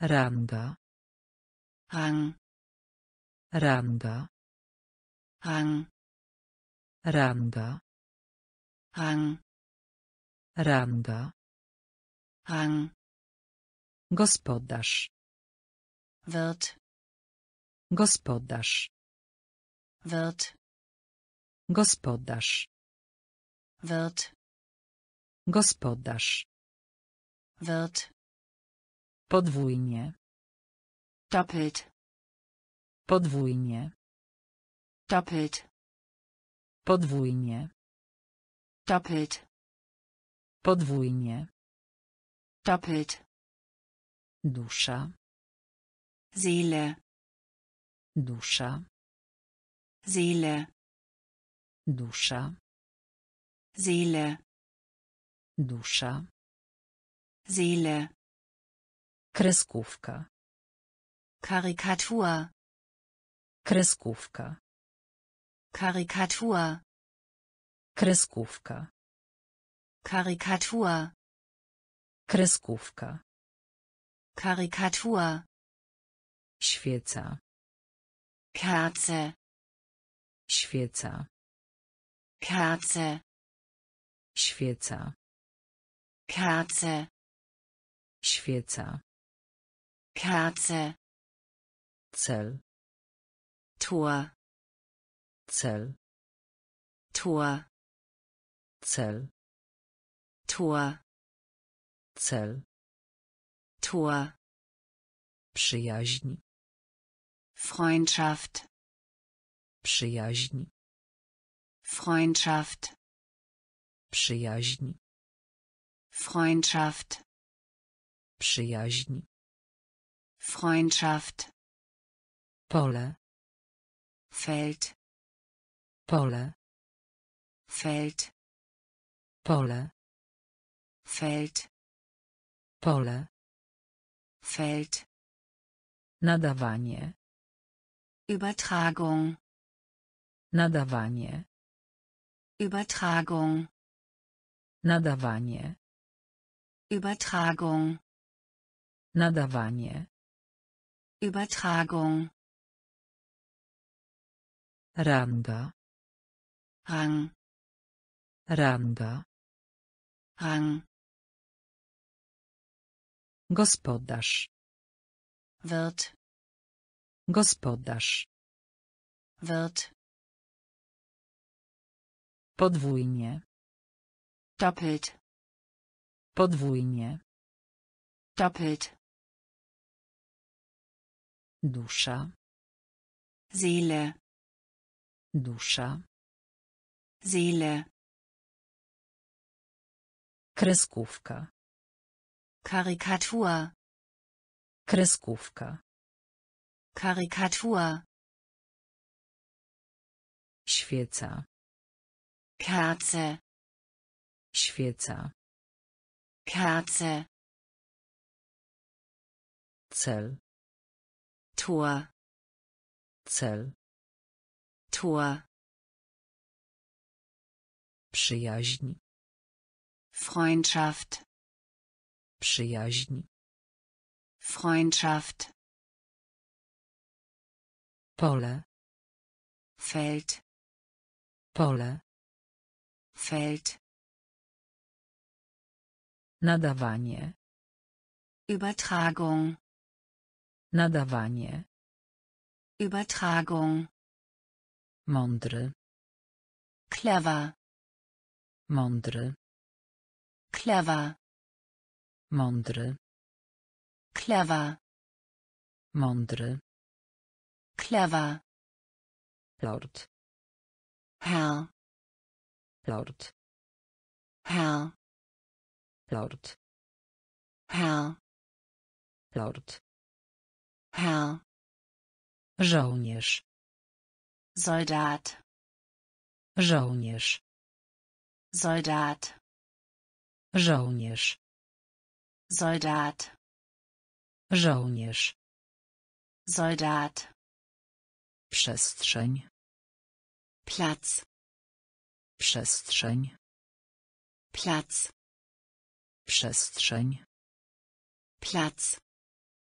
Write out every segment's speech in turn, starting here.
Ranga. Rang. Ranga. Rang. Ranga. Rang. Ranga. Rang. Gospodarz. Wirt. Gospodarz. Wirt. Gospodarz. Wirt. Gospodarz. Wirt. Podwójnie. Doppelt. Podwójnie. Doppelt. Podwójnie. Doppelt. Podwójnie. Doppelt. Dusza. Seele. Dusza. Seele. Dusza. Seele. Dusza. Seele. Kreskówka. Karikatur. Kreskówka. Karikatur. Kreskówka. Karikatur. Kreskówka. Karikatur. Świeca. Kerze. Świeca. Kerze. Świeca. Kerze. Świeca. Kerze. Cel. Tor. Cel. Tor. Cel. Tor. Cel. Tor. Przyjaźń. Freundschaft. Przyjaźń. Freundschaft. Przyjaźń. Freundschaft. Przyjaźń. Freundschaft. Pole. Feld. Pole. Feld. Pole. Feld. Pole. Feld. Nadawanie. Übertragung. Nadawanie. Übertragung. Nadawanie. Übertragung. Nadawanie. Übertragung. Ranga. Rang. Ranga. Rang. Gospodarz. Wirt. Gospodarz. Wirt. Podwójnie. Doppelt. Podwójnie. Doppelt. Dusza. Seele. Dusza. Seele. Kreskówka. Karikatur. Kreskówka. Karikatur. Świeca. Kerze. Świeca. Kerze. Cel. Tor. Cel. Tor. Przyjaźń. Freundschaft. Przyjaźń. Freundschaft. Pole. Feld. Pole. Feld. Nadawanie. Übertragung. Nadawanie. Übertragung. Mądry. Clever. Mądry. Clever. Mądry. Clever. Mądry. Clever. Lord. Herr. Lord. Herr. Lord. Herr. Lord. Herr. Żołnierz. Soldat. Żołnierz. Soldat. Żołnierz. Soldat. Żołnierz. Soldat. Przestrzeń. Platz. Przestrzeń. Platz. Przestrzeń. Platz.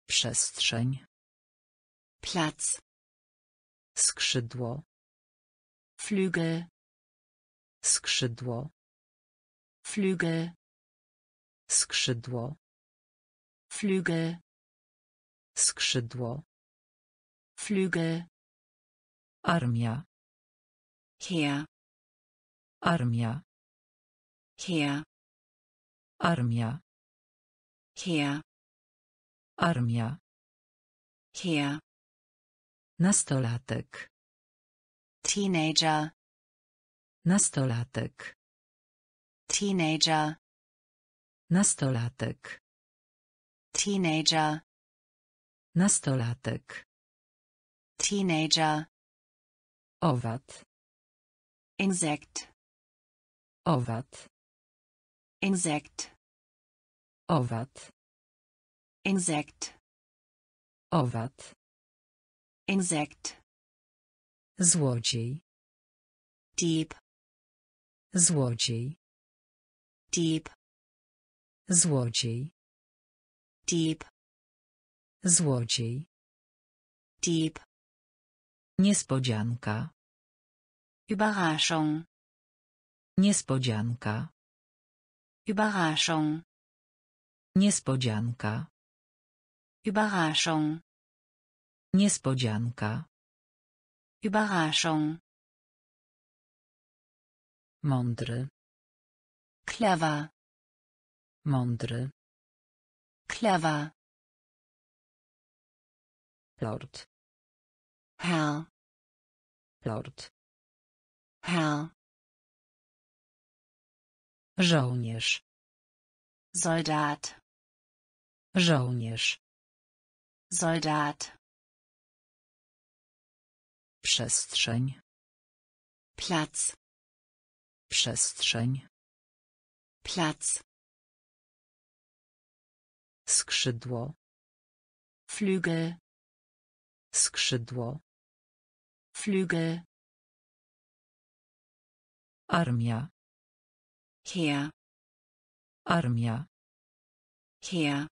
Przestrzeń. Platz. Skrzydło. Flügel. Skrzydło. Flügel. Skrzydło. Flügel. Skrzydło. Flügel. Armia. Heer. Armia. Heer. Armia. Heer. Armia. Heer. Nastolatek. Teenager. Nastolatek. Teenager. Nastolatek. Teenager. Nastolatek. Teenager. Owad. Insekt. Owad. Insekt. Owad. Insekt. Owad. Insekt. Złodziej. Dieb. Złodziej. Dieb. Złodziej. Dieb. Złodziej. Dieb. Niespodzianka. Überraschung. Niespodzianka. Überraschung. Niespodzianka. Überraschung. Niespodzianka. Überraschung. Mądry. Clever. Mądry. Clever. Lord. Herr. Lord. Herr. Żołnierz. Soldat. Żołnierz. Soldat. Przestrzeń. Platz. Przestrzeń. Platz. Skrzydło. Flügel. Skrzydło. Flügel. Armia. Heer. Armia. Heer.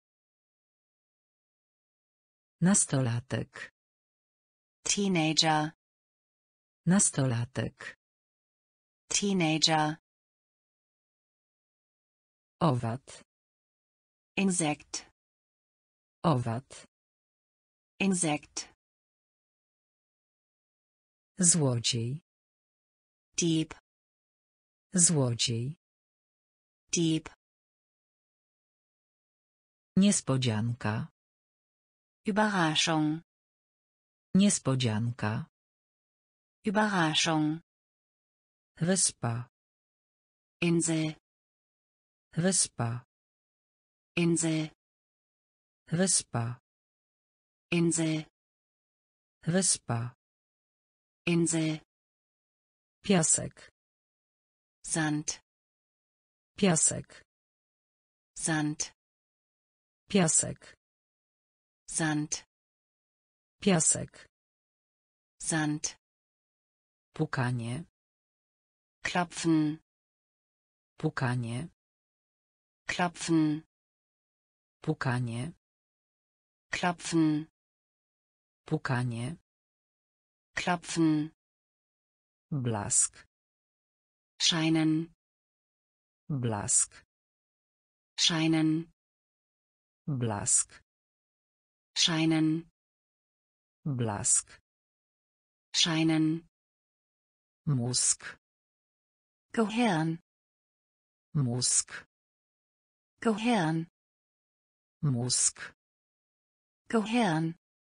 Nastolatek. Teenager. Nastolatek. Teenager. Owad. Insekt. Owad. Insekt. Złodziej. Dieb. Złodziej. Dieb. Niespodzianka. Überraschung. Niespodzianka. Überraschung. Wyspa. Insel. Wyspa. Insel. Wyspa. Insel. Wyspa. Insel. Piasek. Sand. Piasek. Sand. Piasek. Sand. Piasek. Sand. Pukanie. Klopfen. Pukanie. Klopfen. Pukanie. Klopfen. Pukanie. Klopfen. Blask. Scheinen. Blask. Scheinen. Blask. Scheinen. Blask. Scheinen. Mózg. Gehirn. Mózg. Gehirn. Mózg. Gehirn.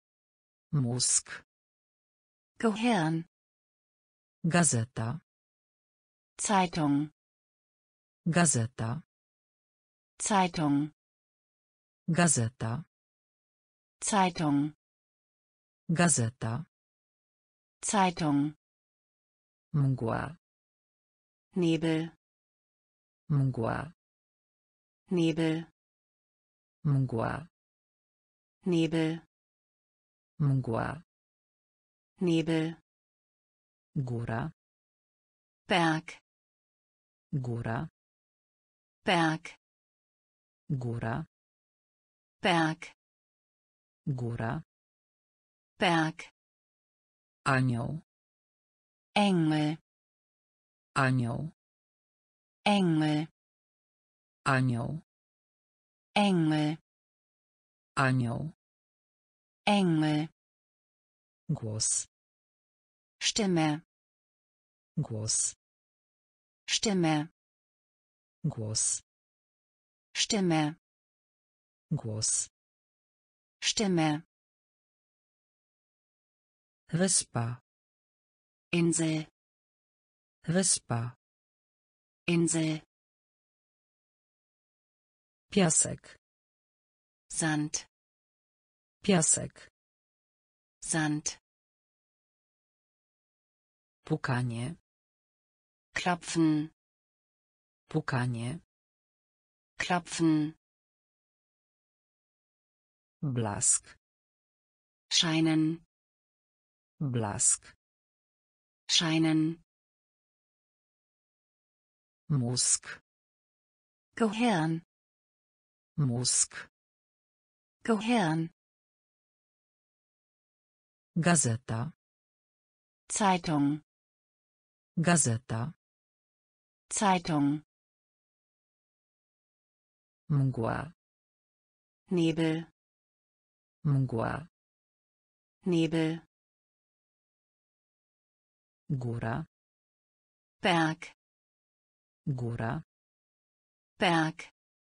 Mózg. Gehirn. Gazeta. Zeitung. Gazeta. Zeitung. Gazeta. Zeitung. Gazeta. Zeitung. Mgła. Nebel. Mgła. Nebel. Mgła. Nebel. Mgła. Nebel. Góra. Berg. Góra. Berg. Góra. Berg. Góra. Berg. Anioł. Engel. Anioł. Engel. Anioł. Engel. Anioł. Engel. Głos. Stimme. Głos. Stimme. Głos. Stimme. Głos. Stimme. Wyspa. Insel. Wyspa. Insel. Piasek. Sand. Piasek. Sand. Pukanie. Klopfen. Pukanie. Klopfen. Blask. Scheinen. Blask. Scheinen. Mózg. Gehirn. Mózg. Gehirn. Gazeta. Zeitung. Gazeta. Zeitung. Mgła. Nebel. Mgła. Nebel. Góra. Berg. Góra. Berg.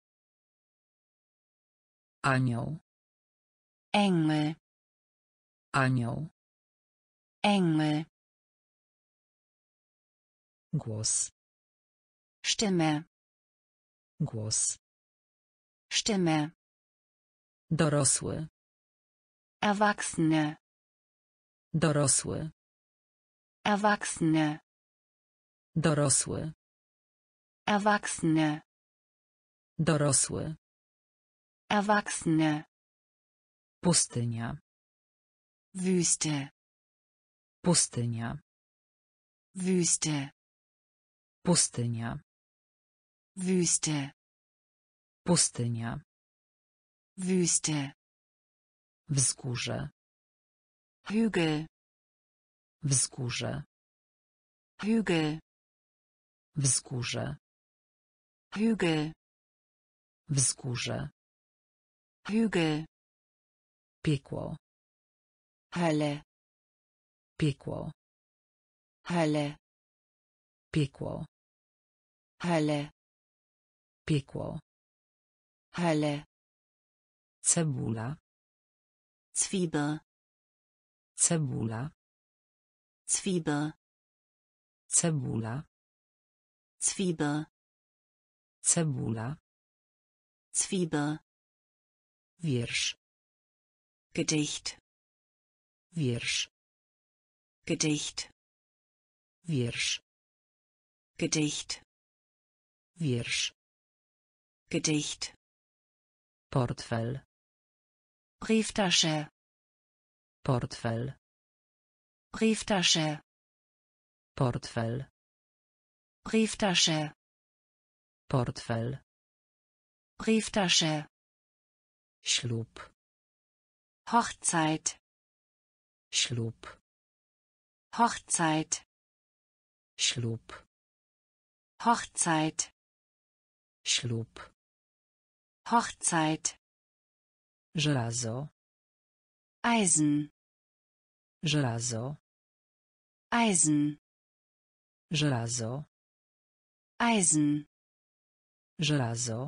Anioł. Engel. Anioł. Engel. Głos. Stimme. Głos. Stimme. Dorosły. Erwachsene. Dorosły. Erwachsene. Dorosły. Erwachsene. Dorosły. Erwachsene. Pustynia. Wüste. Pustynia. Wüste. Pustynia. Wüste. Pustynia. Wüste. Wzgórze. Hügel. Wzgórze. Hügel. Wzgórze. Hügel. Wzgórze. Hügel. Piekło. Hölle. Piekło. Hölle. Piekło. Hölle. Piekło. Hölle. Cebula. Zwiebel. Cebula. Zwiebel. Cebula. Zwiebel. Cebula. Zwiebel. Wiersz. Gedicht. Wiersz. Gedicht. Wiersz. Gedicht. Wiersz. Gedicht. Portfel. Brieftasche. Portfel. Brieftasche. Portfel. Brieftasche. Portfel. Brieftasche. Ślub. Hochzeit. Ślub. Hochzeit. Ślub. Hochzeit. Ślub. Hochzeit. Żelazo. Eisen. Żelazo. Eisen. Żelazo. Eisen. Żelazo.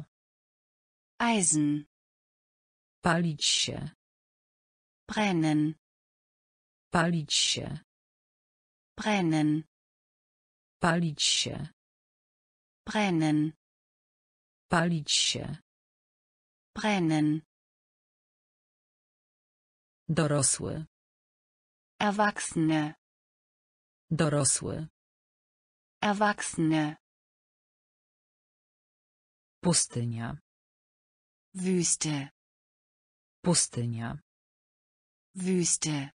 Eisen. Palić się. Brennen. Palić się. Brennen. Palić się. Brennen. Palić się. Brennen. Dorosły. Erwachsene. Dorosły. Erwachsene. Pustynia. Wüste. Pustynia. Wüste.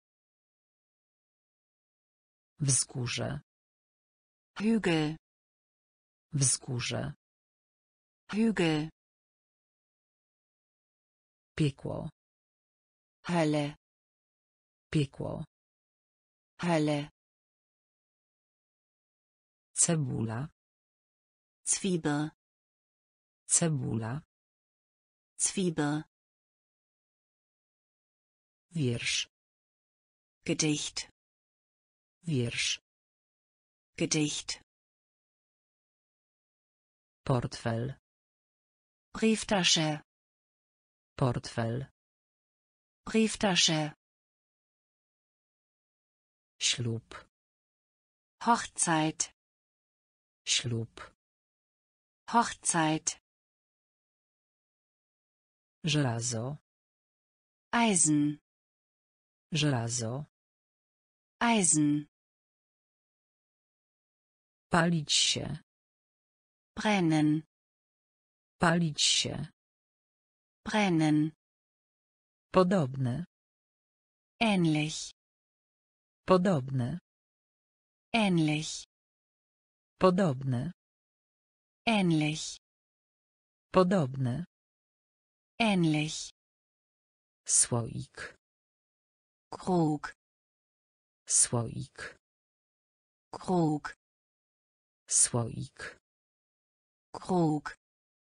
Wzgórze. Hügel. Wzgórze. Hügel. Piekło. Hölle, Piekło. Hölle, Cebula. Zwiebel, Cebula. Zwiebel, Wiersz. Gedicht, Wiersz. Gedicht, Portfel. Brieftasche, Portfel. Brieftasche, Ślub. Hochzeit, Ślub. Hochzeit, Żelazo. Eisen, Żelazo. Eisen, Palić się. brennen, Palić się. brennen, Podobny. ähnlich, Podobny. ähnlich, Podobny. ähnlich, Podobny. ähnlich, Słoik. Krug, Słoik. Krug, Słoik. Krug,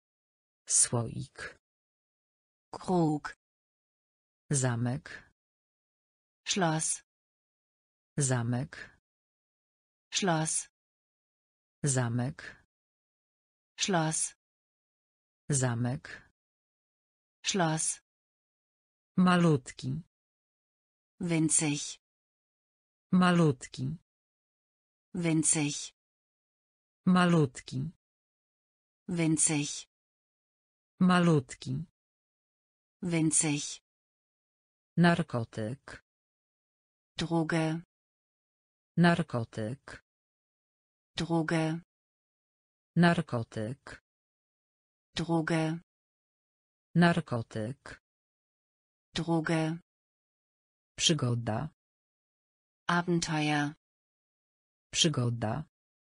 Słoik. Krug, Zamek. Schloss, Zamek. Schloss, Zamek. Schloss, Zamek. Schloss, Malutki. winzig, Malutki. winzig, Malutki. winzig, Malutki. winzig, Narkotyk. Droge, Narkotyk. Droge, Narkotyk. Droge, Narkotyk. Droge, Przygoda. Abenteuer, Przygoda.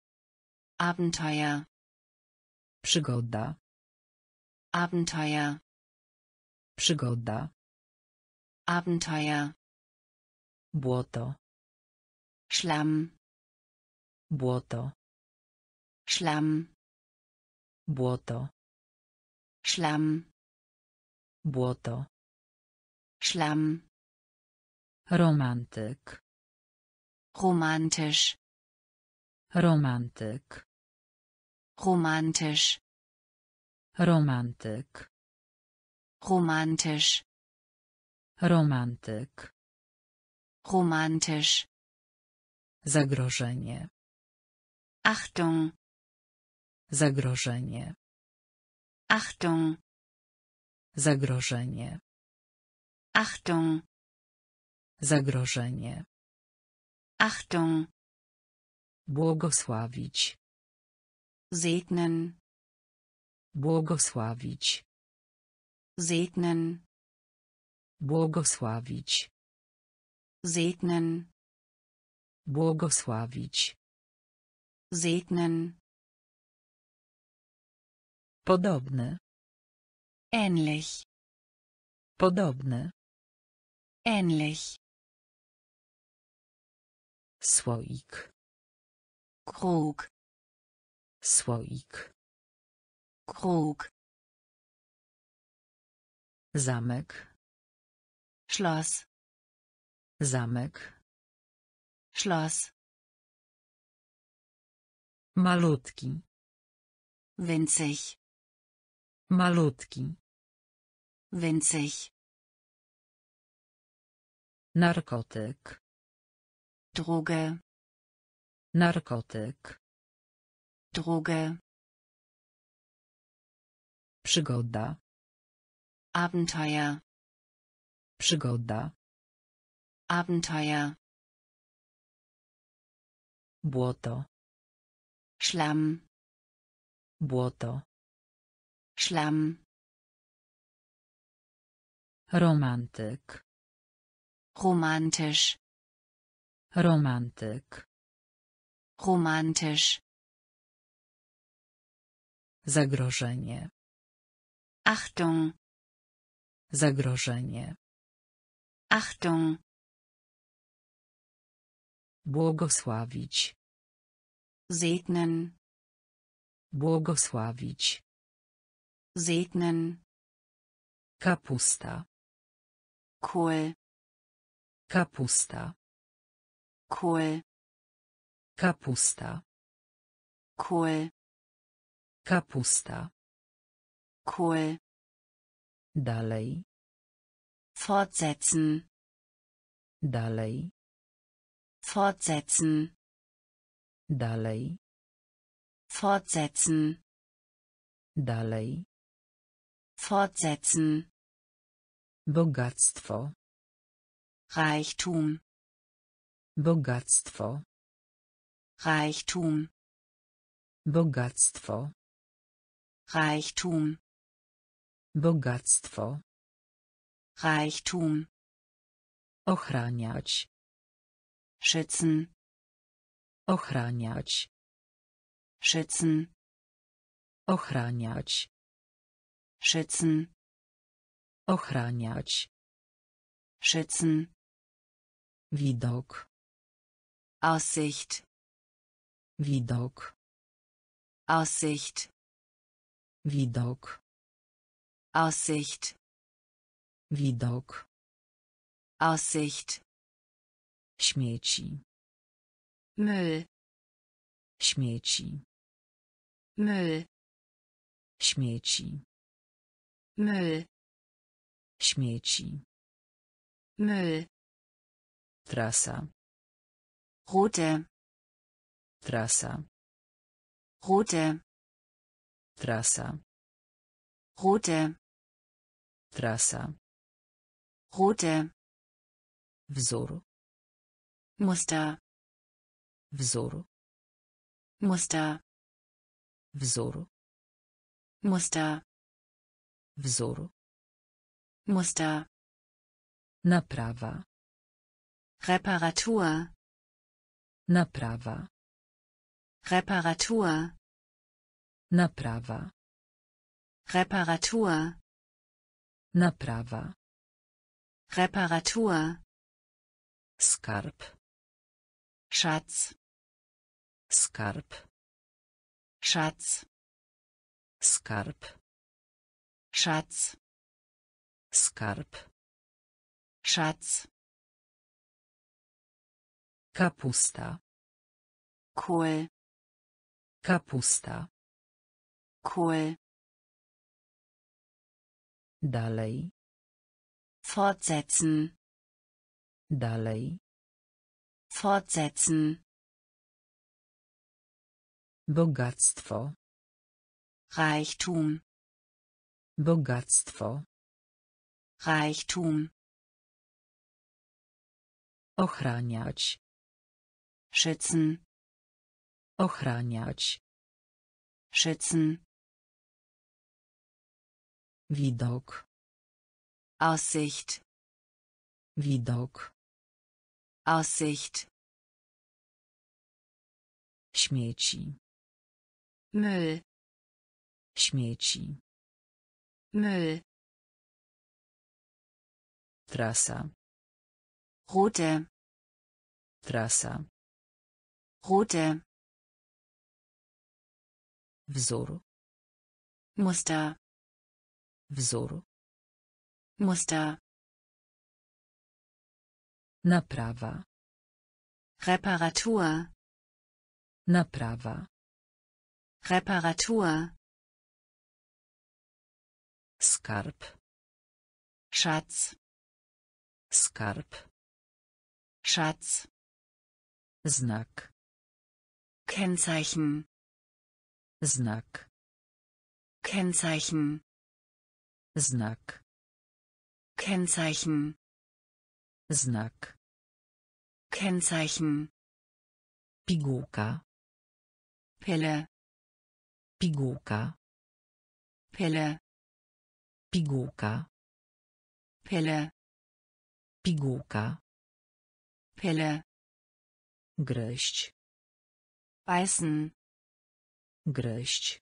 Abenteuer, Przygoda. Abenteuer, Przygoda. Abenteuer, Błoto. Schlamm, Błoto. Schlamm, Błoto. Schlamm, Błoto. Schlamm, Romantyk. romantisch, Romantyk. romantisch, Romantyk. romantisch, Romantyk. romantisch, Zagrożenie. Achtung, Zagrożenie. Achtung, Zagrożenie. Achtung, Zagrożenie. Achtung, Błogosławić. segnen, Błogosławić. segnen, Błogosławić. segnen, Błogosławić. segnen, Podobny. ähnlich, Podobny. ähnlich, Słoik. Krug, Słoik. Krug, Zamek. Schloss, Zamek. Schloss, Malutki. winzig, Malutki. winzig, Narkotyk. Droge, Narkotyk. Droge, Przygoda. Abenteuer, Przygoda. Abenteuer, Błoto. Schlamm, Błoto. Schlamm, Romantyk. romantisch, Romantyk. romantisch, Zagrożenie. Achtung, Zagrożenie. Achtung. Błogosławić. Segnen. Błogosławić. Segnen. Kapusta. Kohl. Kapusta. Kohl. Kapusta. Kohl. Kapusta. Kohl. Dalej. Fortsetzen. Dalej. Fortsetzen. Dalej. Fortsetzen. Dalej. Fortsetzen. Bogactwo. Reichtum. Bogactwo. Reichtum. Bogactwo. Reichtum. Bogactwo. Reichtum. Ochraniać. Schützen. Ochraniać. Schützen. Ochraniać. Schützen. Ochraniać. Schützen. Widok. Aussicht. Widok. Aussicht. Widok. Aussicht. Widok. Aussicht. Śmieci. Müll. Śmieci. Müll. Śmieci. Müll. Śmieci. Müll. Trasa. Route. Trasa. Route. Trasa. Route. Trasa. Route. Wzór. Muster. Wzór. Muster. Wzór. Muster. Wzór. Muster. Naprawa. Reparatur. Naprawa. Reparatur. Naprawa. Reparatur. Naprawa. Reparatur. Skarb. Schatz. Skarb. Schatz. Skarb. Schatz. Skarb. Schatz. Kapusta. Kohl. Kapusta. Kohl. Dalej. Fortsetzen. Dalej. Fortsetzen. Bogactwo. Reichtum. Bogactwo. Reichtum. Ochraniać. Schützen. Ochraniać. Schützen. Widok. Aussicht. Widok. Aussicht. Śmieci. Müll. Śmieci. Müll. Trasa. Route. Trasa. Route. Wzór. Muster. Wzór. Muster. Naprawa. Reparatur. Naprawa. Reparatur. Skarb. Schatz. Skarb. Schatz. Znak. Kennzeichen. Znak. Kennzeichen. Znak. Kennzeichen. Znak. Kennzeichen. Pigułka. Pille. Pigułka. Pille. Pigułka. Pille. Pigułka. Pille. Gryźć. Beißen. Gryźć.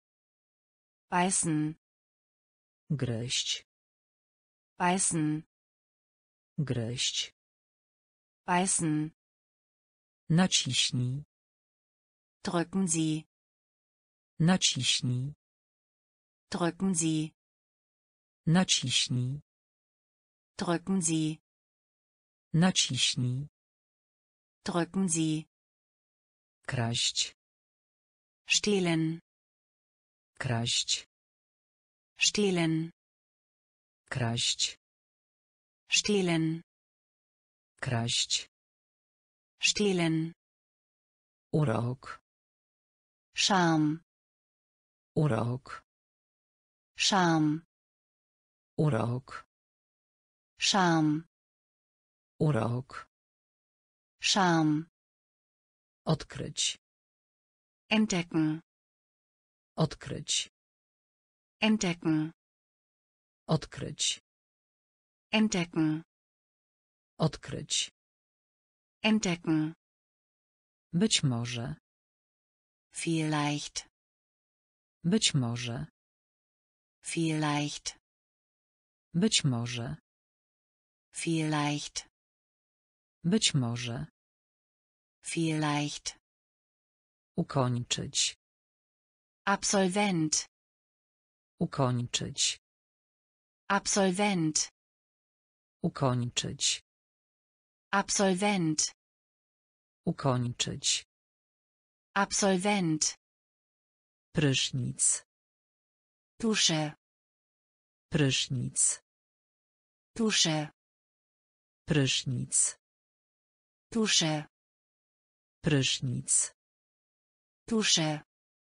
Beißen. Gryźć. Beißen. Gryźć. Beißen. Naciśnij. Drücken Sie. Naciśnij. Drücken Sie. Naciśnij. Drücken Sie. Naciśnij. Drücken Sie. Kraść. Stehlen. Kraść. Stehlen. Kraść. Stehlen. Kraść. Stehlen. Urok. Scham. Urok. Scham. Urok. Scham. Urok. Scham. Odkryć. Entdecken. Odkryć. Entdecken. Odkryć. Entdecken. Odkryć. Entdecken. Być może. Vielleicht. Być może. Vielleicht. Być może. Vielleicht. Być może. Vielleicht. Ukończyć. Absolvent. Ukończyć. Absolvent. Ukończyć. Absolvent. Ukończyć. Absolvent. Prysznic. Dusche. Prysznic. Dusche. Prysznic. Dusche. Prysznic. Dusche.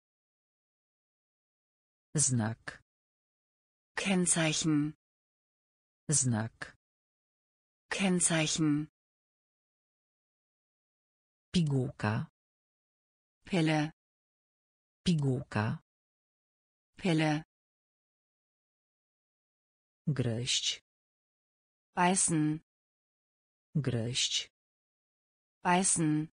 Znak. Kennzeichen. Znak. Kennzeichen. Pigułka. Pille. Pigułka. Pille. Gryźć. Beißen. Gryźć. Beißen.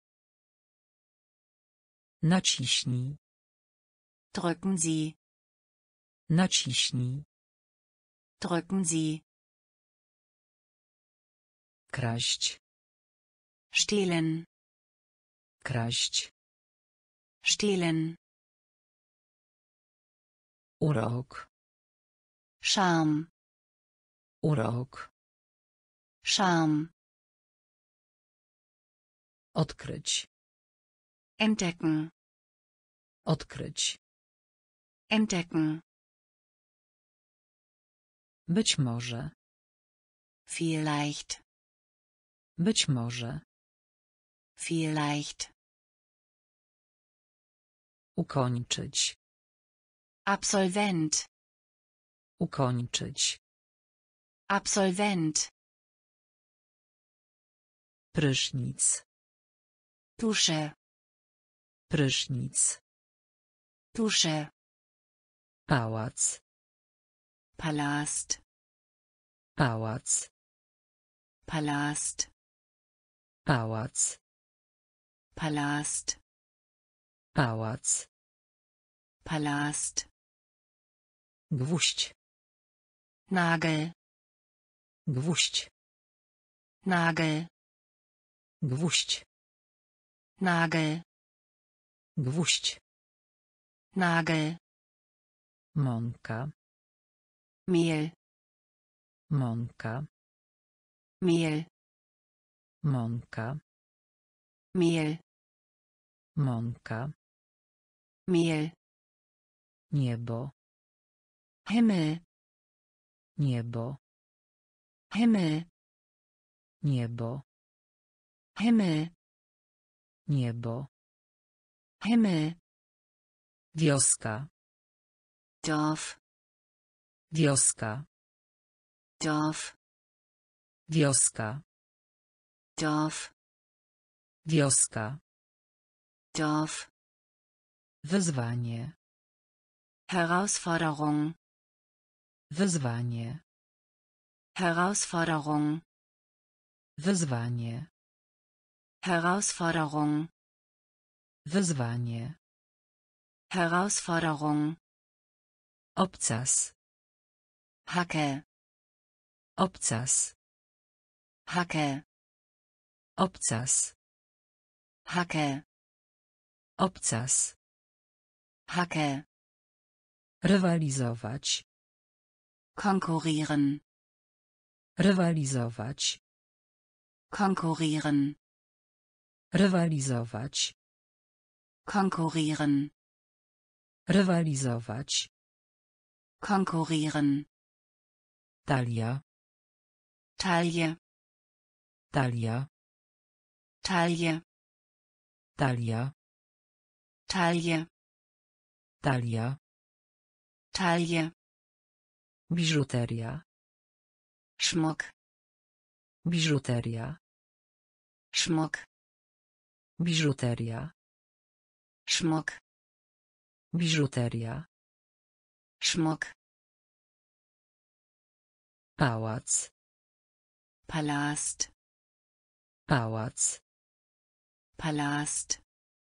Naciśnij. Drücken Sie. Naciśnij. Drücken Sie. Kraść. Stehlen. Kraść. Stehlen. Urok. Scham. Urok. Scham. Odkryć. Entdecken. Odkryć. Entdecken. Być może. Vielleicht. Być może. Vielleicht. Ukończyć. Absolvent. Ukończyć. Absolvent. Prysznic. Dusche. Prysznic. Dusche. Pałac. Palast. Pałac. Palast. Pałac. Palast. Pałac. Palast. Gwóźdź. Nagel. Gwóźdź. Nagel. Gwóźdź. Nagel. Gwóźdź. Nagel. Mąka. Mehl. Mąka. Mehl. Mąka. Mehl. Mąka. Mehl. Niebo. Himmel. Niebo. Himmel. Niebo. Himmel. Niebo. Himmel. Wioska. Dorf. Wioska. Dorf. Wioska. Dorf. Wioska. Dorf. Wyzwanie. Herausforderung. Wyzwanie. Herausforderung. Wyzwanie. Herausforderung. Wyzwanie. Herausforderung. Obcas. Hacke. Obcas. Hacke. Obcas. Hacke. Obcas. Hacke. Rywalizować. Konkurrieren. Rywalizować. Konkurrieren. Rywalizować. Konkurrieren. Rywalizować. Konkurrieren. Talia. Taille. Talia. Taille. Talia. Taille. Talia. Taille. Biżuteria. Schmuck. Biżuteria. Schmuck. Biżuteria. Schmuck. Biżuteria. Schmuck. Pałac. Palast. Pałac. Palast.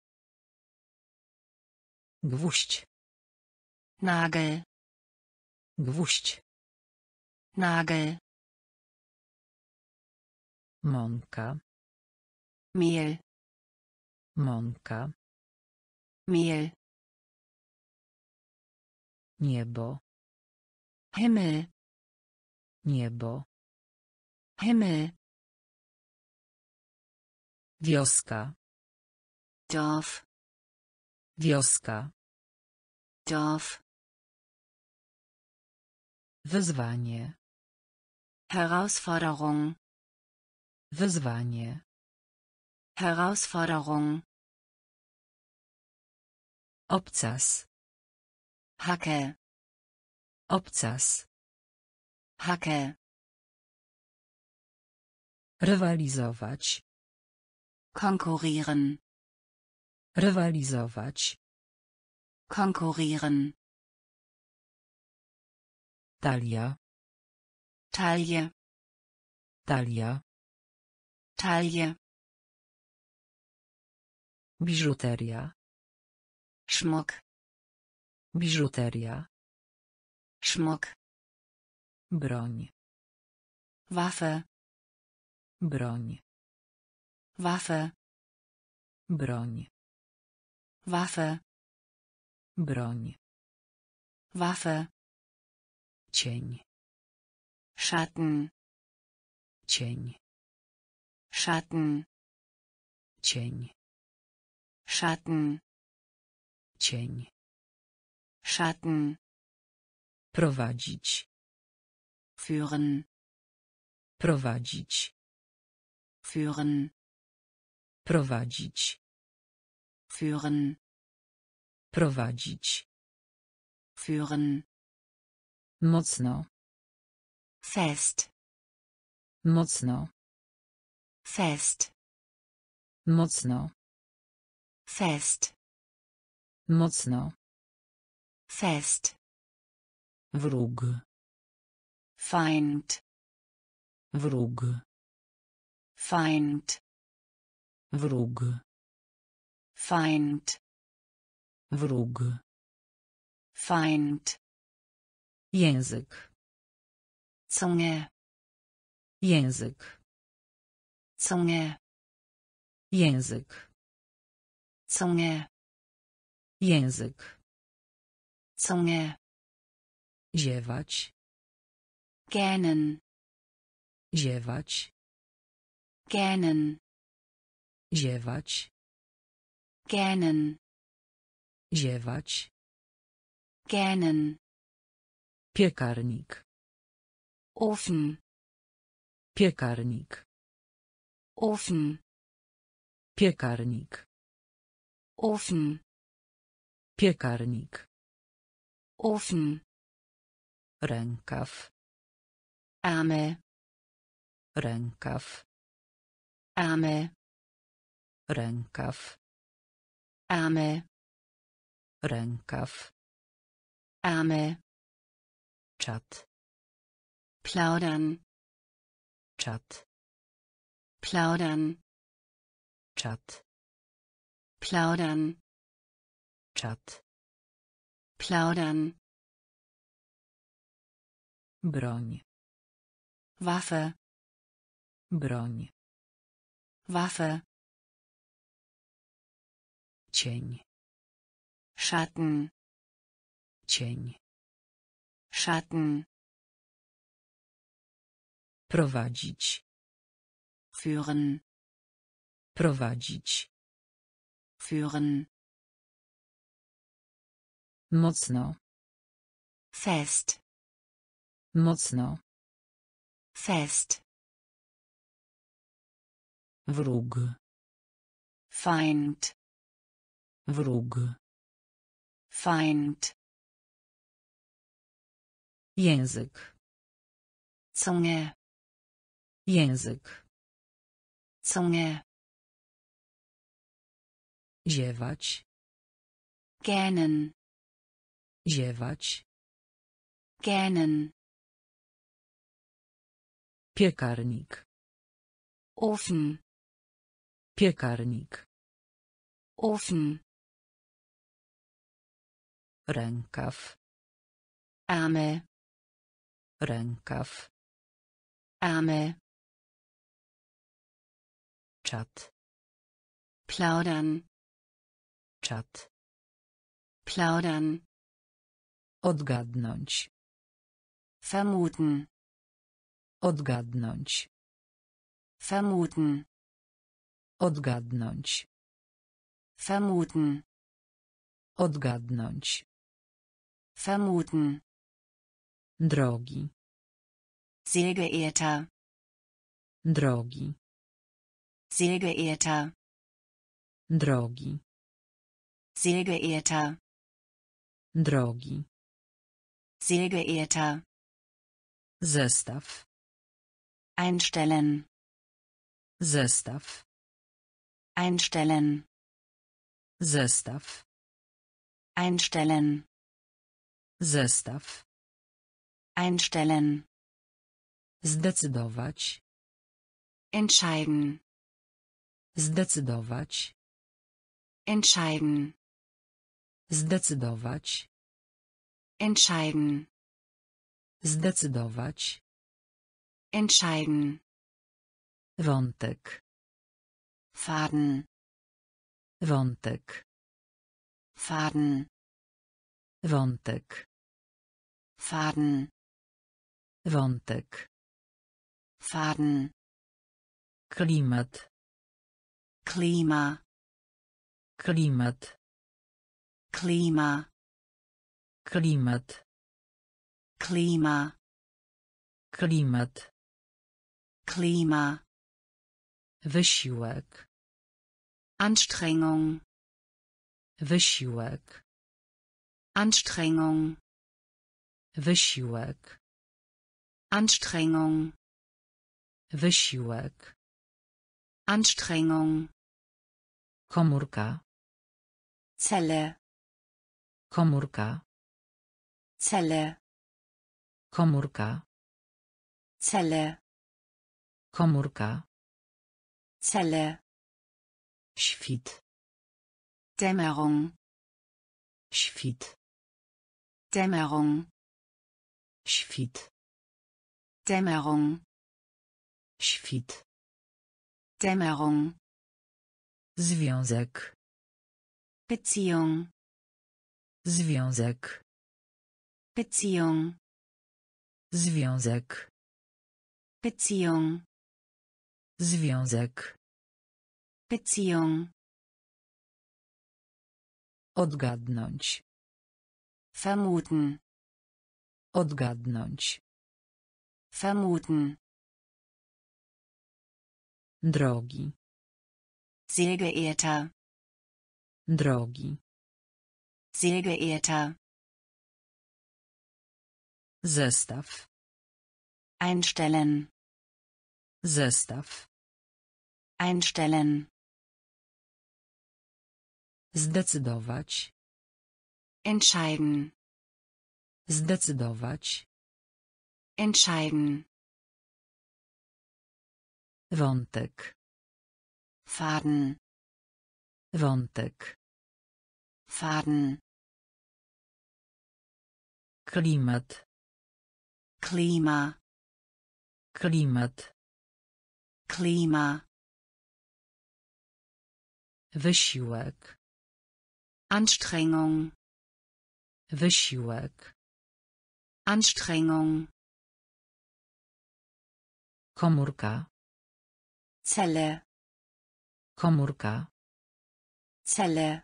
Gwóźdź. Nagel. Gwóźdź. Nagel. Mąka. Mehl. Mąka. Mehl. Niebo. Himmel. Niebo. Himmel. Wioska. Dorf. Wioska. Dorf. Wyzwanie. Herausforderung. Wyzwanie. Herausforderung. Obcas. Hacke. Obcas. Hacke. Rywalizować. Konkurrieren. Rywalizować. Konkurrieren. Talia. Taille. Talia. Taille. Biżuteria. Schmuck. Biżuteria. Schmuck. Broń. Waffe. Broń. Waffe. Broń. Waffe. Broń. Waffe. Cień. Schatten. Cień. Schatten. Cień. Schatten. Cień. Schatten. Prowadzić. Führen. Prowadzić. Führen. Prowadzić. Führen. Prowadzić. Führen. Mocno. Fest. Mocno. Fest. Mocno. Fest. Mocno. Fest. Wróg. Feind. Wróg. Feind. Wróg. Feind. Wróg. Feind. Język. Zunge. Język. Zunge. Język. Zunge. Język. Zunge. Ziewać. Gähnen. Ziewać. Gähnen. Ziewać. Gähnen. Ziewać. Gähnen. Piekarnik. Ofen. Piekarnik. Ofen. Piekarnik. Ofen. Piekarnik. Ofen. Rękaw. Ärmel. Rękaw. Ärmel. Rękaw. Ärmel. Rękaw. Ärmel. Czat. Plaudern. Czat. Plaudern. Czat. Plaudern. Czat. Plaudern. Broń. Waffe. Broń. Waffe. Cień. Schatten. Cień. Schatten. Prowadzić. Führen. Prowadzić. Führen. Mocno. Fest. Mocno. Fest. Wróg. Feind. Wróg. Feind. Język. Zunge. Język. Zunge. Ziewać. Gähnen. Ziewać. Gähnen. Piekarnik. Ofen. Piekarnik. Ofen. Rękaw. Ärmel. Rękaw. Ärmel. Czat. Plaudern. Czat. Plaudern. Odgadnąć. Vermuten. Odgadnąć. Vermuten. Odgadnąć. Vermuten. Odgadnąć. Vermuten. Drogi. Sehr geehrter. Drogi. Sehr geehrter. Drogi. Sehr geehrter. Drogi. Sehr geehrter. Zestaw. Einstellen. Zestaw. Einstellen. Zestaw. Einstellen. Zestaw. Einstellen. Zdecydować. Entscheiden. Zdecydować. Entscheiden. Zdecydować. Entscheiden. Zdecydować. Entscheiden. Wątek. Faden. Wątek. Faden. Wątek. Faden. Wątek. Faden. Klimat. Klima. Klimat. Klima. Klimat. Klima. Klimat. Klima. Wysiłek. Anstrengung. Wysiłek. Anstrengung. Wysiłek. Anstrengung. Wysiłek. Anstrengung. Komórka. Zelle. Komórka. Zelle. Komórka. Zelle. Komórka. Zelle. Świt. Dämmerung. Świt. Dämmerung. Świt. Dämmerung. Świt. Dämmerung. Związek. Beziehung. Związek. Beziehung. Związek. Beziehung. Związek. Beziehung. Odgadnąć. Vermuten. Odgadnąć. Vermuten. Drogi. Sehr geehrter. Drogi. Sehr geehrter. Zestaw. Einstellen. Zestaw. Einstellen. Zdecydować. Entscheiden. Zdecydować. Entscheiden. Wątek. Faden. Wątek. Faden. Klimat. Klima. Klimat. Klima. Wysiłek. Anstrengung. Wysiłek. Anstrengung. Komórka. Zelle. Komórka. Zelle.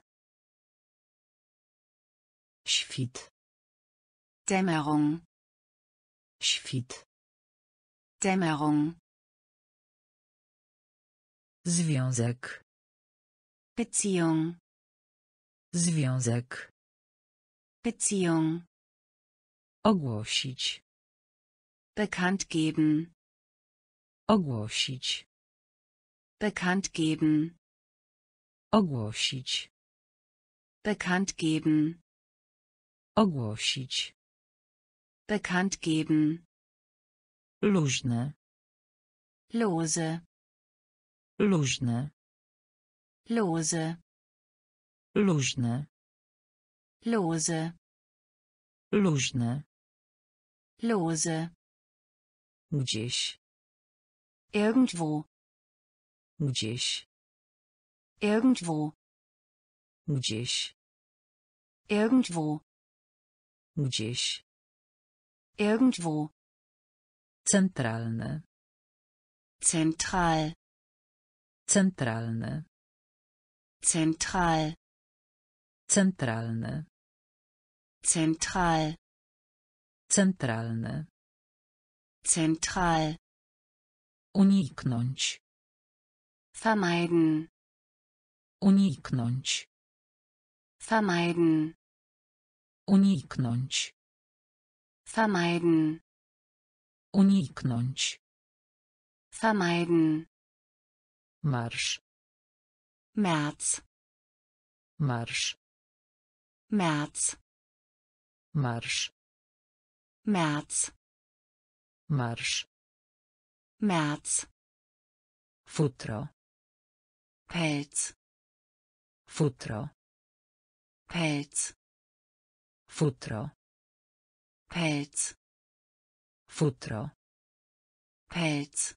Świt. Dämmerung. Świt. Dämmerung. Związek. Beziehung. Związek. Beziehung. Ogłosić. Bekannt geben. Ogłosić. Bekannt geben. Ogłosić. Bekannt geben. Ogłosić. Bekannt geben. Luźne. Lose. Luźne. Lose. Luźne. Lose. Luźne. Lose. Gdzieś. Irgendwo. Gdzieś. Irgendwo. Gdzieś. Irgendwo. Gdzieś. Irgendwo. Centralne. Zentral. Centralne. Zentral. Centralne. Zentral. Centralne. Zentral. Uniknąć. Vermeiden. Uniknąć. Vermeiden. Uniknąć. Vermeiden. Uniknąć. Vermeiden. Marsz. März. Marsz. März. Marsz. März. Marsz. März. Futro. Pelz. Futro. Pelz. Futro. Pelz. Futro. Pelz.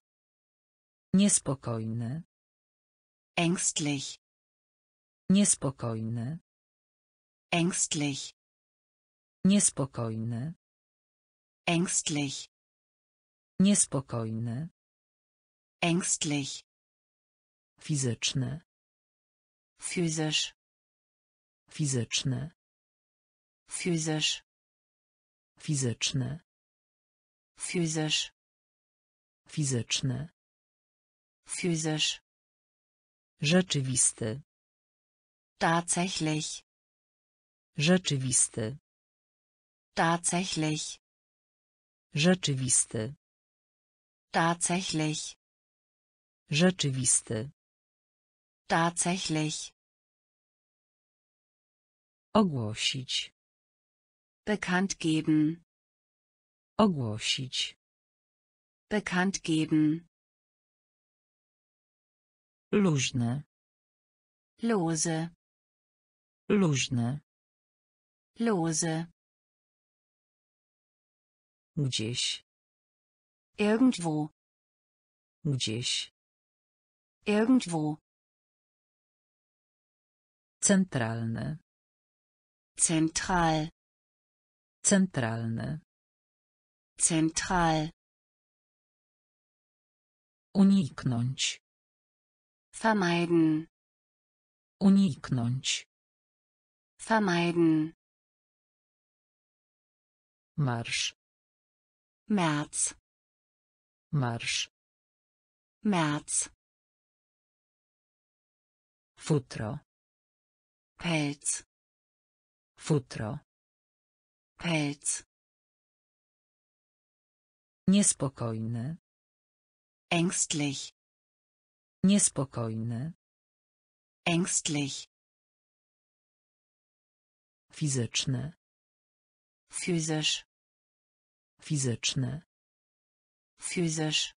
Niespokojny. Ängstlich. Niespokojny. Ängstlich. Niespokojny. Ängstlich. Niespokojny. Ängstlich. Fizyczny. Physisch. Fizyczny. Physisch. Fizyczny. Physisch. Fizyczny. Physisch. Rzeczywisty. Tatsächlich. Rzeczywisty. Tatsächlich. Rzeczywisty. Tatsächlich. Rzeczywisty. Tatsächlich. Ogłosić. Bekannt geben. Ogłosić. Bekannt geben. Luźne. Lose. Luźne. Lose. Gdzieś. Irgendwo. Gdzieś. Irgendwo. Centralne. Zentral. Centralne. Zentral. Uniknąć. Vermeiden. Uniknąć. Vermeiden. Marsz. März. Marsz. März. Futro. Pelz. Futro. Pelz. Niespokojny. Ängstlich. Niespokojny. Ängstlich. Fizyczny. Physisch. Fizyczny. Physisch.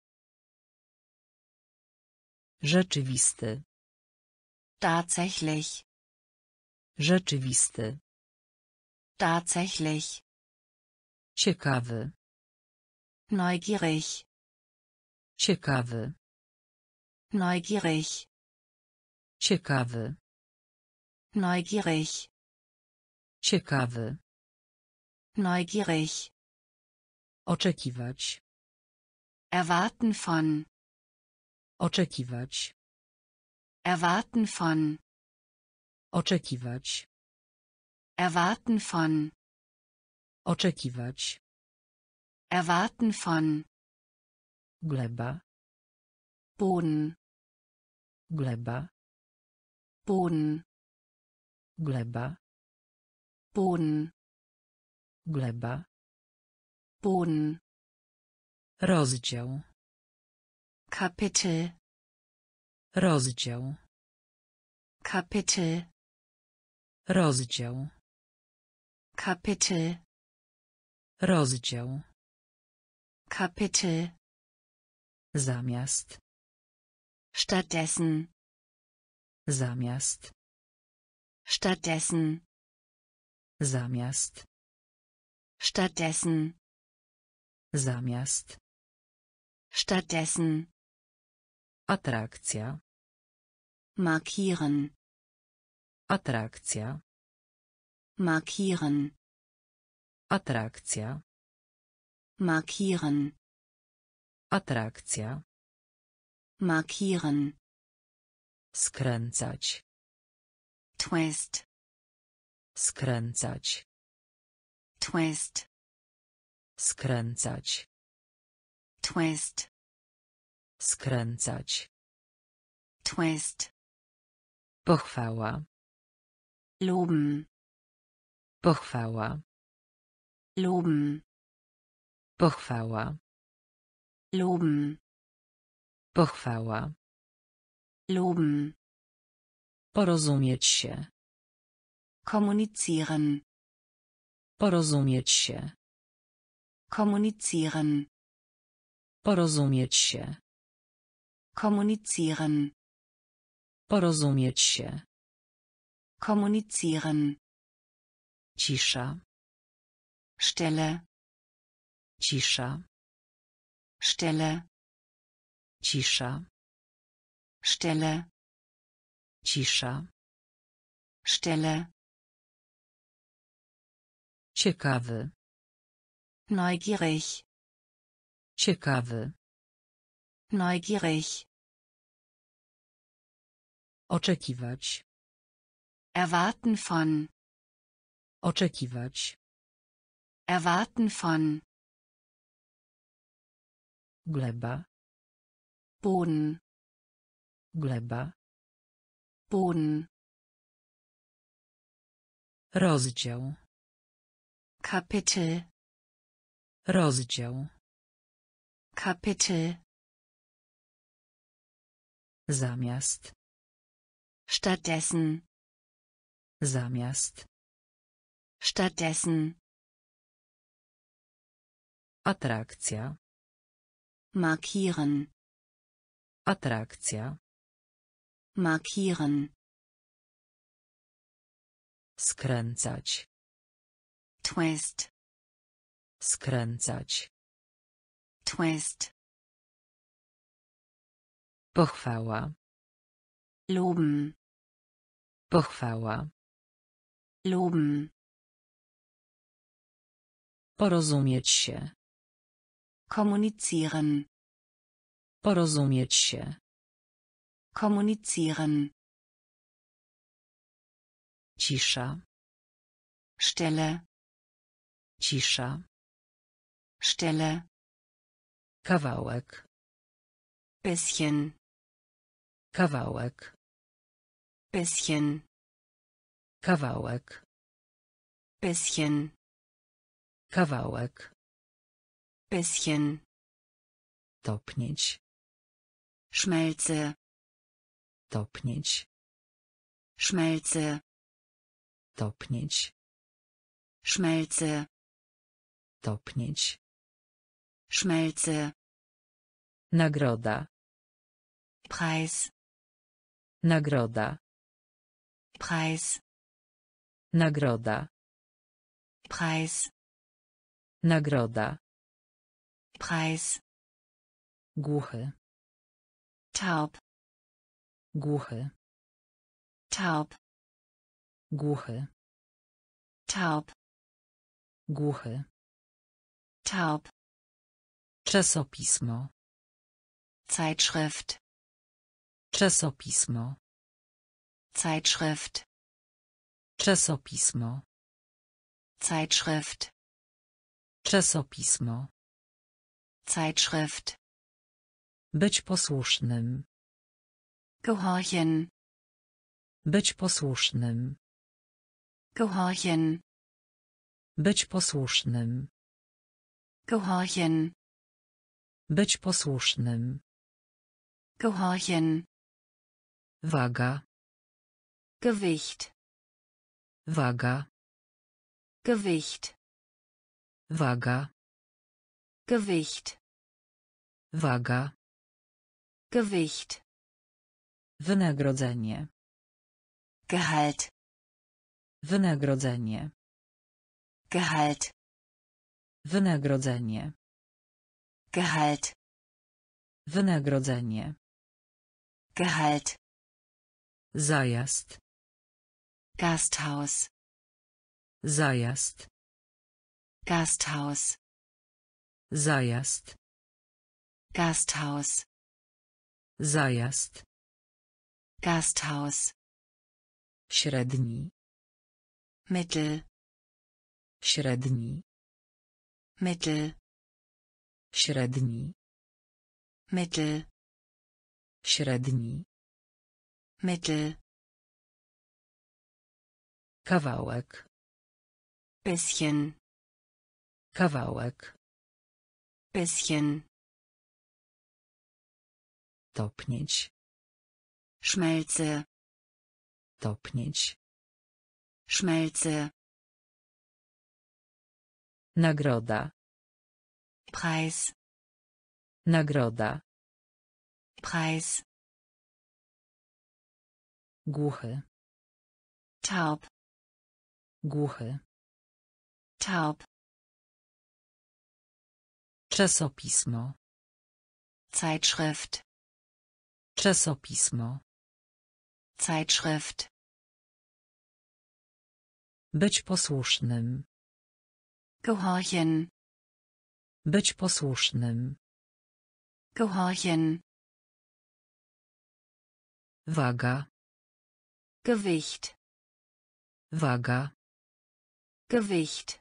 Rzeczywisty. Tatsächlich. Rzeczywisty. Tatsächlich. Ciekawy. Neugierig. Ciekawy. Neugierig. Ciekawy. Neugierig. Ciekawy. Neugierig. Oczekiwać. Erwarten von. Oczekiwać. Erwarten von. Oczekiwać. Erwarten von. Oczekiwać. Erwarten von. Gleba. Boden. Gleba. Boden. Gleba. Boden. Gleba. Boden. Rozdział. Kapitel. Rozdział. Kapitel. Rozdział. Kapitel. Rozdział. Kapitel. Zamiast. Stattdessen. Zamiast. Stattdessen. Zamiast. Stattdessen. Zamiast. Stattdessen. Atrakcja. Markieren. Atrakcja. Markieren. Atrakcja. Markieren. Atrakcja. Markieren. Skręcać. Twist. Skręcać. Twist. Skręcać. Twist. Skręcać. Twist. Pochwała. Loben. Pochwała. Loben. Pochwała. Loben. Pochwała. Loben. Porozumieć się. Kommunizieren. Porozumieć się. Kommunizieren. Porozumieć się. Kommunizieren. Porozumieć się. Kommunizieren. Cisza. Stelle. Cisza. Stelle. Cisza. Stelle. Cisza. Stelle. Ciekawy. Neugierig. Ciekawy. Neugierig. Oczekiwać. Erwarten von. Oczekiwać. Erwarten von. Gleba. Boden. Gleba. Boden. Rozdział. Kapitel. Rozdział. Kapitel. Zamiast. Stattdessen. Zamiast. Stattdessen. Atrakcja. Markieren. Atrakcja. Markieren. Skręcać. Twist. Skręcać. Twist. Pochwała. Loben. Pochwała. Loben. Porozumieć się. Kommunizieren. Porozumieć się. Kommunizieren. Cisza. Stelle. Cisza. Stelle. Kawałek. Bisschen. Kawałek. Bisschen. Kawałek. Bisschen. Kawałek. Bisschen. Topnieć. Schmelze. Topnieć. Schmelze. Topnieć. Schmelze. Topnieć. Schmelze. Nagroda. Preis. Nagroda. Preis. Nagroda. Preis. Nagroda. Preis. Głuchy. Taub. Głuchy. Taub. Głuchy. Taub. Głuchy. Taub. Czasopismo. Zeitschrift. Czasopismo. Zeitschrift. Czasopismo. Zeitschrift. Czasopismo. Zeitschrift. Być posłusznym. Gehorchen. Być posłusznym. Gehorchen. Być posłusznym. Gehorchen. Być posłusznym. Gehorchen. Waga. Gewicht. Waga. Gewicht. Waga. Gewicht. Waga. Gewicht. Wynagrodzenie. Gehalt. Wynagrodzenie. Gehalt. Wynagrodzenie. Gehalt. Wynagrodzenie. Gehalt. Zajazd. Gasthaus. Zajazd. Gasthaus. Zajazd. Gasthaus. Zajazd. Gasthaus. Średni. Mittel. Średni. Mittel. Średni. Mittel. Średni. Mittel. Kawałek. Bisschen. Kawałek. Bisschen. Topnieć. Schmelze. Topnieć. Schmelze. Nagroda. Preis. Nagroda. Preis. Głuchy. Taub. Głuchy. Taub. Czasopismo. Zeitschrift. Czasopismo. Zeitschrift. Być posłusznym. Gehorchen. Być posłusznym. Gehorchen. Waga. Gewicht. Waga. Gewicht.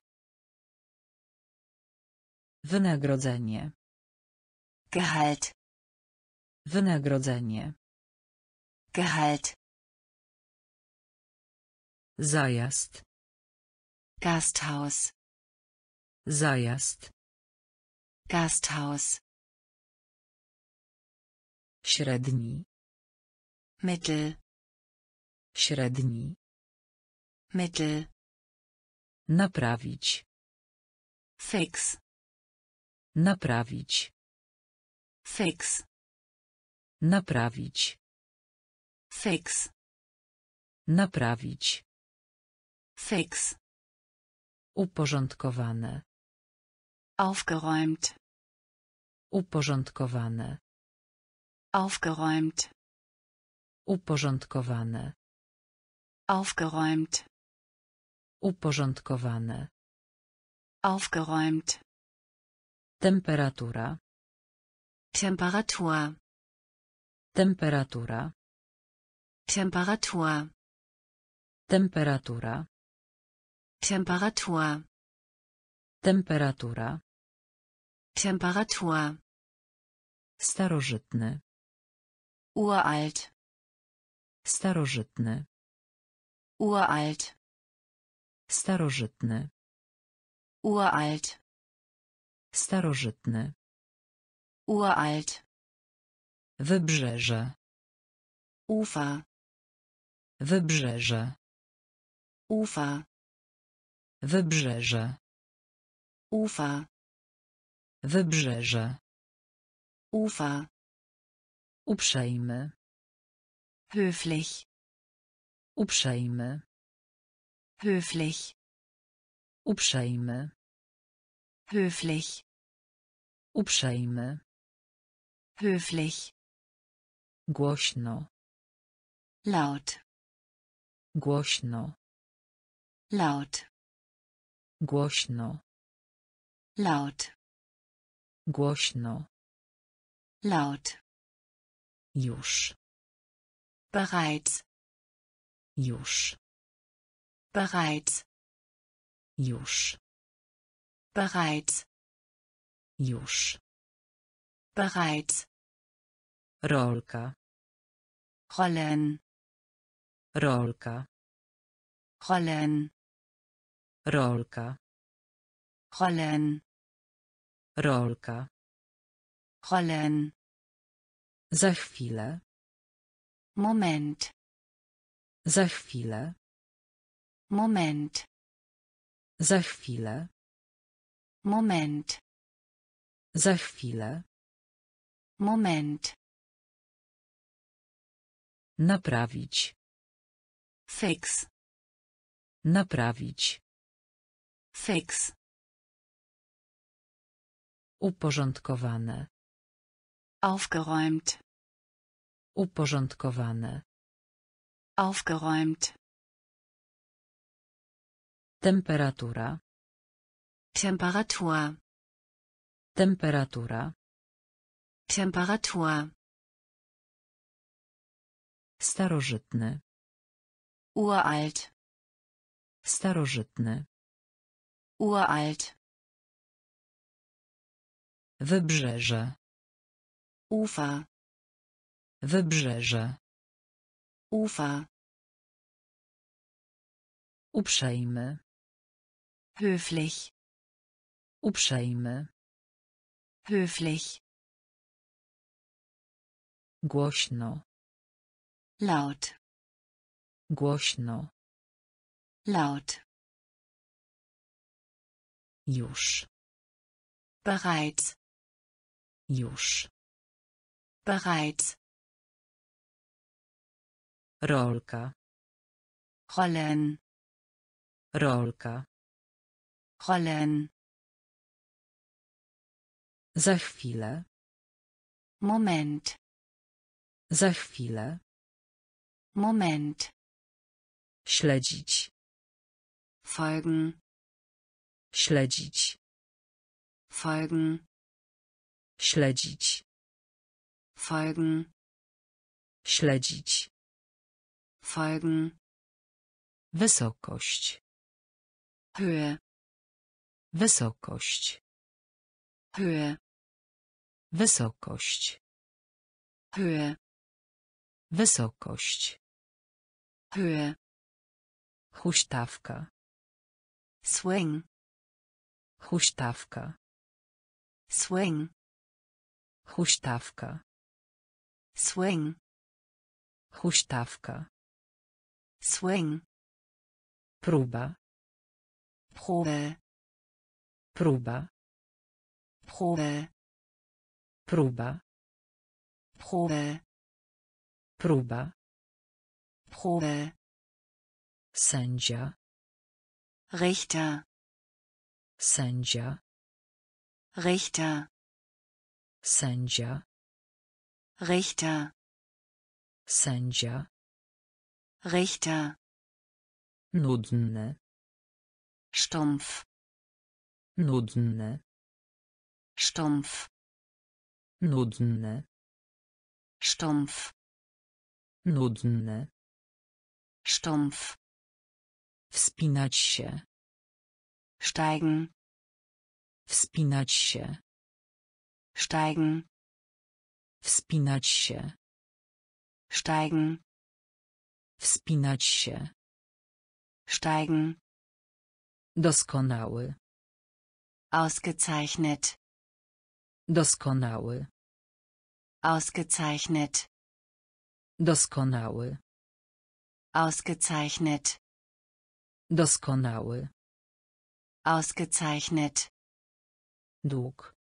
Wynagrodzenie. Gehalt. Wynagrodzenie. Gehalt. Zajazd. Gasthaus. Zajazd. Gasthaus. Średni. Mittel. Średni. Mittel. Naprawić. Fix. Naprawić. Fix. Naprawić. Fix. Naprawić. Fix. Uporządkowane. Aufgeräumt. Uporządkowane. Aufgeräumt. Uporządkowane. Aufgeräumt. Uporządkowane. Aufgeräumt. Temperatura. Temperatur. Temperatura. Temperatur. Temperatura. Temperatur. Temperatura. Temperatur. Starożytny. Uralt. Starożytny. Uralt. Starożytny. Uralt. Starożytny. Uralt. Wybrzeże. Ufer. Wybrzeże. Ufer. Wybrzeże. Ufer. Wybrzeże. Ufer. Uprzejmy. Höflich. Uprzejmy. Höflich. Uprzejmy. Höflich. Uprzejmy. Höflich. Głośno. Laut. Głośno. Laut. Głośno. Laut. Głośno. Laut. Już. Bereits. Już. Bereits. Już. Bereits. Już. Bereits. Rolka. Rollen. Rolka. Rollen. Rolka. Rollen. Rolka. Rollen. Za chwilę. Moment. Za chwilę. Moment. Za chwilę. Moment. Za chwilę. Moment. Naprawić. Fix. Naprawić. Fix. Uporządkowane. Aufgeräumt. Uporządkowane. Aufgeräumt. Temperatura. Temperatur. Temperatura. Temperatur. Starożytny. Uralt. Starożytny. Uralt. Wybrzeże. Ufer. Wybrzeże. Ufer. Uprzejmy. Höflich. Uprzejmy. Höflich. Głośno. Laut. Głośno. Laut. Już. Bereits. Już. Bereits. Rolka. Rollen. Rolka. Rollen. Za chwilę. Moment. Za chwilę. Moment. Śledzić. Folgen. Śledzić. Folgen. Śledzić. Folgen. Śledzić. Folgen. Wysokość. Höhe. Wysokość. Höhe. Wysokość. Höhe. Wysokość. Höhe. Huśtawka. Swing. Huśtawka. Swing. Huśtawka. Swing. Huśtawka. Swing. Próba. Probe. Próba. Probe. Próba. Probe. Próba. Probe. Sędzia. Richter. Sędzia. Richter. Sędzia. Richter. Sędzia. Richter. Nudny. Stumpf. Nudny. Stumpf. Nudny. Stumpf. Nudny. Stumpf. Wspinać się. Steigen. Wspinać się. Steigen. Wspinać się. Steigen. Wspinać się. Steigen. Doskonały. Ausgezeichnet. Doskonały. Ausgezeichnet. Doskonały. Ausgezeichnet. Doskonały. Ausgezeichnet. Dług.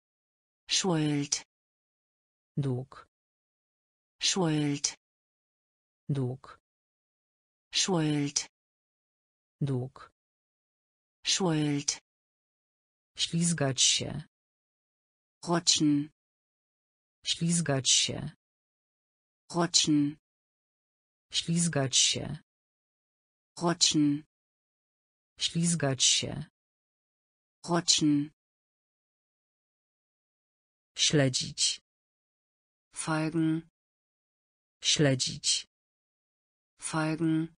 Schuld. Dług. Schuld. Dług. Schuld. Dług. Schuld. Ślizgać się. Rutschen. Ślizgać się. Rutschen. Ślizgać się. Rutschen. Ślizgać się. Rutschen. Śledzić. Folgen. Śledzić. Folgen.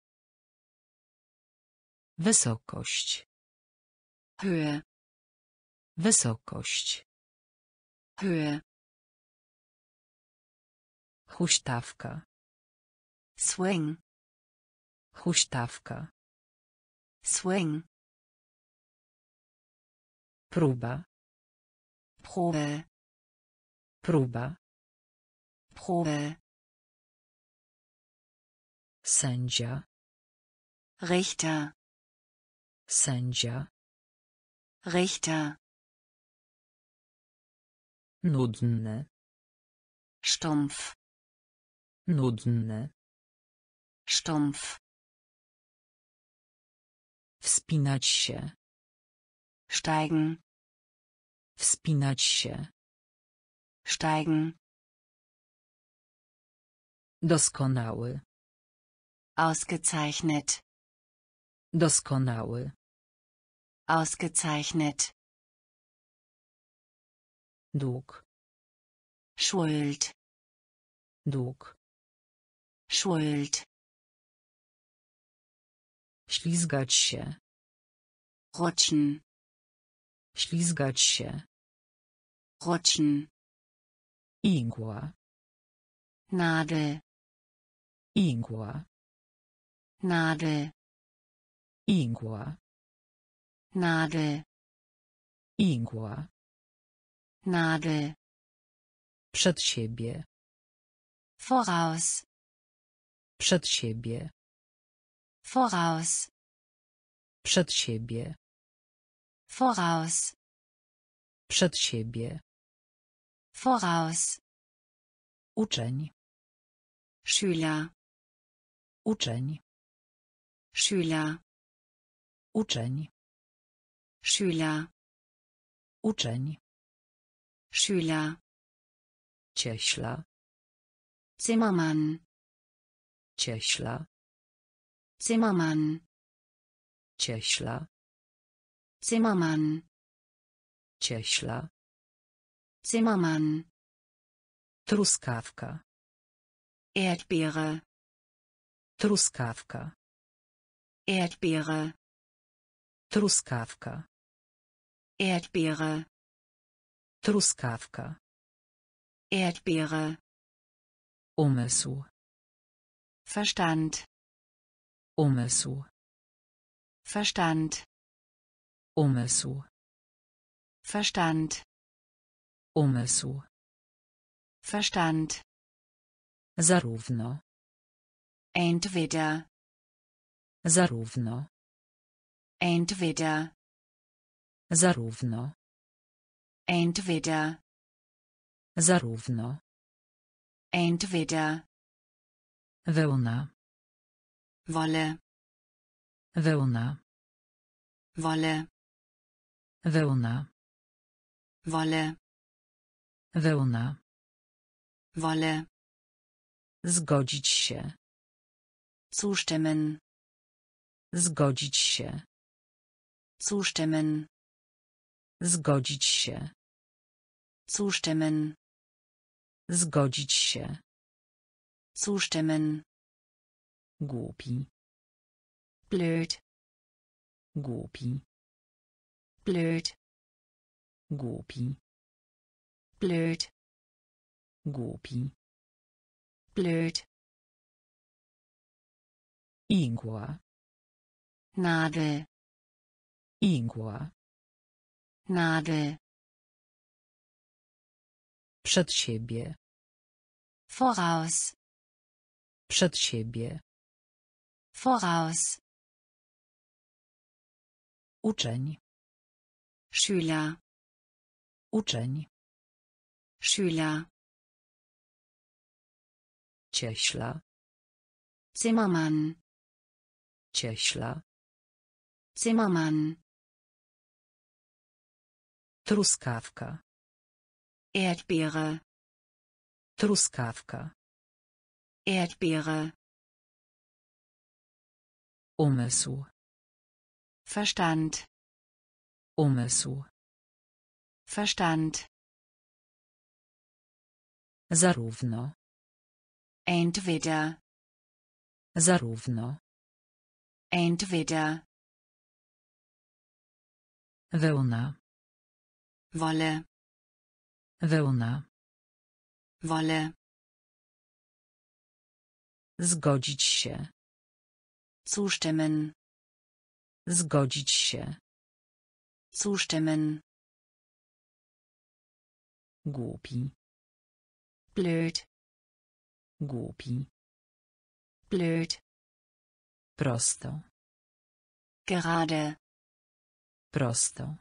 Wysokość. Höhe. Wysokość. Höhe. Huśtawka. Swing. Huśtawka. Swing. Próba. Probe. Próba. Probe. Sędzia. Richter. Sędzia. Richter. Nudny. Stumpf. Nudny. Stumpf. Wspinać się. Steigen. Wspinać się. Steigen. Doskonały. Ausgezeichnet. Doskonały. Ausgezeichnet. Dług. Schuld. Dług. Schuld. Ślizgać się. Rutschen. Ślizgać się. Rutschen. Igła. Nadel. Igła. Nadel. Igła. Nadel. Igła. Nadel. Przed siebie. Voraus. Przed siebie. Voraus. Przed siebie. Voraus. Przed siebie. Voraus. Uczeń. Schüler. Uczeń. Schüler. Uczeń. Schüler. Uczeń. Schüler. Cieśla. Zimmermann. Cieśla. Zimmermann. Cieśla. Zimmermann. Cieśla. Zimmermann. Truskawka. Erdbeere. Truskawka. Erdbeere. Truskawka. Erdbeere. Truskawka. Erdbeere. Umysł. Verstand. Umysł. Verstand. Umysł. Verstand. Umysł. Verstand. Zarówno. Entweder. Zarówno. Entweder. Zarówno. Entweder. Zarówno. Entweder. Wełna. Wolle. Wełna. Wolle. Wełna. Wolle. Wełna. Wolle. Zgodzić się. Zustimmen. Zgodzić się. Zustimmen. Zgodzić się. Zustimmen. Zgodzić się. Zustimmen. Głupi. Blöd. Głupi. Blöd. Głupi. Blöd. Głupi. Blöd. Igła. Nadel. Igła. Nadel. Przed siebie. Voraus. Przed siebie. Voraus. Uczeń. Schüler. Uczeń. Schüler. Cieśla. Zimmermann. Cieśla. Zimmermann. Truskawka. Erdbeere. Truskawka. Erdbeere. Umysł. Verstand. Umysł. Verstand. Zarówno. Entweder. Zarówno. Entweder. Wełna. Wolle. Wełna. Wolle. Zgodzić się. Zustimmen. Zgodzić się. Zustimmen. Głupi. Blöd. Głupi. Blöd. Prosto. Gerade. Prosto.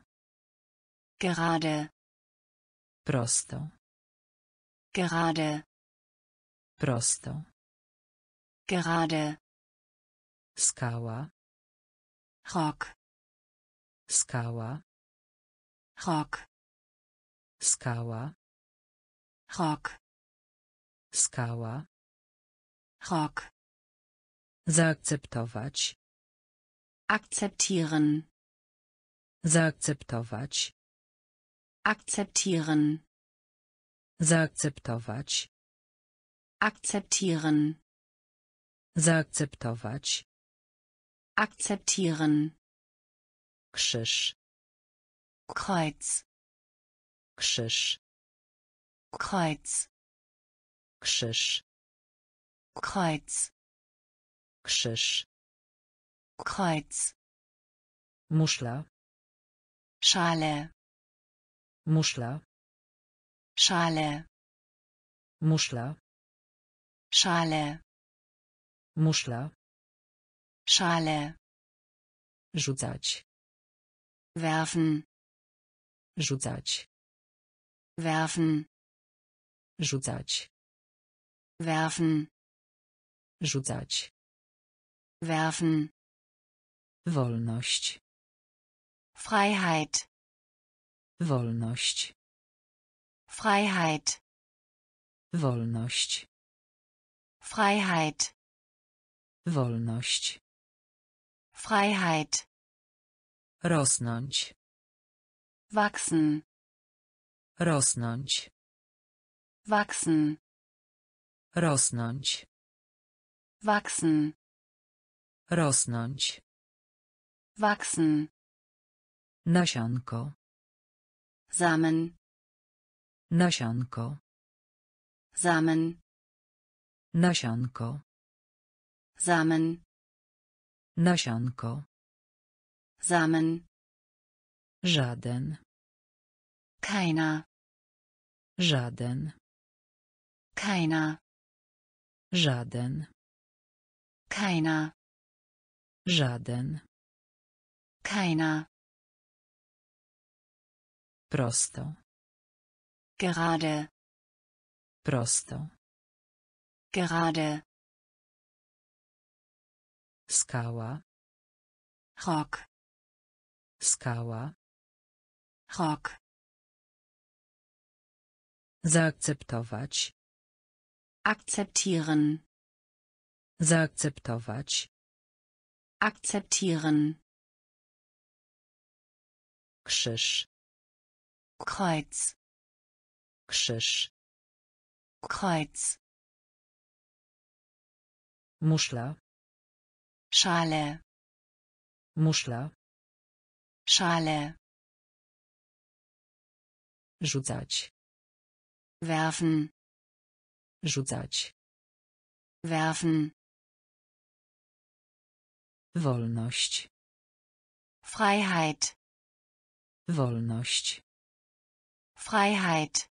Gerade. Prosto. Gerade. Prosto. Gerade. Skała. Rock. Skała. Rock. Skała. Rock. Skała. Rock. Zaakceptować. Akzeptieren. Zaakceptować. Akzeptieren. Zaakceptować. Akzeptieren. Zaakceptować. Akzeptieren. Krzyż. Kreuz. Krzyż. Kreuz. Krzyż. Kreuz. Krzyż. Kreuz. Muszla. Schale. Muszla. Schale. Muszla. Schale. Muszla. Schale. Rzucać. Werfen. Rzucać. Werfen. Rzucać. Werfen. Rzucać. Werfen. Wolność. Freiheit. Wolność. Freiheit. Wolność. Freiheit. Wolność. Freiheit. Rosnąć. Wachsen. Rosnąć. Wachsen. Rosnąć. Wachsen. Rosnąć. Wachsen. Nasionko. Samen. Nasionko. Samen. Nasionko. Samen. Nasionko. Samen. Żaden. Keiner. Żaden. Keiner. Żaden. Keiner. Żaden. Keiner. Prosto. Gerade. Prosto. Gerade. Skała. Rock. Skała. Rock. Zaakceptować. Akzeptieren. Zaakceptować. Akzeptieren. Krzyż. Kreuz. Krzyż. Kreuz. Muszla. Schale. Muszla. Schale. Rzucać. Werfen. Rzucać. Werfen. Wolność. Freiheit. Wolność. Freiheit.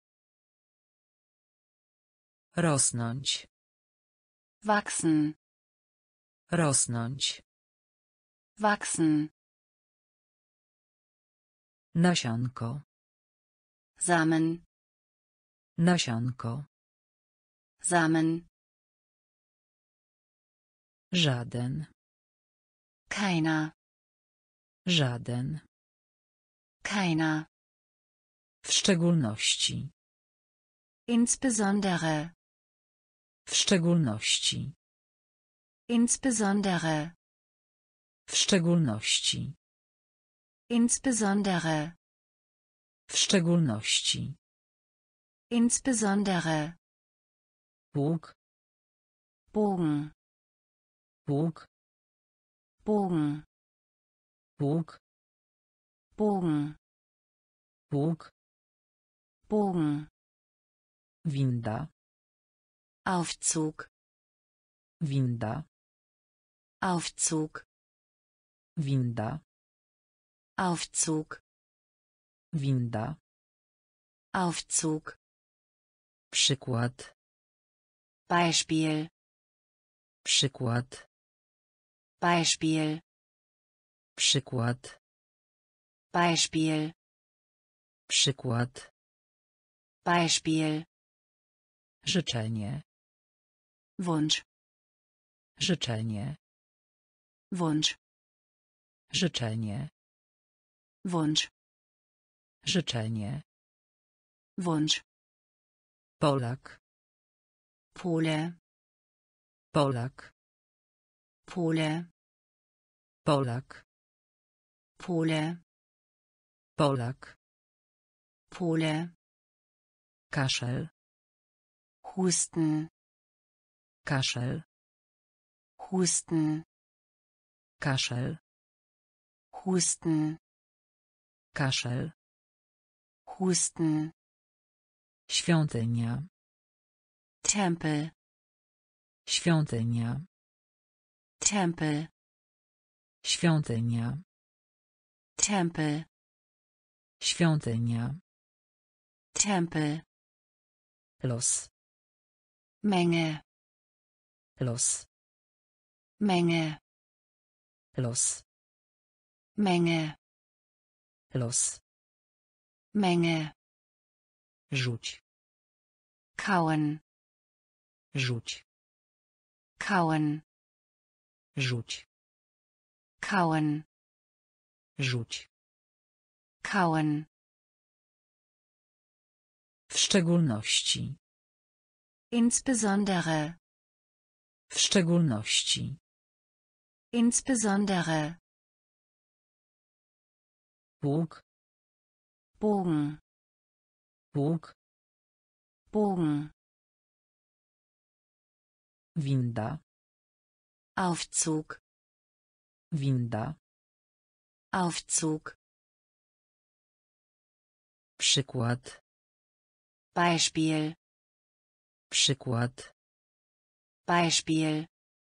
Rosnąć. Wachsen. Rosnąć. Wachsen. Nasionko. Samen. Nasionko. Samen. Żaden. Keiner. Żaden. Keiner. W szczególności. Insbesondere. W szczególności. Insbesondere. W szczególności. Insbesondere. W szczególności. Insbesondere. Bóg. Bogen. Bóg. Bogen. Bóg. Bogen. Bóg. Bogen. Winda. Aufzug. Winda. Aufzug. Winda. Aufzug. Winda. Aufzug. Przykład. Beispiel. Przykład. Beispiel. Przykład. Beispiel. Przykład. Beispiel. Życzenie. Wunsch. Życzenie. Wunsch. Życzenie. Wunsch. Życzenie. Wunsch. Polak. Pole. Polak. Pole. Polak. Pole. Polak. Pole. Kaszel. Husten. Kaszel. Husten. Kaszel. Husten. Kaszel. Husten. Świątynia. Tempel. Świątynia. Tempel. Świątynia. Tempel. Świątynia. Tempel. Los. Menge. Los. Menge. Los. Menge. Los. Menge. Rzuć. Kauen. Rzuć. Kauen. Rzuć. Kauen. Rzuć. Kauen. W szczególności. Insbesondere. W szczególności. Insbesondere. Bóg. Bogen. Bóg. Bogen. Winda. Aufzug. Winda. Aufzug. Przykład. Beispiel. Przykład. Beispiel.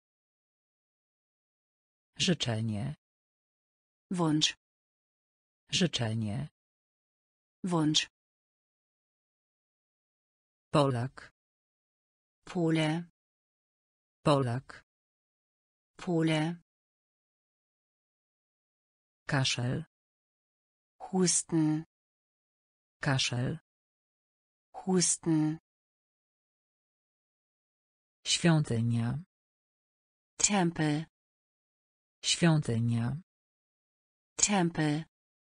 Życzenie. Wunsch. Życzenie. Wunsch. Polak. Pole. Polak. Pole. Kaszel. Husten. Kaszel. Husten. Świątynia. Tempel. Świątynia. Tempel.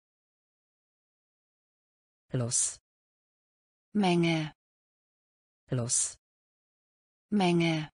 Los. Menge. Los. Menge.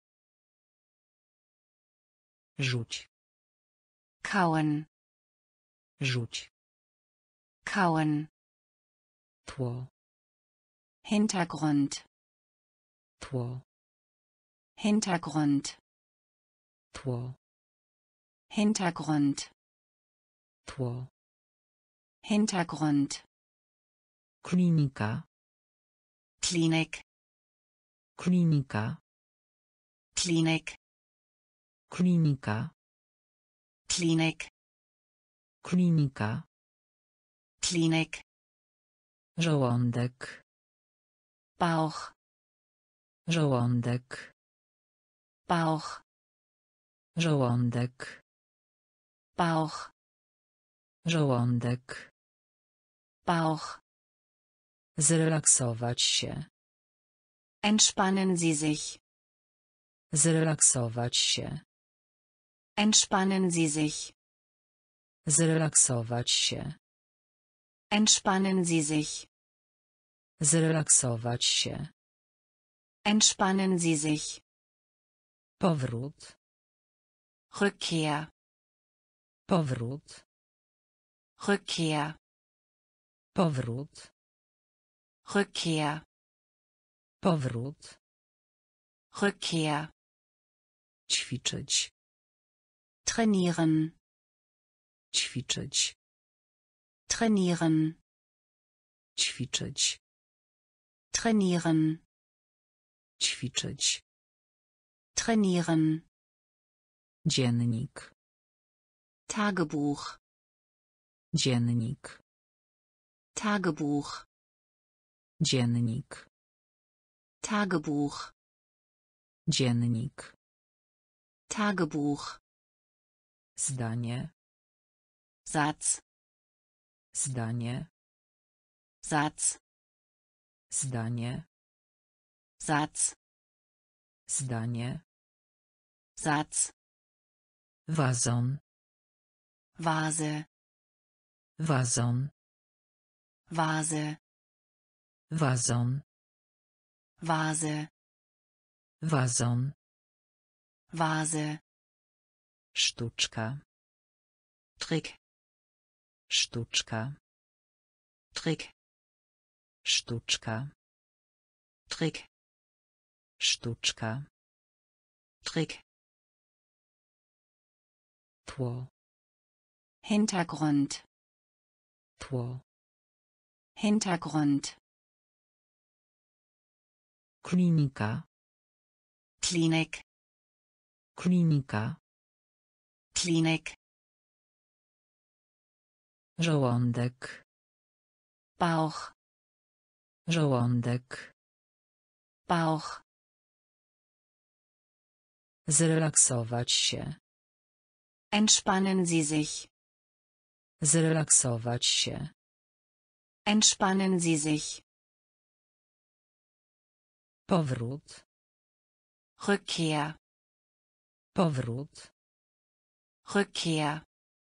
Rzuć. Kauen. Rzuć. Kauen. Tło. Hintergrund. Tło. Hintergrund. Tło. Hintergrund. Tło. Hintergrund. Klinika. Klinik. Klinika. Klinik. Klinika. Klinik. Klinika. Klinik. Żołądek. Bauch. Żołądek. Bauch. Żołądek. Bauch. Żołądek. Bauch. Zrelaksować się. Entspannen Sie sich. Zrelaksować się. Entspannen Sie sich. Zrelaksować się. Entspannen Sie sich. Zrelaksować się. Entspannen Sie sich. Powrót. Rückkehr. Powrót. Rückkehr. Powrót. Rückkehr. Powrót. Rückkehr. Ćwiczyć. Trainieren. Ćwiczyć. Trainieren. Ćwiczyć. Trainieren. Ćwiczyć. Trainieren. Dziennik. Tagebuch. Dziennik. Tagebuch. Dziennik. Tagebuch. Dziennik. Tagebuch. Zdanie. Satz. Zdanie. Satz. Zdanie. Satz. Zdanie. Satz. Wazon. Vase. Wazon. Vase. Wazon. Vase. Wazon. Vase. Sztuczka. Trick. Sztuczka. Trick. Sztuczka. Trick. Sztuczka. Trick. Tło. Hintergrund. Tło. Hintergrund. Klinika. Klinik. Klinika. Klinik. Żołądek. Bauch. Żołądek. Bauch. Zrelaksować się. Entspannen Sie sich. Zrelaksować się. Entspannen Sie sich. Powrót. Rückkehr. Powrót. Rückkehr.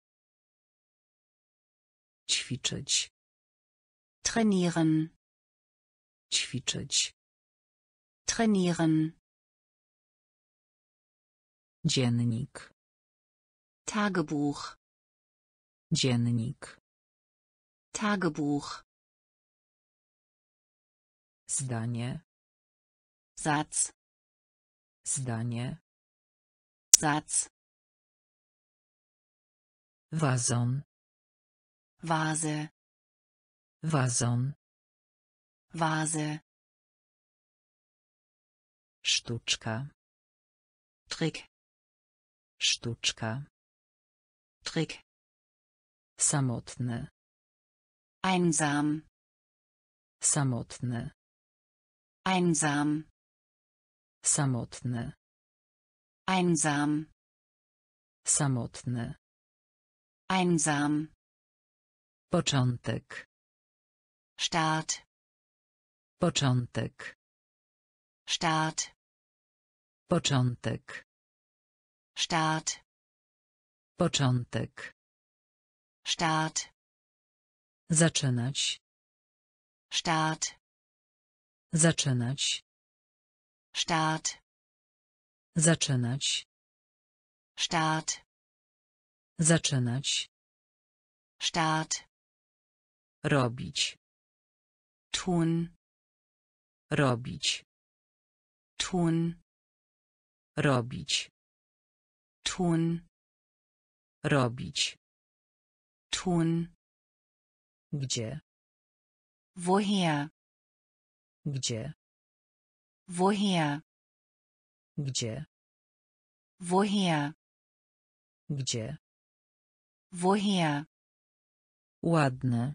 Ćwiczyć. Trainieren. Ćwiczyć. Trainieren. Dziennik. Tagebuch. Dziennik. Tagebuch. Zdanie. Satz. Zdanie. Satz. Wazon. Vase. Wazon. Vase. Sztuczka. Trick. Sztuczka. Trick. Samotny. Einsam. Samotny. Einsam. Samotny. Einsam. Samotny. Einsam. Początek. Start. Początek. Start. Początek. Start. Początek. Start. Zaczynać. Start. Zaczynać. Start. Zaczynać. Start. Zaczynać. Start. Robić. Tun. Robić. Tun. Robić. Tun. Robić. Tun. Gdzie? Woher? Gdzie? Woher? Gdzie? Woher? Gdzie? Woher? Ładne.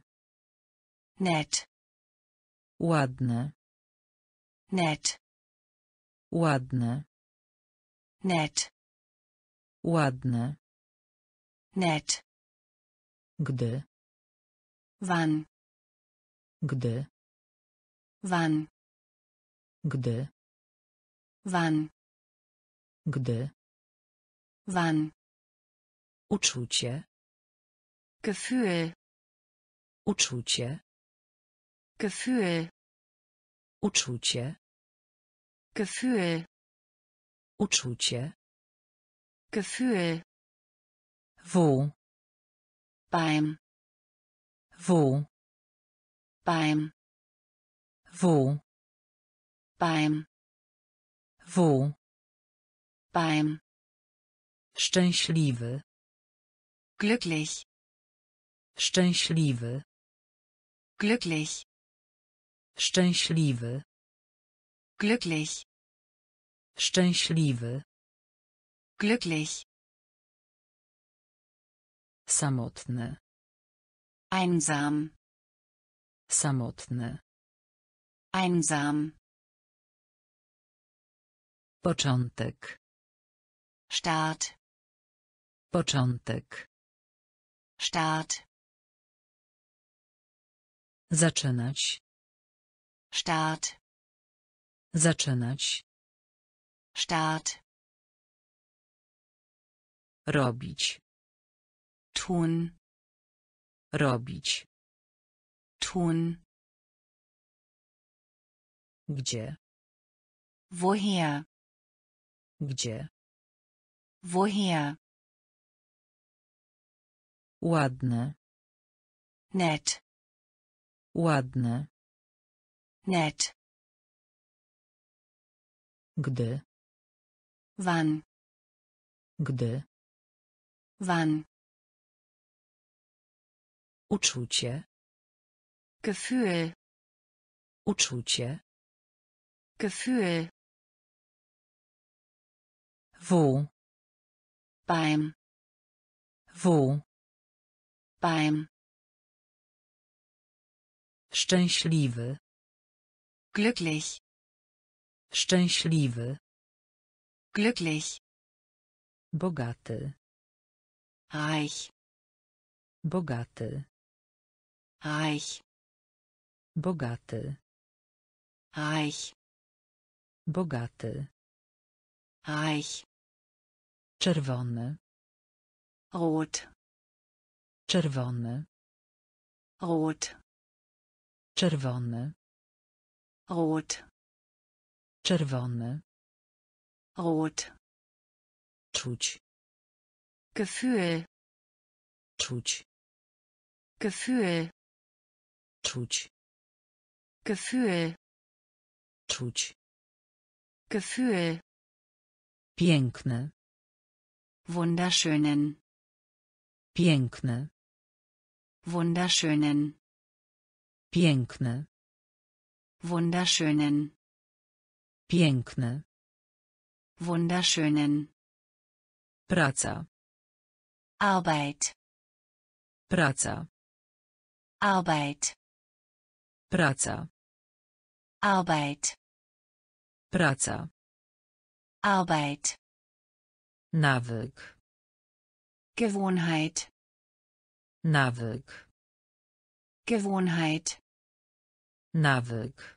Nett. Ładne. Nett. Ładne. Nett. Ładne. Nett. Gdy. Wann? Gdy. Wann? Gdy. Wann? Gdy. Wann? Uczucie. Gefühl. Uczucie. Gefühl. Uczucie. Gefühl. Uczucie. Gefühl. W. beim, Wo. beim, Wo. beim, Wo. beim, Szczęśliwy. glücklich, Szczęśliwy. glücklich, Szczęśliwy. glücklich, Szczęśliwy. glücklich, Samotny. einsam, Samotny. einsam, Początek. Start, Początek. Start, Zaczynać. Start, Zaczynać. Start, Robić. tun, Robić. tun, Gdzie? woher, Gdzie? woher, Ładne. nett, Ładne. nett, Gdy. wann, Gdy. wann, Uczucie. Gefühl, Uczucie. Gefühl, Wo. beim, Wo. beim, Szczęśliwy. glücklich, Szczęśliwy. glücklich, Bogaty. reich, Bogaty. reich, Bogaty. reich, Bogaty. reich, Czerwony. rot, Czerwony. rot, Czerwony. rot, Czerwony. rot, Czuć. Gefühl, Czuć. Gefühl, Czuć. Gefühl, Czuć. Gefühl, Piękny. wunderschönen, Piękny. wunderschönen, Piękny. wunderschönen, Piękny. wunderschönen, Praca. Arbeit, Praca. Arbeit, Praca. Arbeit, Praca. Arbeit, Nawyk. Gewohnheit, Nawyk. Gewohnheit, Nawyk.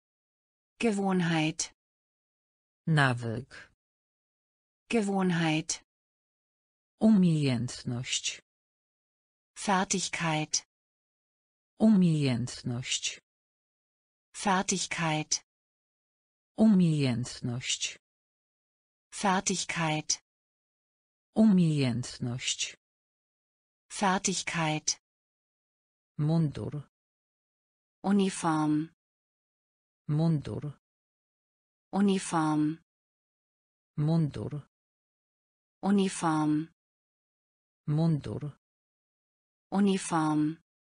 Gewohnheit, Nawyk. Gewohnheit, Umiejętność. Fertigkeit, Umiejętność. Fertigkeit, Umiejętność. Fertigkeit, Umiejętność. Fertigkeit, Mundur. Uniform, Mundur. Uniform, Mundur. Uniform, Mundur. Uniform,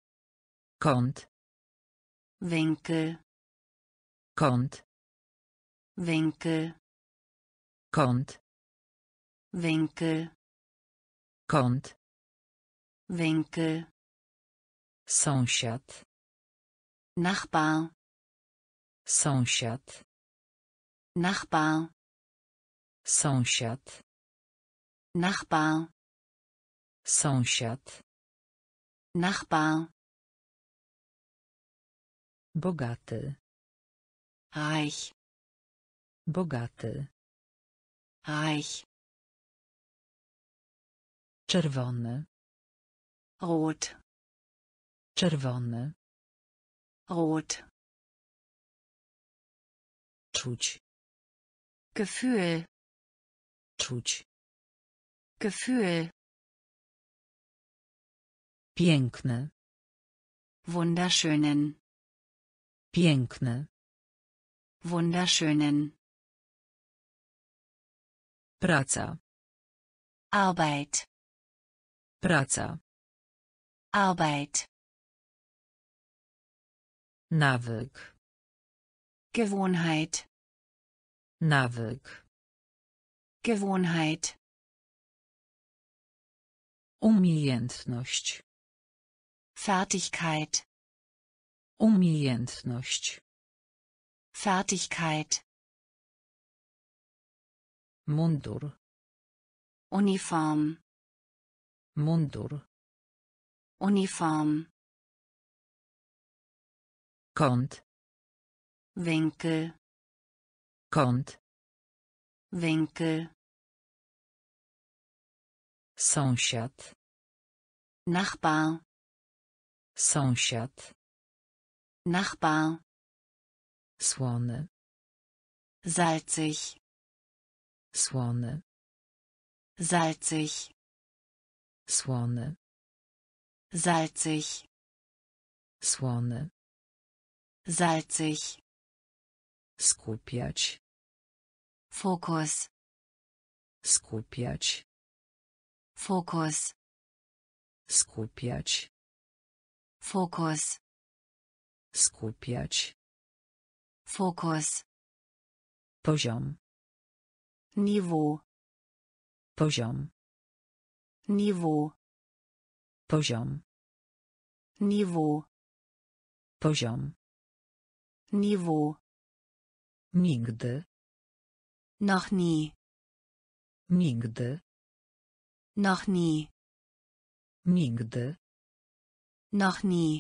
Kąt. Winkel, Kąt. Winkel, Kąt. Winkel, Kąt. Winkel, Sąsiad. Nachbar, Sąsiad. Nachbar, Sąsiad. Nachbar, Sąsiad. Nachbar, Bogaty. reich, Bogaty. reich, Czerwony. rot, Czerwony. rot, Czuć. Gefühl, Czuć. Gefühl, Piękny. Wunderschönen. Piękny. Wunderschönen. Praca. Arbeit. Praca. Arbeit. Nawyk. Gewohnheit. Nawyk. Gewohnheit. Umiejętność. Fertigkeit. Umiejętność. Fertigkeit. Mundur. Uniform. Mundur. Uniform. Kąt. Winkel. Kąt. Winkel. Sąsiad. Nachbar. Sąsiad. Nachbar. Słony. Salzig. Słony. Salzig. Słony. Salzig. Słony. Salzig. Skupiać. Fokus. Skupiać. Fokus. Skupiać. Fokus. Skupiać. Fokus. Poziom. Niveau. Poziom. Niveau. Poziom. Niveau. Poziom. Niveau. Nigdy. Noch nie. Nigdy. Noch nie. Nigdy. Noch nie.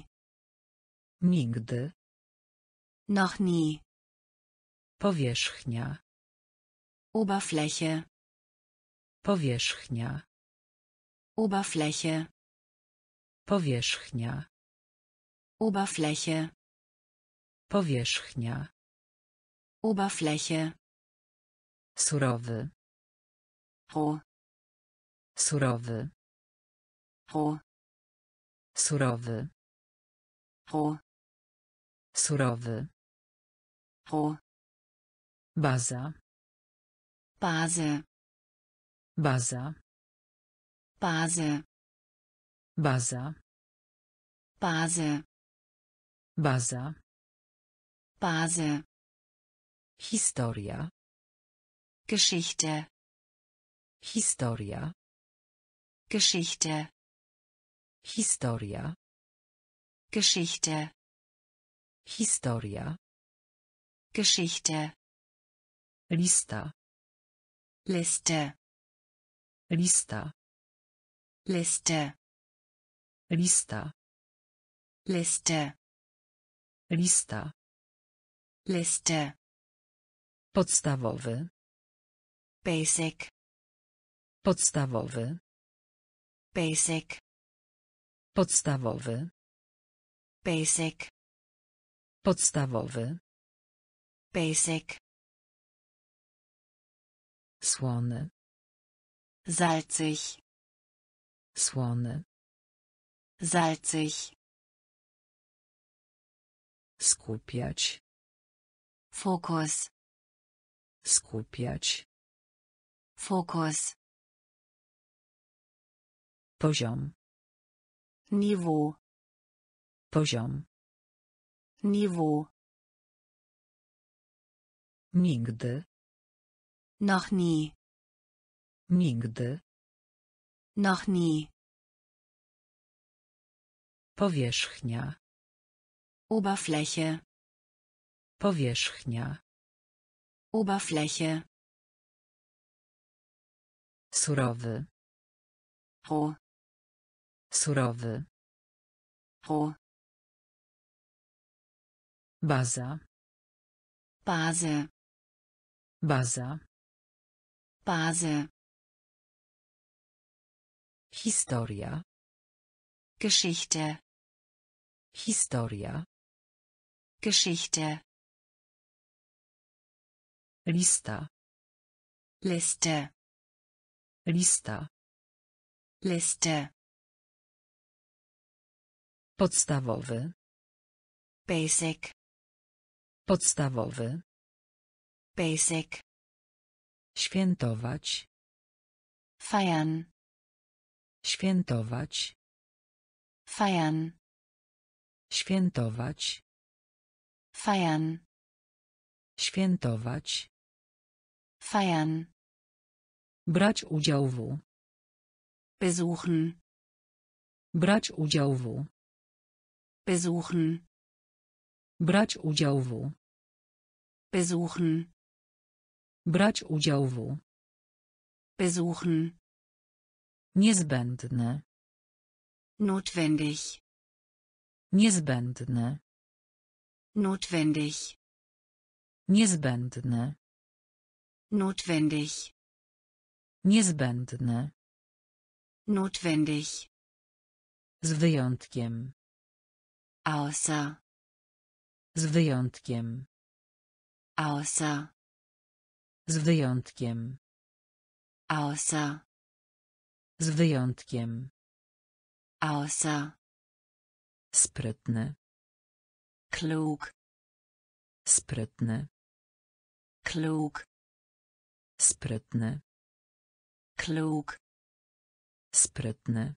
Nigdy. Noch nie. Powierzchnia. Oberfläche. Powierzchnia. Oberfläche. Powierzchnia. Oberfläche. Powierzchnia. Oberfläche. Surowy. Roh. Surowy. Roh. Surowy. Roh. Surowy. Roh. Baza. Base. Baza. Base. Baza. Base. Baza. Base. Historia. Geschichte. Historia. Geschichte. Historia. Geschichte. Historia. Geschichte. Lista. Liste. Lista. Liste. Lista. Liste. Lista. Liste. Podstawowy. Basic. Podstawowy. Basic. Podstawowy. Basic. Podstawowy. Basic. Słony. Salzig. Słony. Salzig. Skupiać. Fokus. Skupiać. Fokus. Poziom. Niveau. Poziom. Niveau. Nigdy. Noch nie. Nigdy. Noch nie. Powierzchnia. Oberfläche. Powierzchnia. Oberfläche. Surowy. Roh. Surowy. Roh. Baza. Base. Baza. Base. Historia. Geschichte. Historia. Geschichte. Lista. Liste. Lista. Liste. Podstawowy. Basic. Podstawowy. Basic. Świętować. Feiern. Świętować. Feiern. Świętować. Feiern. Świętować. Feiern. Brać udział w. Besuchen. Brać udział w. Besuchen. Brać udział w. Besuchen. Brać udział w. Besuchen. Niezbędne. Notwendig. Niezbędne. Notwendig. Niezbędne. Notwendig. Niezbędne. Notwendig. Z wyjątkiem. Außer. Z wyjątkiem. Außer. Z wyjątkiem. Außer. Z wyjątkiem. Außer. Sprytny. Klug. Sprytny. Klug. Sprytny. Klug. Sprytny.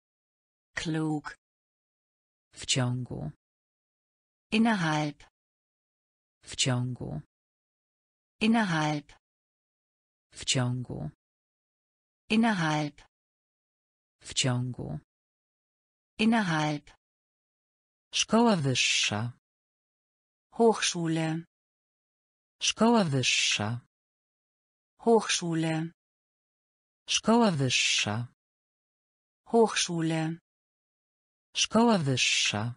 Klug. W ciągu. Innerhalb. W ciągu. Innerhalb. W ciągu. Innerhalb. W ciągu. Innerhalb. Szkoła wyższa. Hochschule. Szkoła wyższa. Hochschule. Szkoła wyższa. Hochschule. Szkoła wyższa.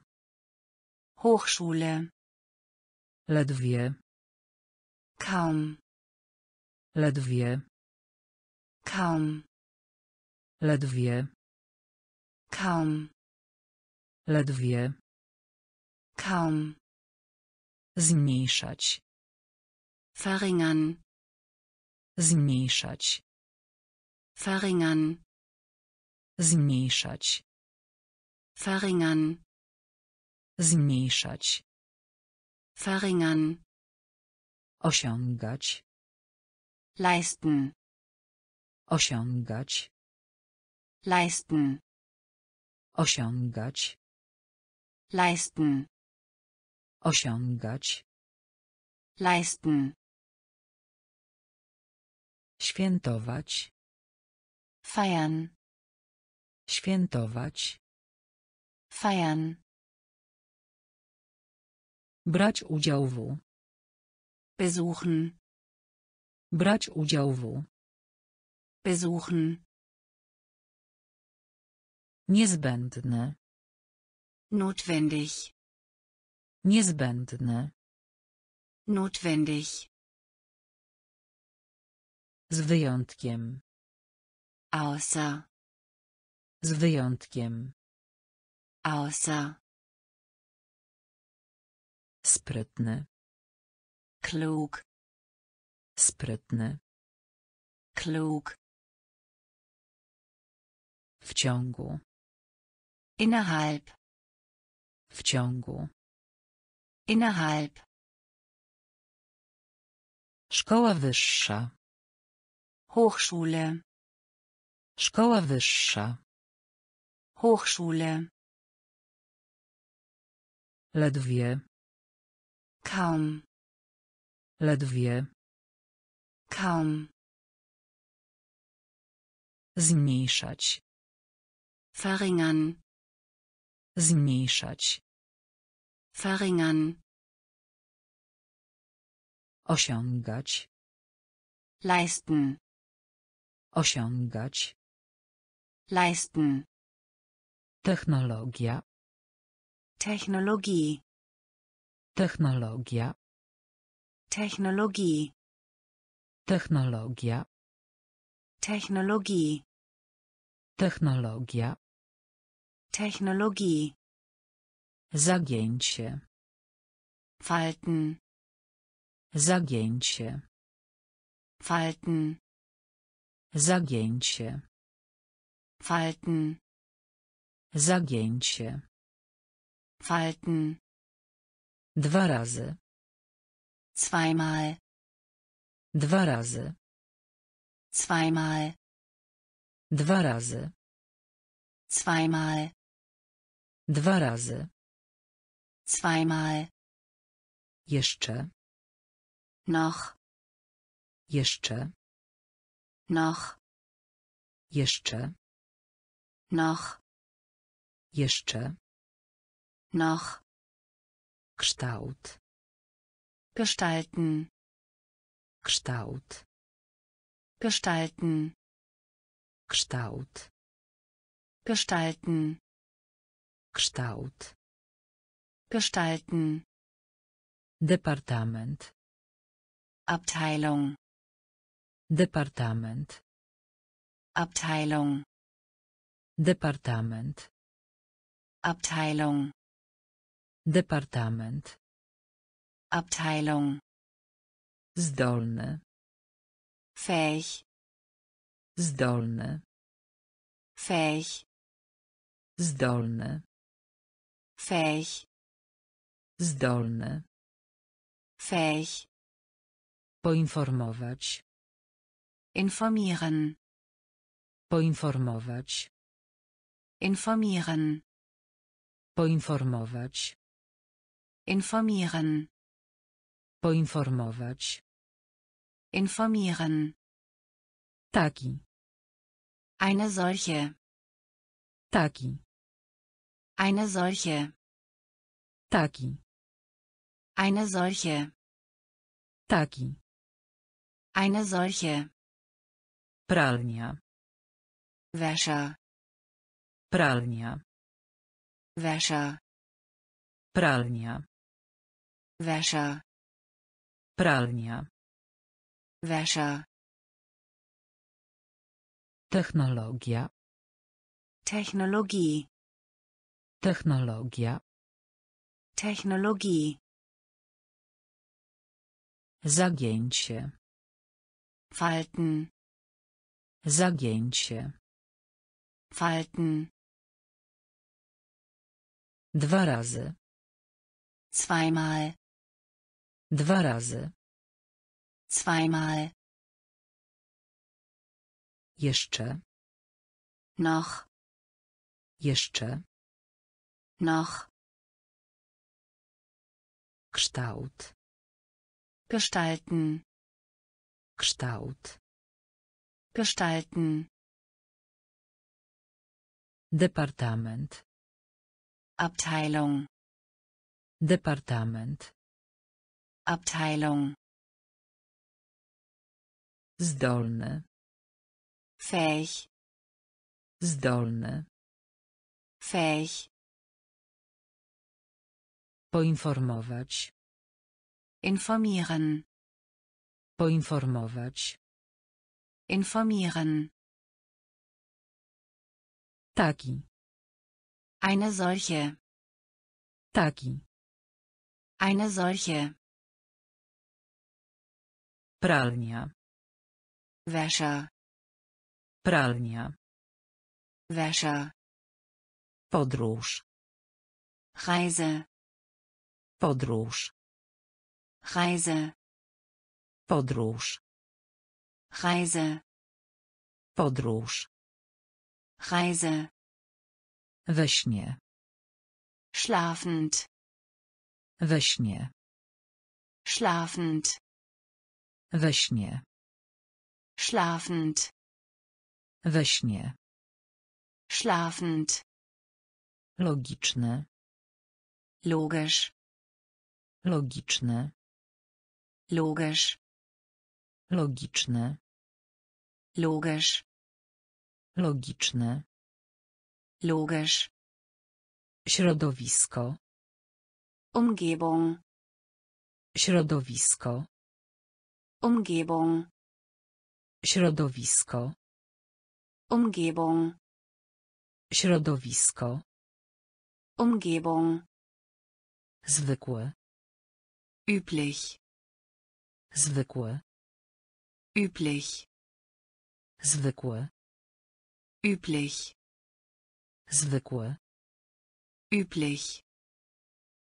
Hochschule. Ledwie. Kaum. Ledwie. Kaum. Ledwie. Kaum. Ledwie. Kaum. Zmniejszać. Verringern. Zmniejszać. Verringern. Zmniejszać. Verringern. Zmniejszać. Verringern. Osiągać. Leisten. Osiągać. Leisten. Osiągać. Leisten. Osiągać. Leisten. Świętować. Feiern. Świętować. Feiern. Brać udział w. Besuchen. Brać udział w. Besuchen. Niezbędne. Notwendig. Niezbędne. Notwendig. Z wyjątkiem. Außer. Z wyjątkiem. Außer. Sprytny. Klug. Sprytny. Klug. W ciągu. Innerhalb. W ciągu. Innerhalb. Szkoła wyższa. Hochschule. Szkoła wyższa. Hochschule. Ledwie. Kaum. Ledwie. Kaum. Zmniejszać. Verringern. Zmniejszać. Verringern. Osiągać. Leisten. Osiągać. Leisten. Technologia. Technologie. Technologia. Technologie. Technologia. Technologie. Technologia. Technologie. Zagięcie. Falten. Zagięcie. Falten. Zagięcie. Falten. Zagięcie. Falten. 2 razy. Zweimal. 2 razy. Zweimal. 2 razy. Zweimal. 2 razy. Zweimal. Jeszcze. Noch. Jeszcze. Noch. Jeszcze. Noch. Jeszcze. Noch. Kształt. Gestalten. Kształt. Gestalten. Kształt. Gestalten. Kształt. Gestalten. Departament. Abteilung. Departament. Abteilung. Departament. Abteilung. Departament. Abteilung. Zdolny. Fähig. Zdolny. Fähig. Zdolny. Fähig. Zdolny. Fähig. Poinformować. Informieren. Poinformować. Informieren. Poinformować. Informieren. Poinformować. Informieren. Taki. Eine solche. Taki. Eine solche. Taki. Eine solche. Taki. Eine solche. Pralnia. Wäsche. Pralnia. Wäsche. Pralnia. Wäsche. Pralnia. Wäsche. Technologia. Technologie. Technologia. Technologie. Zagięcie. Falten. Zagięcie. Falten. 2 razy. Zweimal. 2 razy. Zweimal. Jeszcze. Noch. Jeszcze. Noch. Kształt. Gestalten. Kształt. Gestalten. Departament. Abteilung. Departament. Abteilung. Zdolny. Fähig. Zdolny. Fähig. Poinformować. Informieren. Poinformować. Informieren. Taki. Eine solche. Taki. Eine solche. Pralnia. Wäsche. Pralnia. Wäsche. Podróż. Reise. Podróż. Reise. Podróż. Reise. Podróż. Reise. We śnie. Schlafend. We śnie. Schlafend. We śnie. Schlafend. We śnie. Schlafend. Logiczne. Logisch. Logiczne. Logisch. Logiczne. Logisch. Logiczne. Logisch. Środowisko. Umgebung. Środowisko. Umgebung. Środowisko. Umgebung. Środowisko. Umgebung. Zwykłe. Üblich. Zwykłe. Üblich. Zwykłe. Üblich. Zwykłe. Üblich.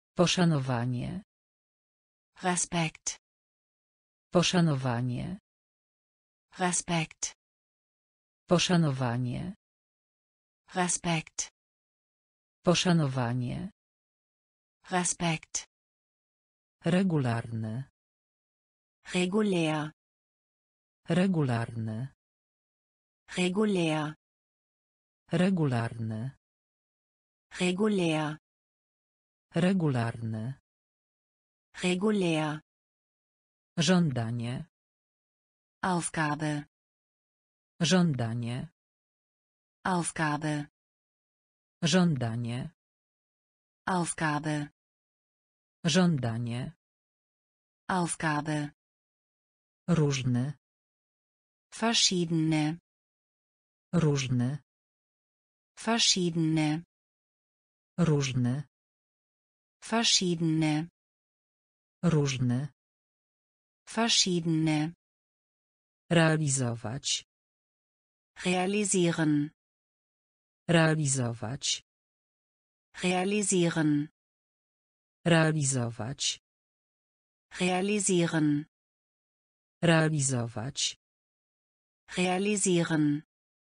Poszanowanie. Respekt. Poszanowanie. Respekt. Poszanowanie. Respekt. Poszanowanie. Respekt. Regularny. Regulär. Regularny. Regulär. Regularny. Regulär. Regularny. Regulär. Żądanie. Aufgabe. Żądanie. Aufgabe. Żądanie. Aufgabe. Żądanie. Aufgabe. Różny. Verschiedene. Różny. Verschiedene. Różny. Verschiedene. Różny. Verschiedene. Realizować. Realisieren. Realizować. Realisieren. Realizować. Realisieren. Realizować. Realisieren.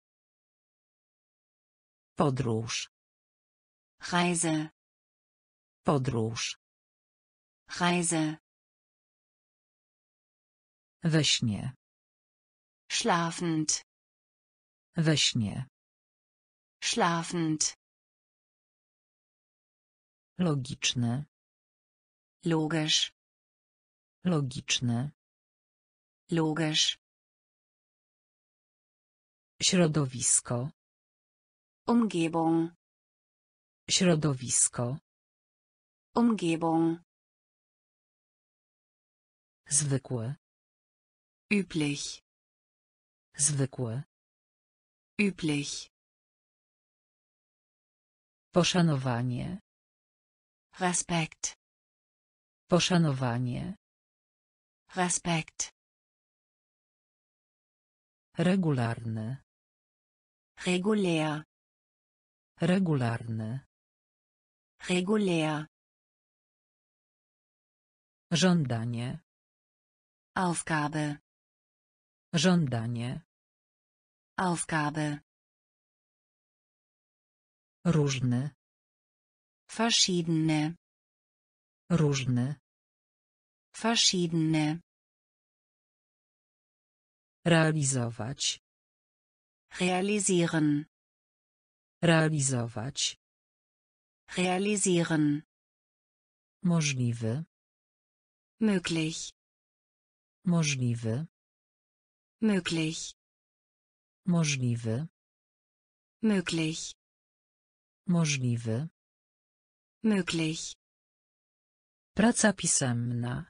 Podróż. Reise. Podróż. Reise. We śnie. Schlafend. We śnie. Schlafend. Logiczne. Logisch. Logiczne. Logisch. Środowisko. Umgebung. Środowisko. Umgebung. Zwykłe. Üblich. Zwykłe. Üblich. Poszanowanie. Respekt. Poszanowanie. Respekt. Regularny. Regulär. Regularny. Regulär. Żądanie. Aufgabe. Żądanie. Aufgabe. Różny. Verschiedene. Różny. Verschiedene. Realizować. Realisieren. Realizować. Realisieren. Możliwy. Möglich. Możliwy. Möglich. Możliwy. Möglich. Możliwy. Möglich. Praca pisemna.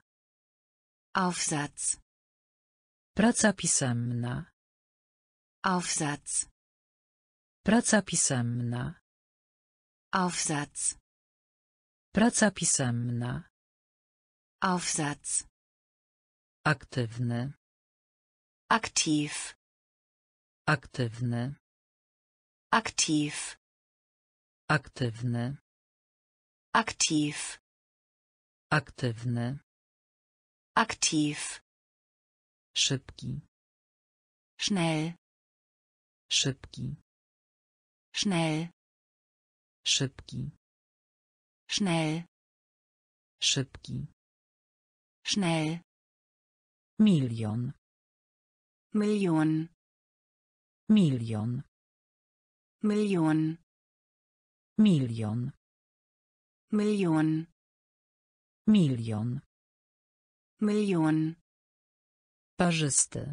Aufsatz. Praca pisemna. Aufsatz. Praca pisemna. Aufsatz. Praca pisemna. Aufsatz. Aktywny. Aktiv. Aktywny. Aktiv. Aktywny. Aktiv. Aktywny. Aktiv. Szybki. Schnell. Szybki. Schnell. Szybki. Schnell. Szybki. Schnell. Milion. Million. Milion. Million. Milion. Million. Milion. Million. Parzysty.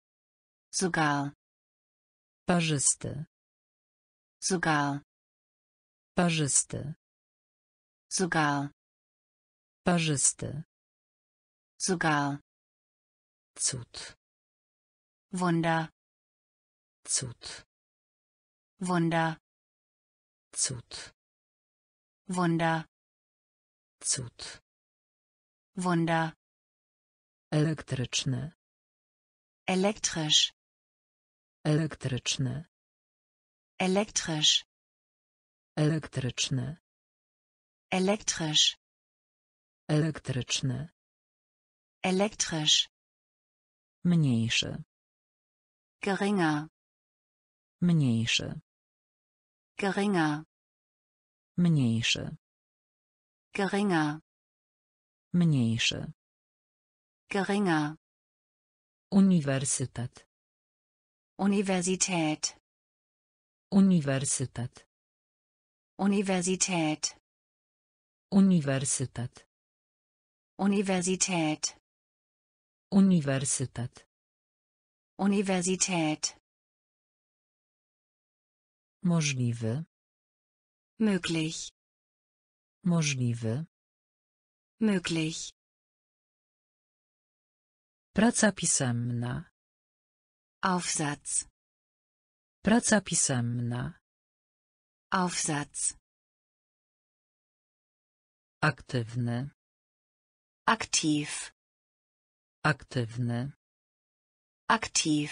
Sogar. Parzysty. Sogar. Parzysty. Sogar. Parzysty. Sogar. Cud. Wunder. Cud. Wunder. Cud. Wunder. Cud. Wunder. Elektryczny. Elektrisch. Elektryczny. Elektrisch. Elektryczny. Elektrisch. Elektryczny. Elektrisch. Mniejszy. Geringer. Mniejszy. Geringer. Mniejszy. Geringer. Mniejszy. Geringer. Uniwersytet. Universität. Uniwersytet. Universität. Uniwersytet. Universität. Uniwersytet. Universität. Możliwy. Möglich. Możliwy. Möglich. Praca pisemna. Aufsatz. Praca pisemna. Aufsatz. Aktywny. Aktiv. Aktywny. Aktiv.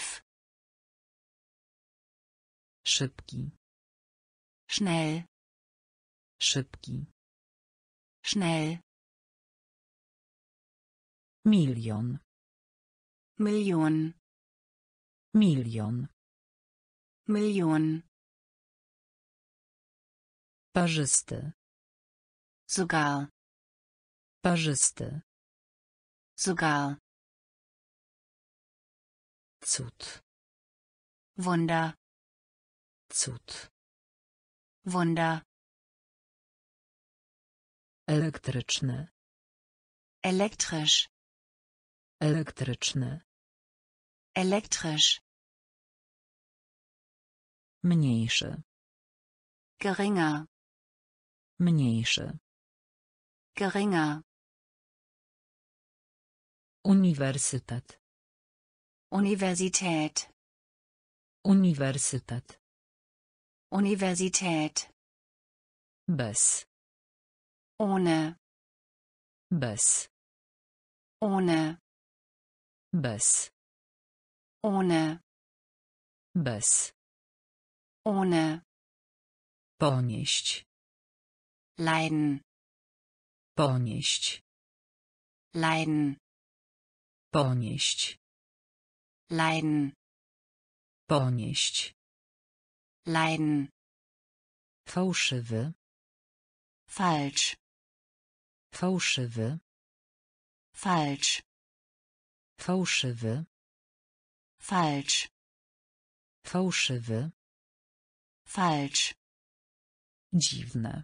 Szybki. Schnell. Szybki. Schnell. Milion. Million. Milion. Million. Parzysty. Sogar. Parzysty. Sogar. Cud. Wunder. Cud. Wunder. Elektryczny. Elektrisch. Elektryczny. Elektrisch. Mniejszy. Geringer. Mniejszy. Geringer. Uniwersytet. Universität. Uniwersytet. Universität. Bez. Ohne. Bez. Ohne. Bez. Ohne. Bez. Ohne. Ponieść. Leiden. Ponieść. Leiden. Ponieść. Leiden. Ponieść. Leiden. Fałszywy. Falsch. Fałszywy. Falsch. Fałszywy. Falsch. Fałszywy. Falsch. Dziwne.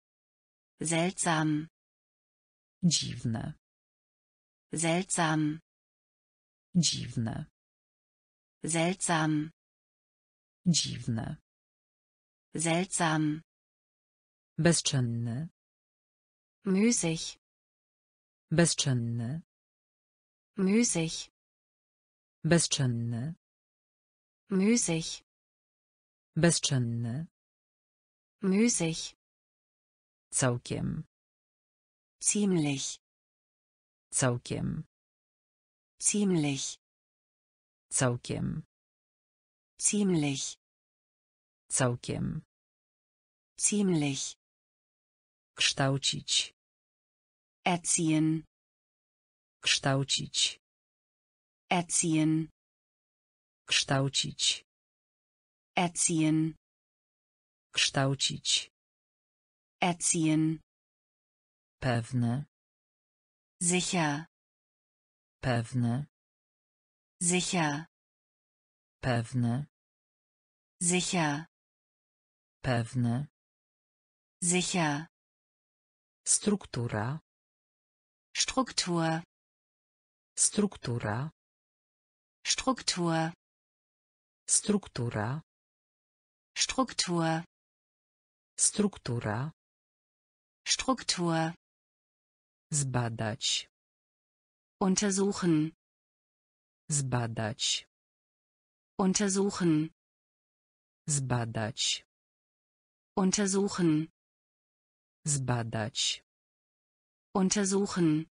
Seltsam. Dziwne. Seltsam. Dziwne. Seltsam. Dziwne. Seltsam. Bezczynny. Müßig. Bezczynny. Müßig. Bezczynny. Müßig. Bezczynny. Müßig. Całkiem. Ziemlich. Całkiem. Ziemlich. Całkiem. Ziemlich. Całkiem. Ziemlich. Kształcić. Erziehen. Kształcić. Erziehen. Kształcić. Erziehen. Kształcić. Erziehen. Pewne. Sicher. Pewne. Sicher. Pewne. Sicher. Pewne. Sicher. Struktura. Struktur. Struktura. Struktur. Struktura. Struktur. Struktura. Struktur. Zbadać. Untersuchen. Zbadać. Untersuchen. Zbadać. Untersuchen. Zbadać. Untersuchen.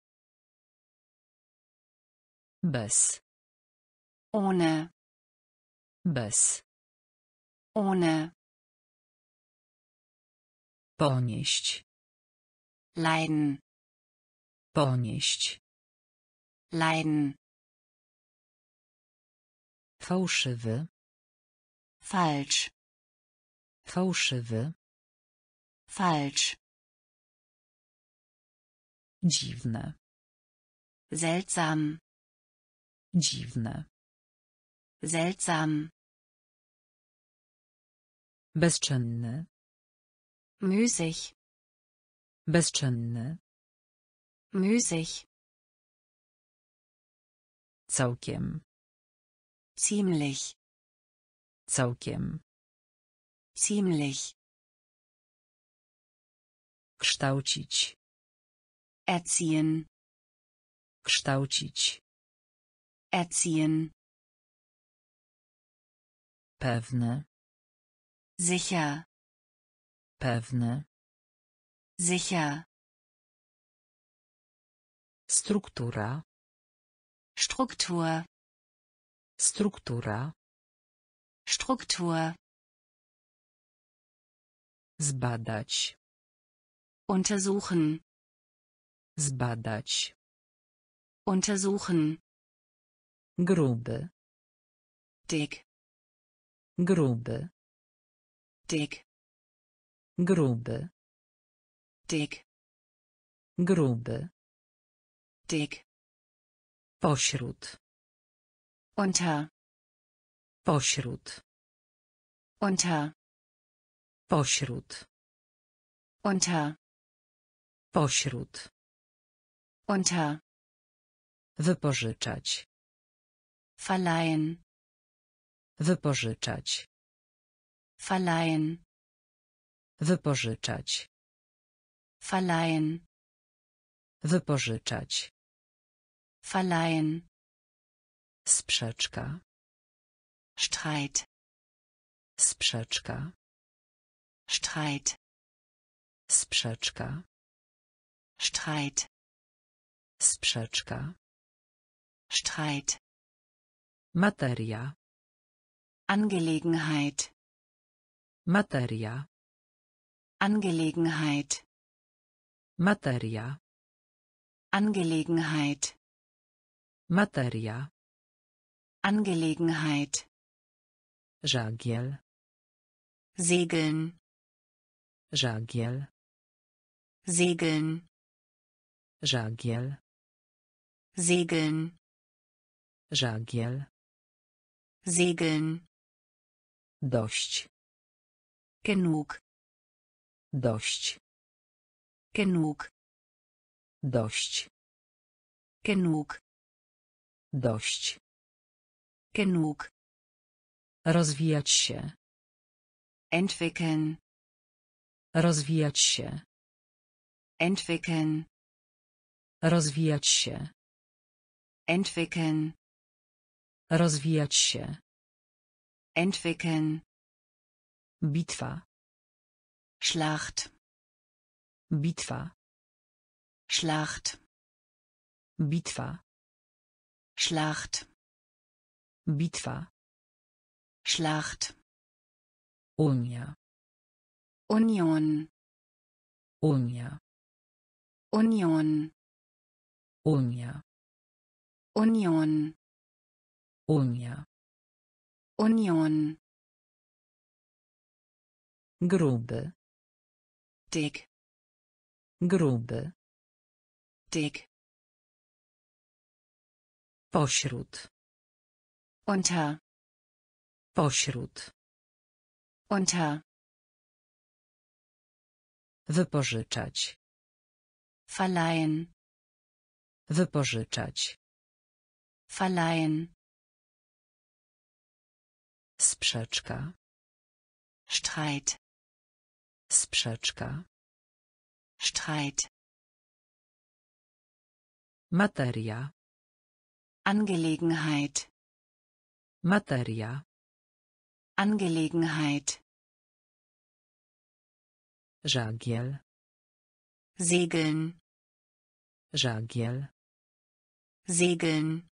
Bez. Ohne. Bez. Ohne. Ponieść. Leiden. Ponieść. leiden, Fałszywy. falsch, Fałszywy. falsch, Dziwne. seltsam, Dziwne. seltsam, Bezczynny. müßig, Bezczynny. müßig, Całkiem. ziemlich, Całkiem. ziemlich, Kształcić. erziehen, Kształcić. erziehen, Pewny. sicher, Pewny. sicher, Struktura. Struktur, Struktura. Struktur, Zbadać. untersuchen, Zbadać. untersuchen, Gruby. dick, Gruby. dick, Gruby. dick, Gruby. dick, Pośród. unter, Pośród. unter, Pośród. unter, Pośród. unter, Wypożyczać. verleihen, Wypożyczać. verleihen, Wypożyczać. verleihen, Wypożyczać. verleihen, Sprzeczka. Streit, Sprzeczka. Streit, Sprzeczka. Streit, Sprzeczka. Streit, Materia. Angelegenheit, Materia. Angelegenheit, Materia. Angelegenheit, Materia. Angelegenheit, Żagiel. Segeln, Żagiel. Segeln, Żagiel. Segeln, Żagiel. Segeln, Dość. genug, Dość. genug, Dość. genug, Dość. genug, Rozwijać się. entwickeln, Rozwijać się. entwickeln, Rozwijać się. entwickeln, Rozwijać się. entwickeln, Bitwa. Schlacht, Bitwa. Schlacht, Bitwa. Schlacht, Bitwa. Schlacht, Unia. Union, Unia. Union, Unia. Union, Unia. Union, Gruby. dick, Gruby. dick, Pośród. unter, Pośród. unter, Wypożyczać. verleihen, Wypożyczać. verleihen, Sprzeczka. Streit, Sprzeczka. Streit, Materia. Angelegenheit, Materia. Angelegenheit, Żagiel. Segeln, Żagiel. Segeln,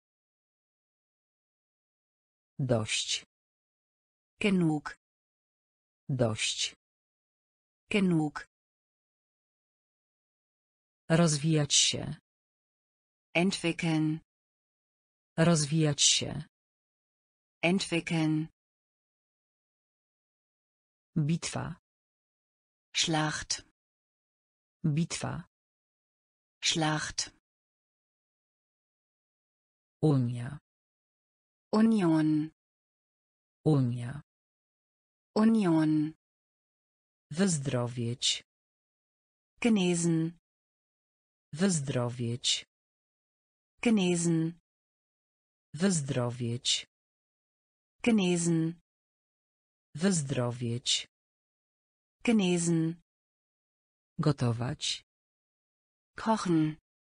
Dość. genug, Dość. genug, Rozwijać się. Entwickeln. Rozwijać się. Entwickeln. Bitwa. Schlacht. Bitwa. Schlacht. Unia. Union. Unia. Union. Wyzdrowieć. Genesen. Wyzdrowieć. Genesen. Wyzdrowieć. Genesen. Wyzdrowieć. Genesen. Gotować. Kochen.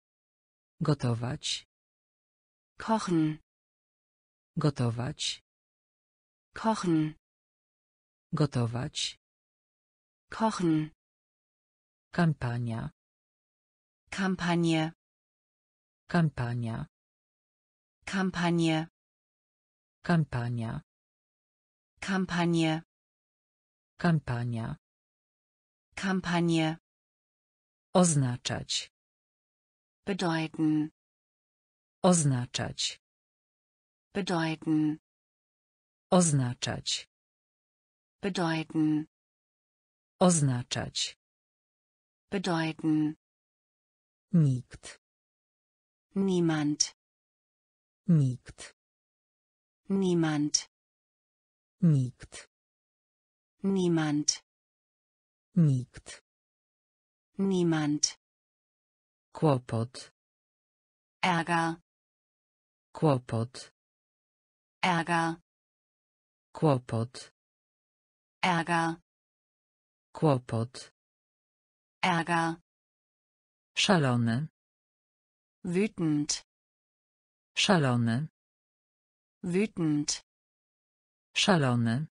Gotować. Kochen. Gotować. Kochen. Gotować. Kochen. Kampania. Kampagne. Kampania. Kampagne. Kampania. Kampagne. Kampania. Kampagne. Oznaczać. Bedeuten. Oznaczać. Bedeuten. Oznaczać. Bedeuten. Oznaczać. Bedeuten. Nikt. Niemand. Nikt. Niemand. Nikt. Niemand. Nikt. Niemand. Kłopot. Ärger. Kłopot. Ärger. Kłopot. Ärger. Kłopot. Ärger. Szalony. Wütend. Szalony. Wütend. Szalony.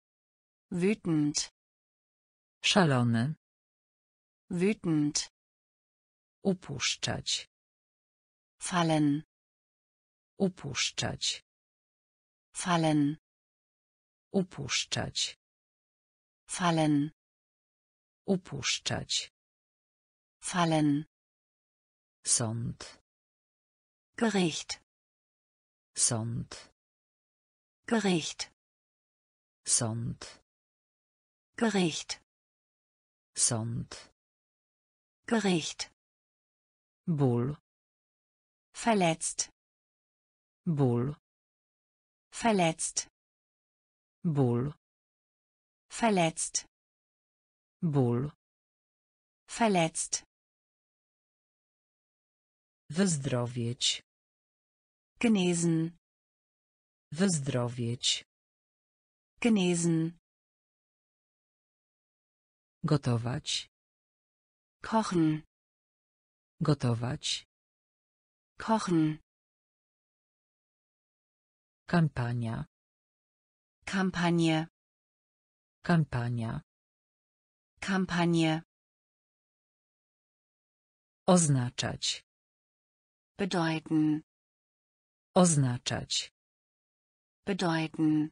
Wütend. Szalony. Wütend. Upuszczać. Fallen. Upuszczać. Fallen. Upuszczać. Fallen. Upuszczać. Fallen. Sąd. Gericht. Sąd. Gericht. Sąd. Gericht. Sąd. Gericht. Ból. Verletzt. Ból. Verletzt. Ból. Verletzt. Ból. Verletzt. Wyzdrowieć. Genesen. Wyzdrowieć. Genesen. Gotować. Kochen. Gotować. Kochen. Kampania. Kampagne. Kampania. Kampagne. Oznaczać. Bedeuten. Oznaczać. Bedeuten.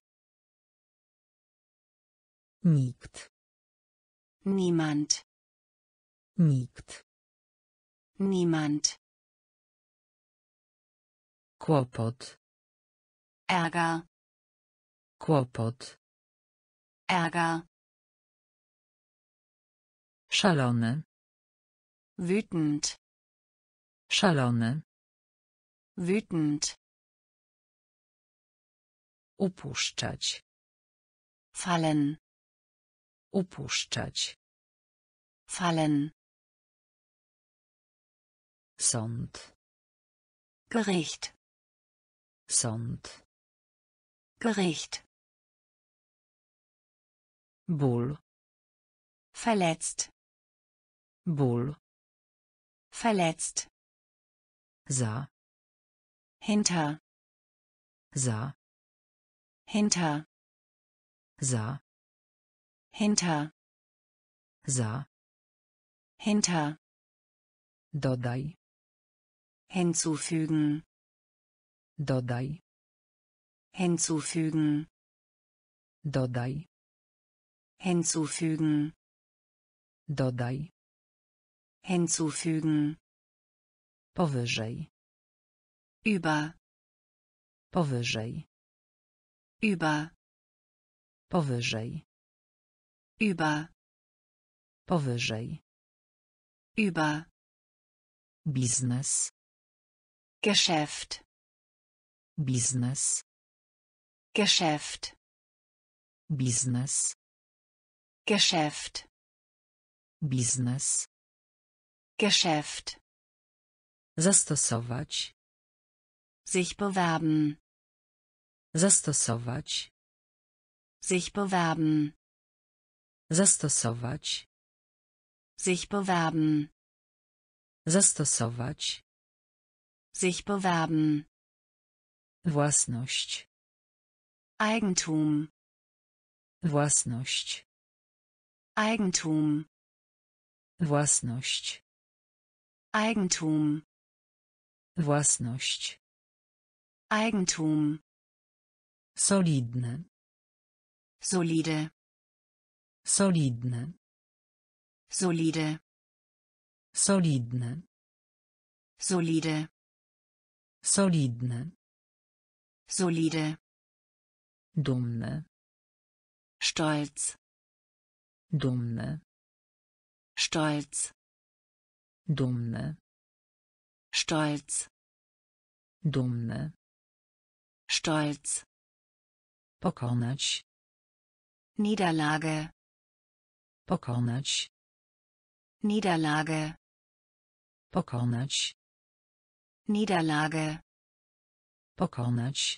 Nikt. Niemand. Nikt. Niemand. Kłopot. Ärger. Kłopot. Ärger. Szalony. Wütend. Szalony. Wütend. Upuszczać. Fallen. Upuszczać. Fallen. Sąd. Gericht. Sąd. Gericht. Ból. Verletzt. Ból. Verletzt. Za. Hinter. Za. Hinter. Za. Hinter. Za. Hinter. Dodaj. Hinzufügen. Dodaj. Hinzufügen. Dodaj. Hinzufügen. Dodaj. Hinzufügen. Powyżej. Über. Powyżej. Über. Powyżej. Über. Powyżej. Über. Biznes. Geschäft. Biznes. Geschäft. Biznes. Geschäft. Biznes. Geschäft. Zastosować. Sich bewerben. Zastosować. Sich bewerben. Zastosować. Sich bewerben. Zastosować. Sich bewerben. Własność. Eigentum. Własność. Eigentum. Własność. Eigentum. Własność. Eigentum. Solidne. Solide. Solidne. Solide. Solidne. Solide. Solidne. Solide. Dumne. Stolz. Dumne. Stolz. Dumne. Stolz. Dumne. Stolz. Pokonać. Niederlage. Pokonać. Niederlage. Pokonać. Niederlage. Pokonać.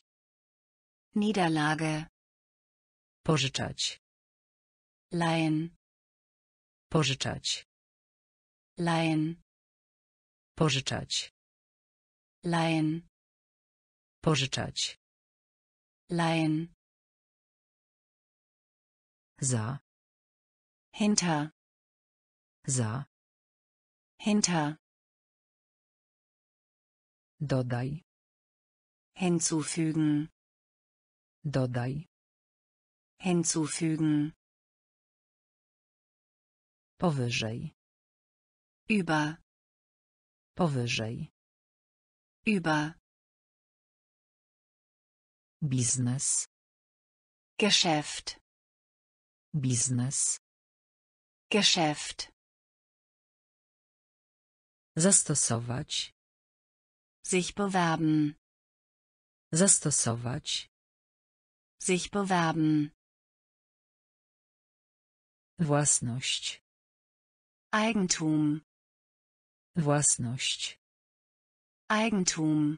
Niederlage. Pożyczać. Leihen. Pożyczać. Leihen. Pożyczać. Leihen. Pożyczać. Leihen. Za. Hinter. Za. Hinter. Dodaj. Hinzufügen. Dodaj. Hinzufügen. Powyżej. Über. Powyżej. Über. Biznes. Geschäft. Biznes. Geschäft. Zastosować. Sich bewerben. Zastosować. Sich bewerben. Własność. Eigentum. Własność. Eigentum.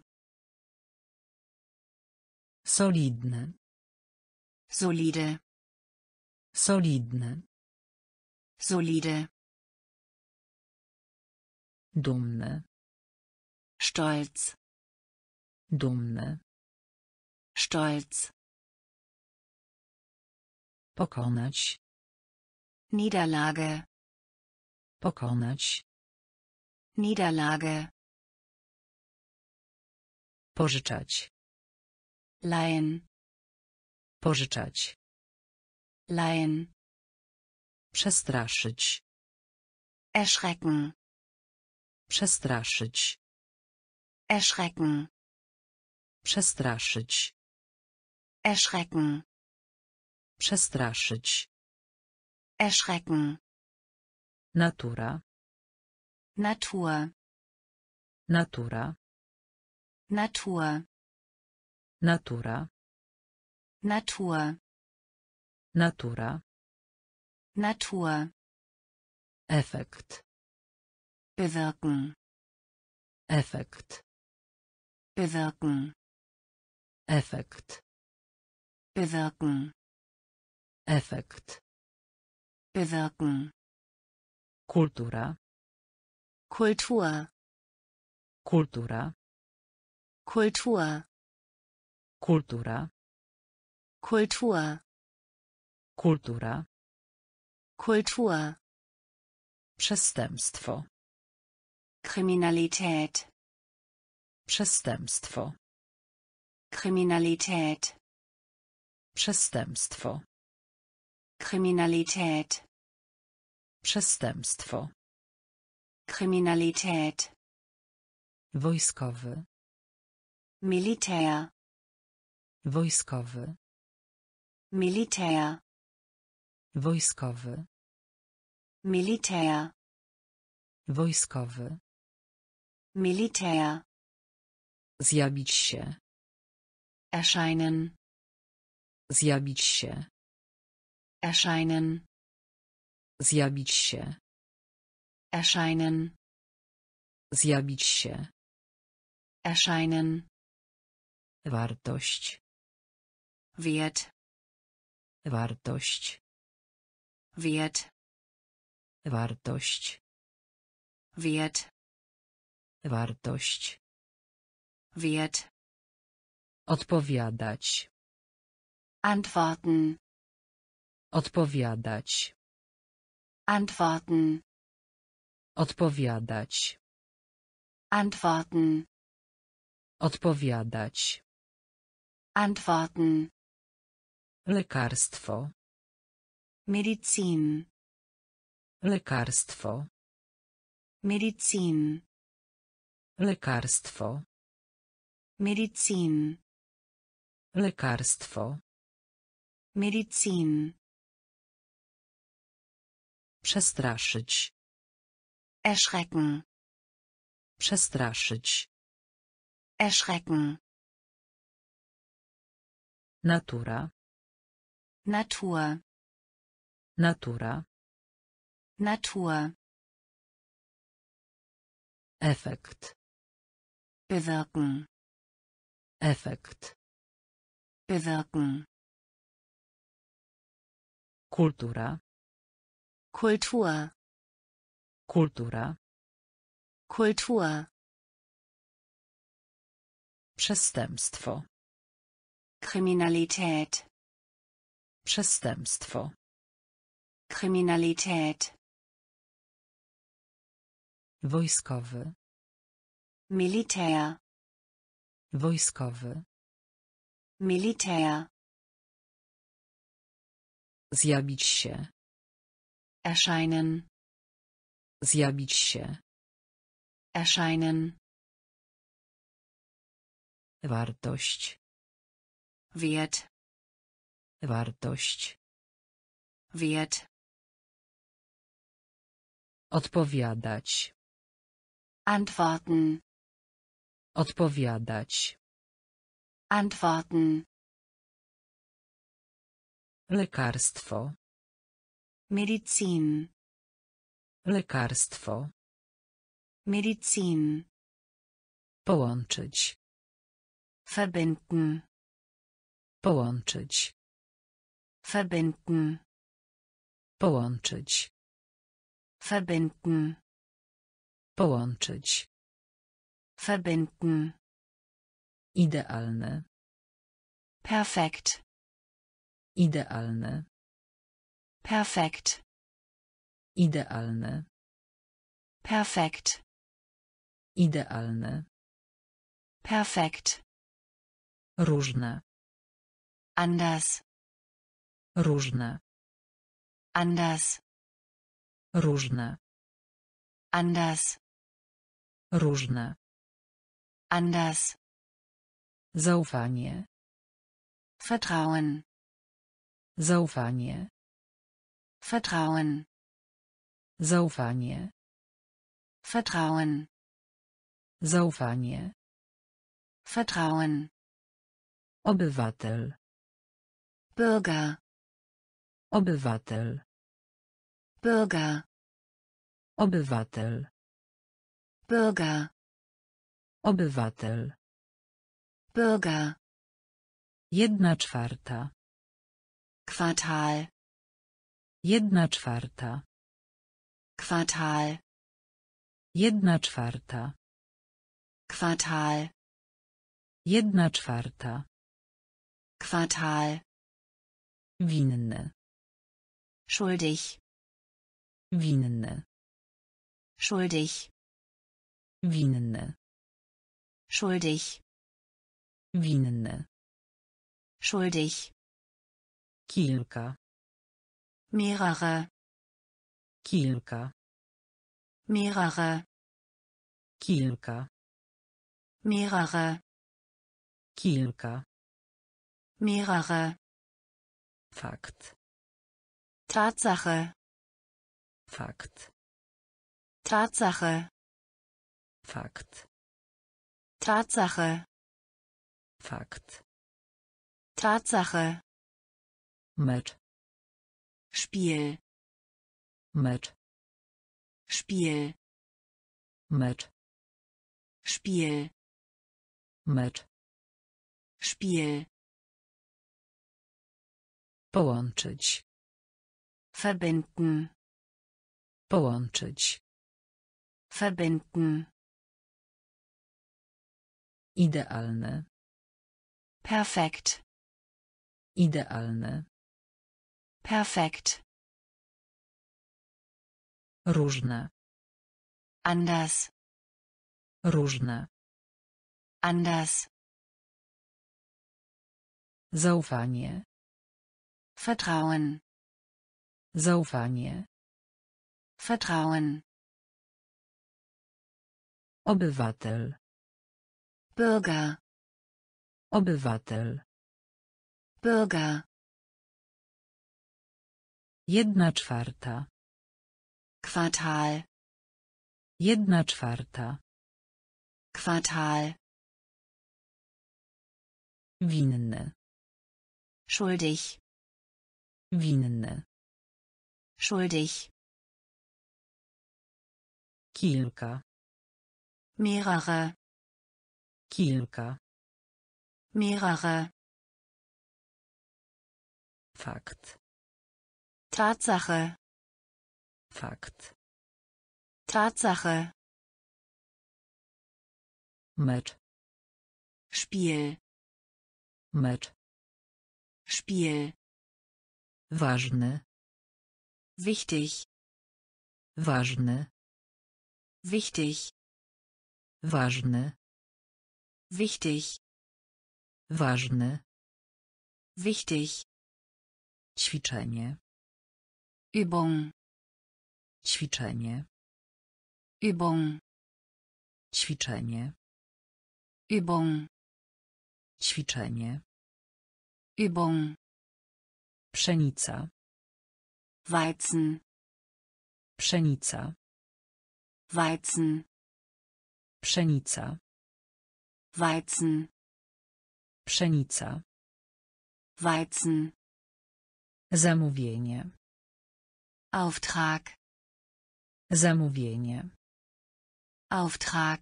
Solidne. Solide. Solidne. Solide. Dumne. Stolz. Dumne. Stolz. Pokonać. Niederlage. Pokonać. Niederlage. Pożyczać. Leihen. Pożyczać. Leihen. Przestraszyć. Erschrecken. Przestraszyć. Erschrecken. Przestraszyć. Erschrecken. Przestraszyć. Erschrecken. Natura. Natur. Natura. Natur. Natura. Natur. Natura. Natur. Efekt. Bewirken. Efekt. Bewirken. Efekt. Bewirken. Efekt. Bewirken. Kultura. Kultur. Kultura. Kultur. Kultura. Kultur. Kultura. Kultur. Przestępstwo. Kriminalität. Przestępstwo. Kriminalität. Przestępstwo. Kriminalität. Przestępstwo. Kriminalität. Wojskowy. Militär. Wojskowy. Militär. Wojskowy. Militär. Wojskowy. Militär. Zjawić się. Erscheinen. Zjawić się. Erscheinen. Zjawić się. Erscheinen. Zjawić się. Erscheinen. Wartość. Wert. Wartość. Wert. Wartość. Wert. Wartość. Wert. Odpowiadać. Antworten. Odpowiadać. Antworten. Odpowiadać. Antworten. Odpowiadać. Antworten. Lekarstwo. Medizin. Lekarstwo. Medizin. Lekarstwo. Medizin. Lekarstwo. Medizin. Przestraszyć. Erschrecken. Przestraszyć. Erschrecken. Natura. Natur. Natura. Natur. Efekt. Bewirken. Efekt. Bewirken. Kultura. Kultur. Kultura. Kultur. Przestępstwo. Kriminalität. Przestępstwo. Kriminalität. Wojskowy. Militär. Wojskowy. Militär. Zjawić się. Erscheinen. Zjawić się. Erscheinen. Wartość. Wert. Wartość. Wert. Odpowiadać. Antworten. Odpowiadać. Antworten. Lekarstwo. Medizin. Lekarstwo. Medizin. Połączyć. Verbinden. Połączyć. Verbinden. Połączyć. Verbinden. Połączyć. Verbinden. Idealny. Perfekt. Idealny. Perfekt. Idealny. Perfekt. Idealny. Perfekt. Różne. Anders. Różne. Anders. Różne. Anders. Różne. Anders. Zaufanie. Vertrauen. Zaufanie. Vertrauen. Zaufanie. Vertrauen. Zaufanie. Vertrauen. Obywatel. Bürger. Obywatel. Bürger. Obywatel. Bürger. Obywatel. Bürger. 1/4. Quartal. 1/4. Quartal. 1/4. Quartal. 1/4. Quartal. Winny. Schuldig. Winny. Schuldig. Winny. Schuldig. Winny. Schuldig. Kilka. Mehrere. Kilka. Mehrere. Kilka. Mehrere. Kilka. Mehrere. Fakt. Tatsache. Fakt. Tatsache. Fakt. Tatsache. Fakt. Tatsache. Mecz. Spiel. Mecz. Spiel. Mecz. Spiel. Mecz. Spiel. Połączyć. Verbinden. Połączyć. Verbinden. Idealny. Perfekt. Idealny. Perfekt. Różne. Anders. Różne. Anders. Zaufanie. Vertrauen. Zaufanie. Vertrauen. Obywatel. Bürger. Obywatel. Bürger. 1/4. Quartal. 1/4. Quartal. Winny. Schuldig. Winny. Schuldig. Kilka. Mehrere. Kilka. Mehrere. Fakt. Tatsache. Fakt. Tatsache. Mecz. Spiel. Mecz. Spiel. Ważny. Wichtig. Ważny. Wichtig. Ważny. Wichtig. Ważny. Wichtig. Ćwiczenie. Übung. Ćwiczenie. Übung. Ćwiczenie. Übung. Ćwiczenie. Übung. Pszenica. Weizen. Pszenica. Weizen. Pszenica. Weizen. Pszenica. Weizen. Zamówienie. Auftrag. Zamówienie. Auftrag.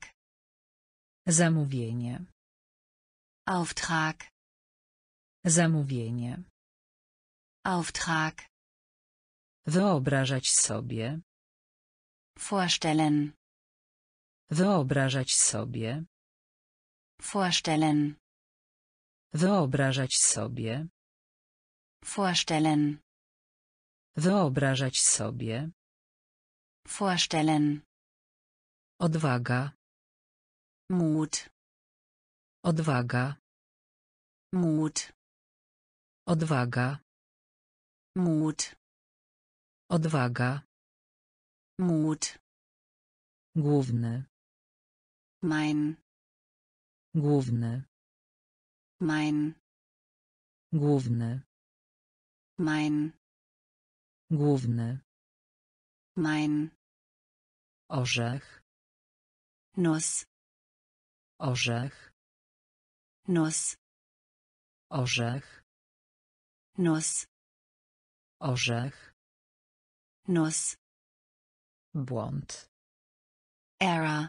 Zamówienie. Auftrag. Zamówienie. Auftrag. Wyobrażać sobie. Vorstellen. Wyobrażać sobie. Vorstellen. Wyobrażać sobie. Vorstellen. Wyobrażać sobie. Vorstellen. Odwaga. Mut. Odwaga. Mut. Odwaga. Mut. Odwaga. Mut. Główny. Mein. Główny. Mein. Główny. Mein. Główny. Mein. Orzech. Nuss. Orzech. Nuss. Orzech. Nuss. Orzech. Nuss. Błąd. Error.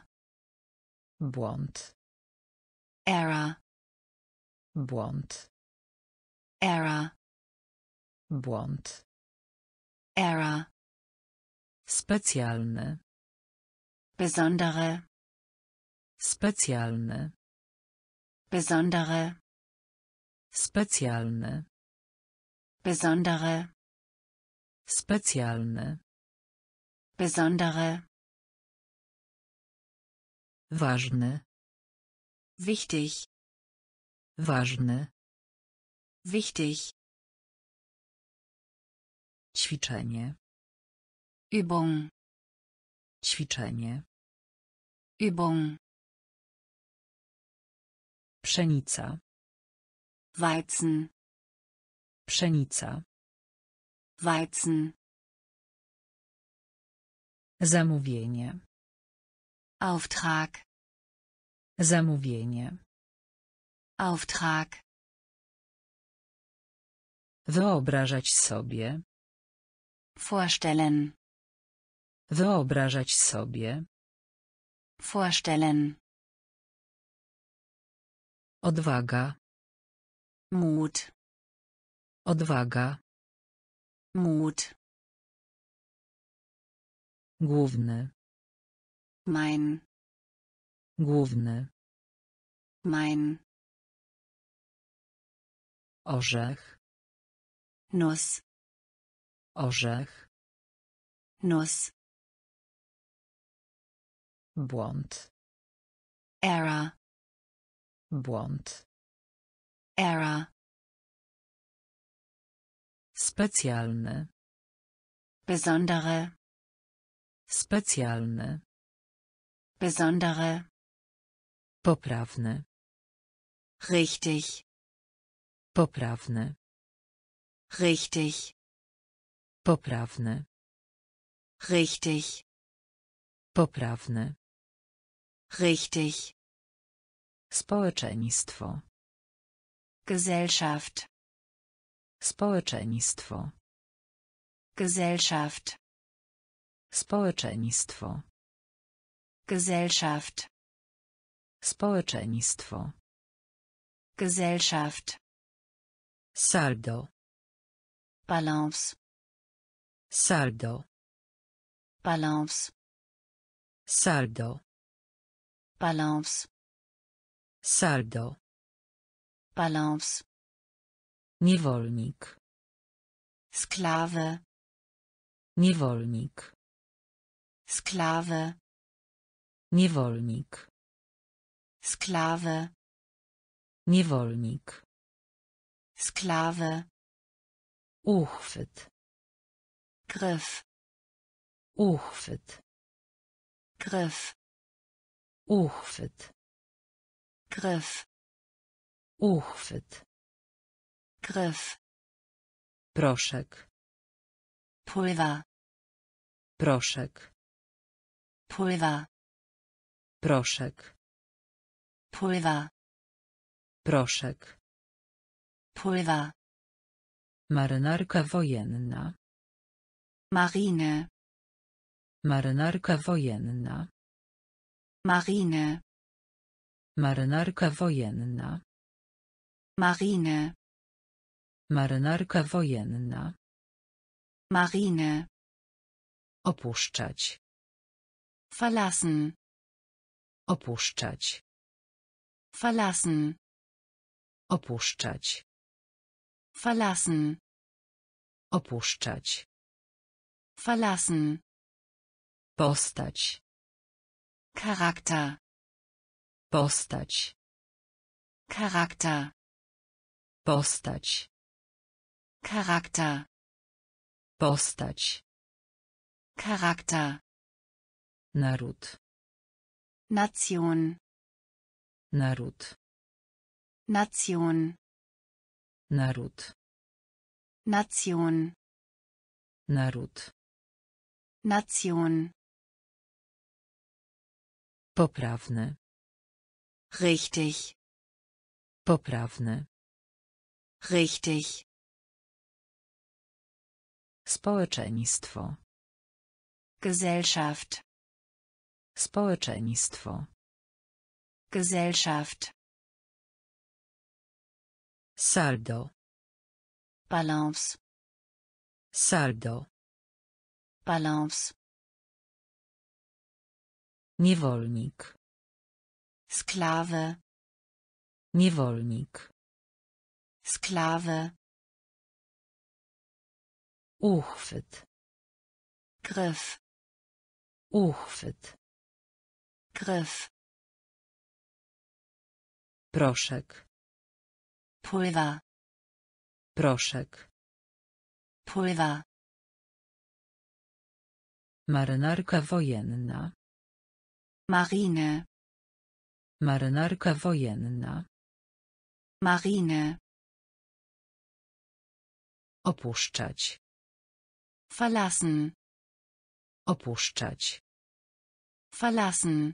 Błąd. Error. Błąd. Error. Błąd. Error. Specjalny. Besondere. Specjalny. Besondere. Specjalny. Besondere. Specjalny. Besondere. Ważny. Wichtig. Ważny. Wichtig. Ćwiczenie. Übung. Ćwiczenie. Übung. Pszenica. Weizen. Pszenica. Weizen. Zamówienie. Auftrag. Zamówienie. Auftrag. Wyobrażać sobie. Vorstellen. Wyobrażać sobie. Vorstellen. Odwaga. Mut. Odwaga. Mut. Główny. Mein. Główny. Mein. Orzech. Nuss. Orzech. Nuss. Błąd. Error. Błąd. Error. Specjalny. Besondere. Specjalny. Besondere. Poprawny. Richtig. Poprawny. Richtig. Poprawny. Richtig. Poprawny. Richtig. Społeczeństwo. Gesellschaft. Społeczeństwo. Gesellschaft. Społeczeństwo. Gesellschaft. Społeczeństwo. Gesellschaft. Saldo. Balance. Saldo. Balance. Saldo. Balance. Saldo. Balance. Niewolnik. Sklave. Niewolnik. Sklave. Niewolnik. Sklave. Niewolnik. Sklave. Uchwyt. Griff. Uchwyt. Griff. Uchwyt. Griff. Uchwyt. Griff. Proszek. Pulver. Proszek. Pulver. Proszek. Pulver. Proszek. Pulver. Marynarka wojenna. Marine. Marynarka wojenna. Marine. Marynarka wojenna. Marine. Marynarka wojenna. Marine. Opuszczać. Verlassen. Opuszczać. Verlassen. Opuszczać. Verlassen. Opuszczać. Verlassen. Postać. Charakter. Postać. Charakter. Postać. Charakter. Postać. Charakter. Naród. Nation. Naród. Nation. Naród. Nation. Naród. Nation. Poprawny. Richtig. Poprawny. Richtig. Społeczeństwo. Gesellschaft. Społeczeństwo. Gesellschaft. Saldo. Balance. Saldo. Balance. Niewolnik. Sklave. Niewolnik. Sklave. Uchwyt. Griff. Uchwyt. Griff. Proszek. Pulver. Proszek. Pulver. Marynarka wojenna. Marine. Marynarka wojenna. Marine. Opuszczać. Verlassen. Opuszczać. Verlassen.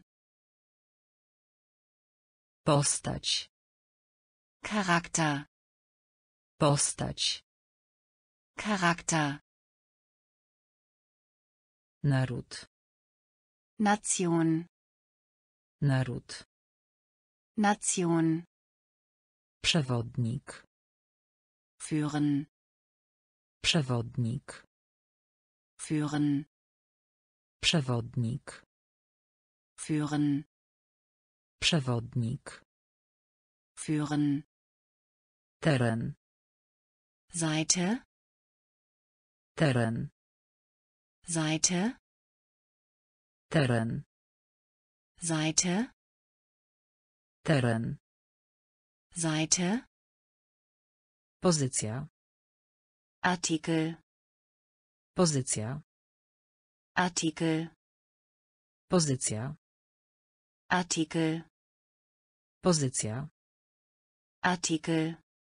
Postać. Charakter. Postać. Charakter. Naród. Nation. Naród. Nation. Przewodnik. Führen. Przewodnik. Führen. Przewodnik. Führen. Przewodnik. Führen. Teren. Seite. Teren. Seite. Teren. Seite. Teren. Seite. Pozycja. Artikel. Pozycja. Artikel. Pozycja. Artikel. Pozycja. Artikel.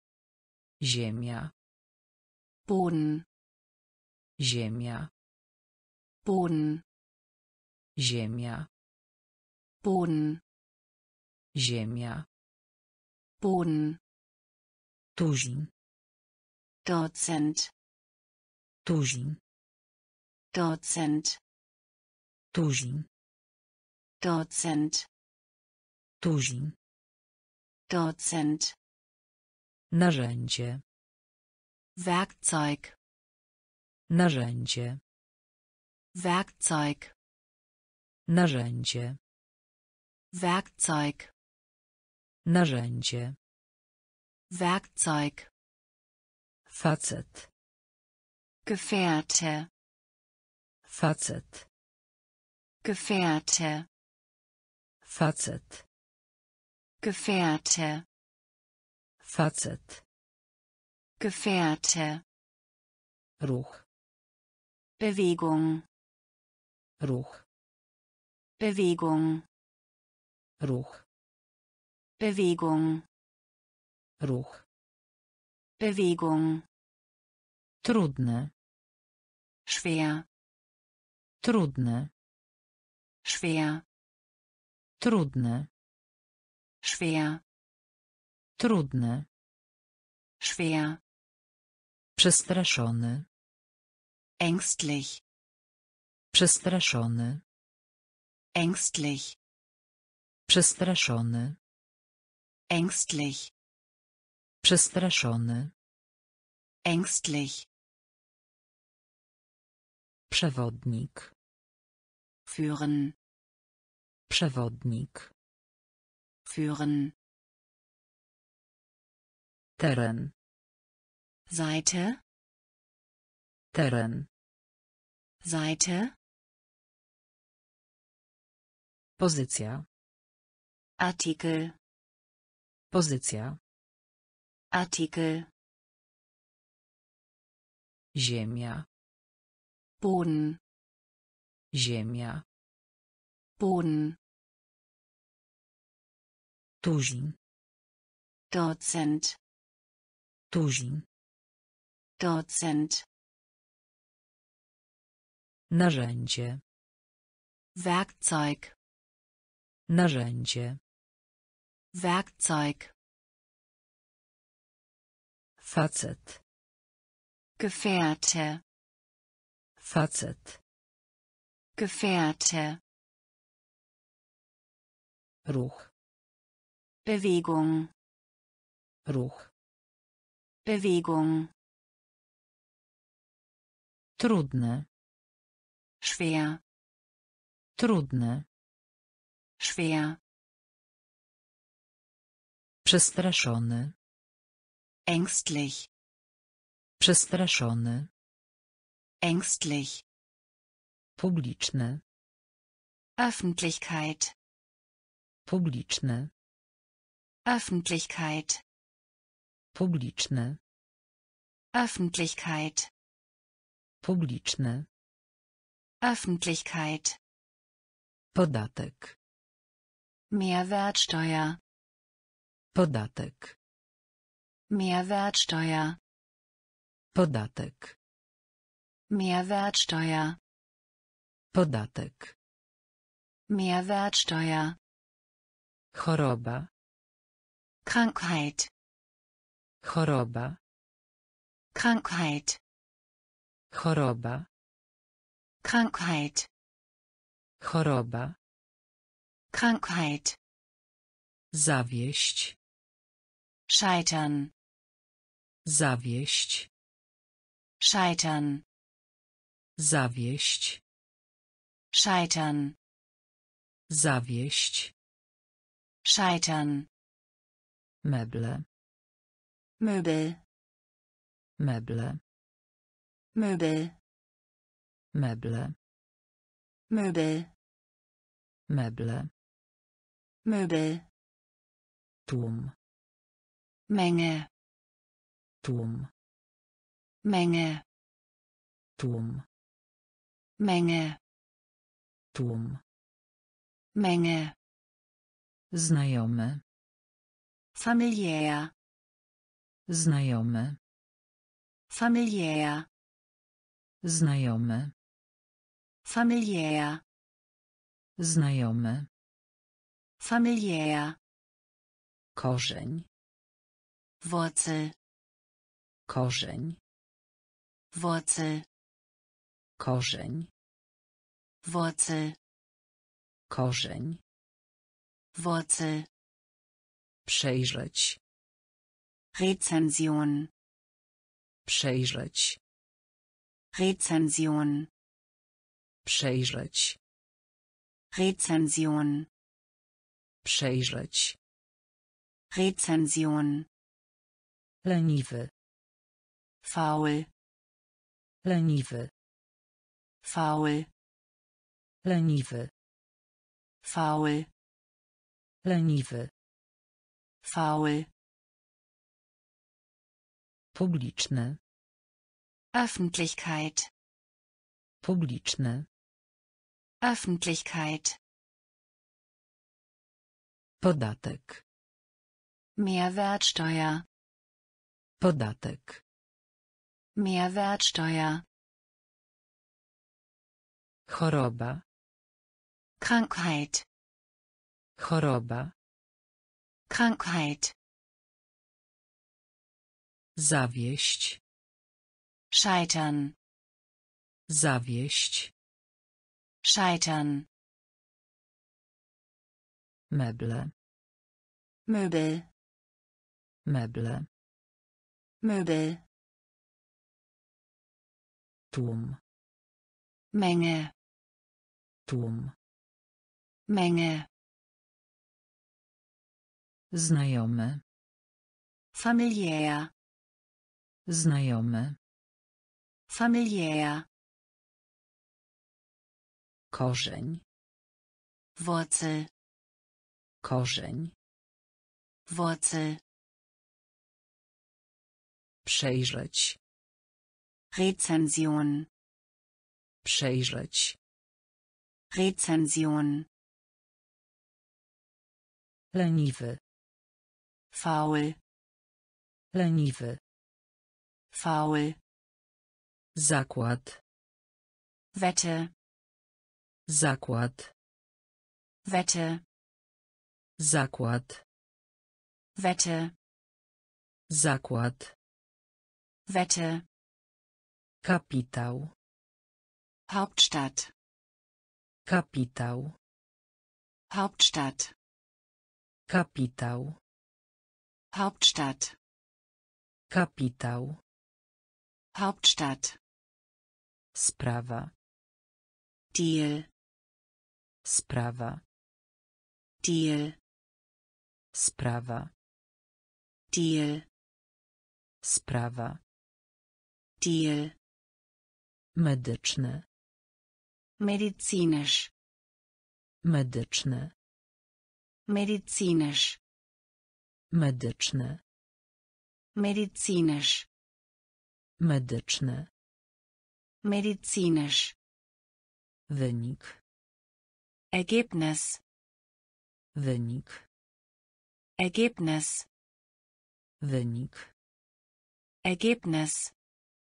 Ziemia. Boden. Ziemia. Boden. Ziemia. Boden. Ziemia. Boden. Tuzin. Dozent. Tuzin. Dozent. Tuzin. Dozent. Tuzin. Dozent. Narzędzie. Werkzeug. Narzędzie. Werkzeug. Narzędzie. Werkzeug. Narzędzie. Werkzeug. Facet. Gefährte. Facet. Gefährte. Facet. Gefährte. Facet. Gefährte. Ruch. Bewegung. Ruch. Bewegung. Ruch. Bewegung. Ruch. Bewegung. Trudne. Schwer. Trudne. Schwer. Trudne. Schwer. Trudne. Schwer. Przestraszony. Ängstlich. Przestraszony. Ängstlich. Przestraszony. Ängstlich. Przestraszony. Ängstlich. Przewodnik. Führen. Przewodnik. Führen. Teren. Seite. Teren. Seite. Pozycja. Artikel. Pozycja. Artikel. Ziemia. Boden. Ziemia. Boden. Tuzin. Dozent. Tuzin. Dozent. Narzędzie. Werkzeug. Narzędzie. Werkzeug. Facet. Gefährte. Facet. Gefährte. Ruch. Bewegung. Ruch. Bewegung. Trudne. Schwer. Trudne. Schwer. Przestraszony. Ängstlich. Przestraszony. Ängstlich. Publiczny. Öffentlichkeit. Publiczny. Öffentlichkeit. Publiczny. Öffentlichkeit. Publiczny. Öffentlichkeit. Podatek. Mehrwertsteuer. Podatek. Mehrwertsteuer. Podatek. Mehrwertsteuer. Podatek. Mehrwertsteuer. Choroba. Krankheit. Choroba. Krankheit. Choroba. Krankheit. Choroba. Krankheit. Zawieść. Scheitern. Zawieść. Scheitern. Zawieść. Scheitern. Zawieść. Scheitern. Meble. Möbel. Meble. Möbel. Meble. Möbel. Meble. Möbel. Tłum. Menge. Tłum. Menge. Tłum. Menge. Tłum. Menge. Znajomy. Familiär. Znajomy. Familiär. Znajomy. Familiär. Znajomy. Familiär. Korzeń. Wurzel. Korzeń. Wurzel. Korzeń. Wurzel. Korzeń. Wurzel. Przejrzeć. Rezension. Przejrzeć. Rezension. Przejrzeć. Rezension. Przejrzeć. Rezension. Leniwy. Faul. Leniwy. Faul. Leniwy. Faul. Leniwy. Faul. Publiczny. Öffentlichkeit. Publiczny. Öffentlichkeit. Podatek. Mehrwertsteuer. Podatek. Mehrwertsteuer. Choroba. Krankheit. Choroba. Krankheit. Zawieść. Scheitern. Zawieść. Scheitern. Meble. Möbel. Meble. Möbel. Tłum. Menge. Tłum. Menge. Znajomy. Familiär. Znajomy. Familiär. Korzeń. Wurzel. Korzeń. Wurzel. Przejrzeć. Rezension. Przejrzeć. Rezension. Leniwy. Faul. Leniwy. Faul. Zakład. Wette. Zakład. Wette. Zakład. Wette. Zakład. Wette. Kapitał. Hauptstadt. Kapitał. Hauptstadt. Kapitał. Hauptstadt. Kapitał. Hauptstadt. Sprawa. Deal. Sprawa. Deal. Sprawa. Deal. Sprawa. Deal. Medyczny. Medizinisch. Medyczny. Medizinisch. Medyczny. Medizinisch. Medyczny. Medizinisch. Wynik. Ergebnis. Wynik. Ergebnis. Wynik. Ergebnis.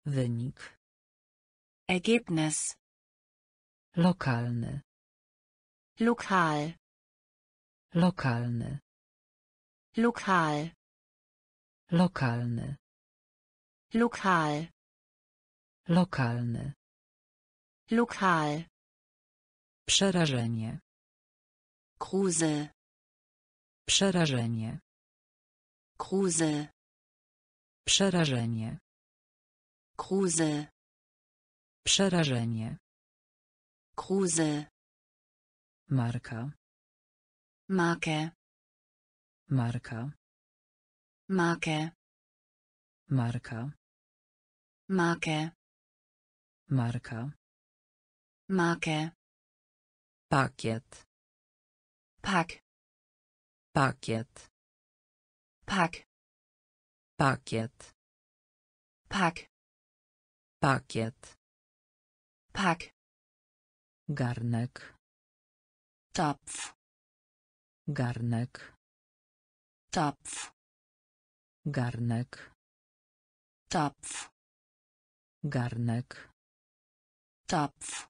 Wynik. Ergebnis. Lokalny. Lokal. Lokalny. Lokal. Lokalny. Lokal. Lokalny. Lokal. Przerażenie. Grusel. Przerażenie. Grusel. Przerażenie. Grusel. Przerażenie. Grusel. Marka. Marke. Marka. Marke. Marka. Marke. Marka. Marke. Pakiet. Pack. Pakiet. Pack. Pakiet. Pack. Pakiet. Pack. Garnek. Topf. Garnek. Topf. Garnek. Topf. Garnek. Topf.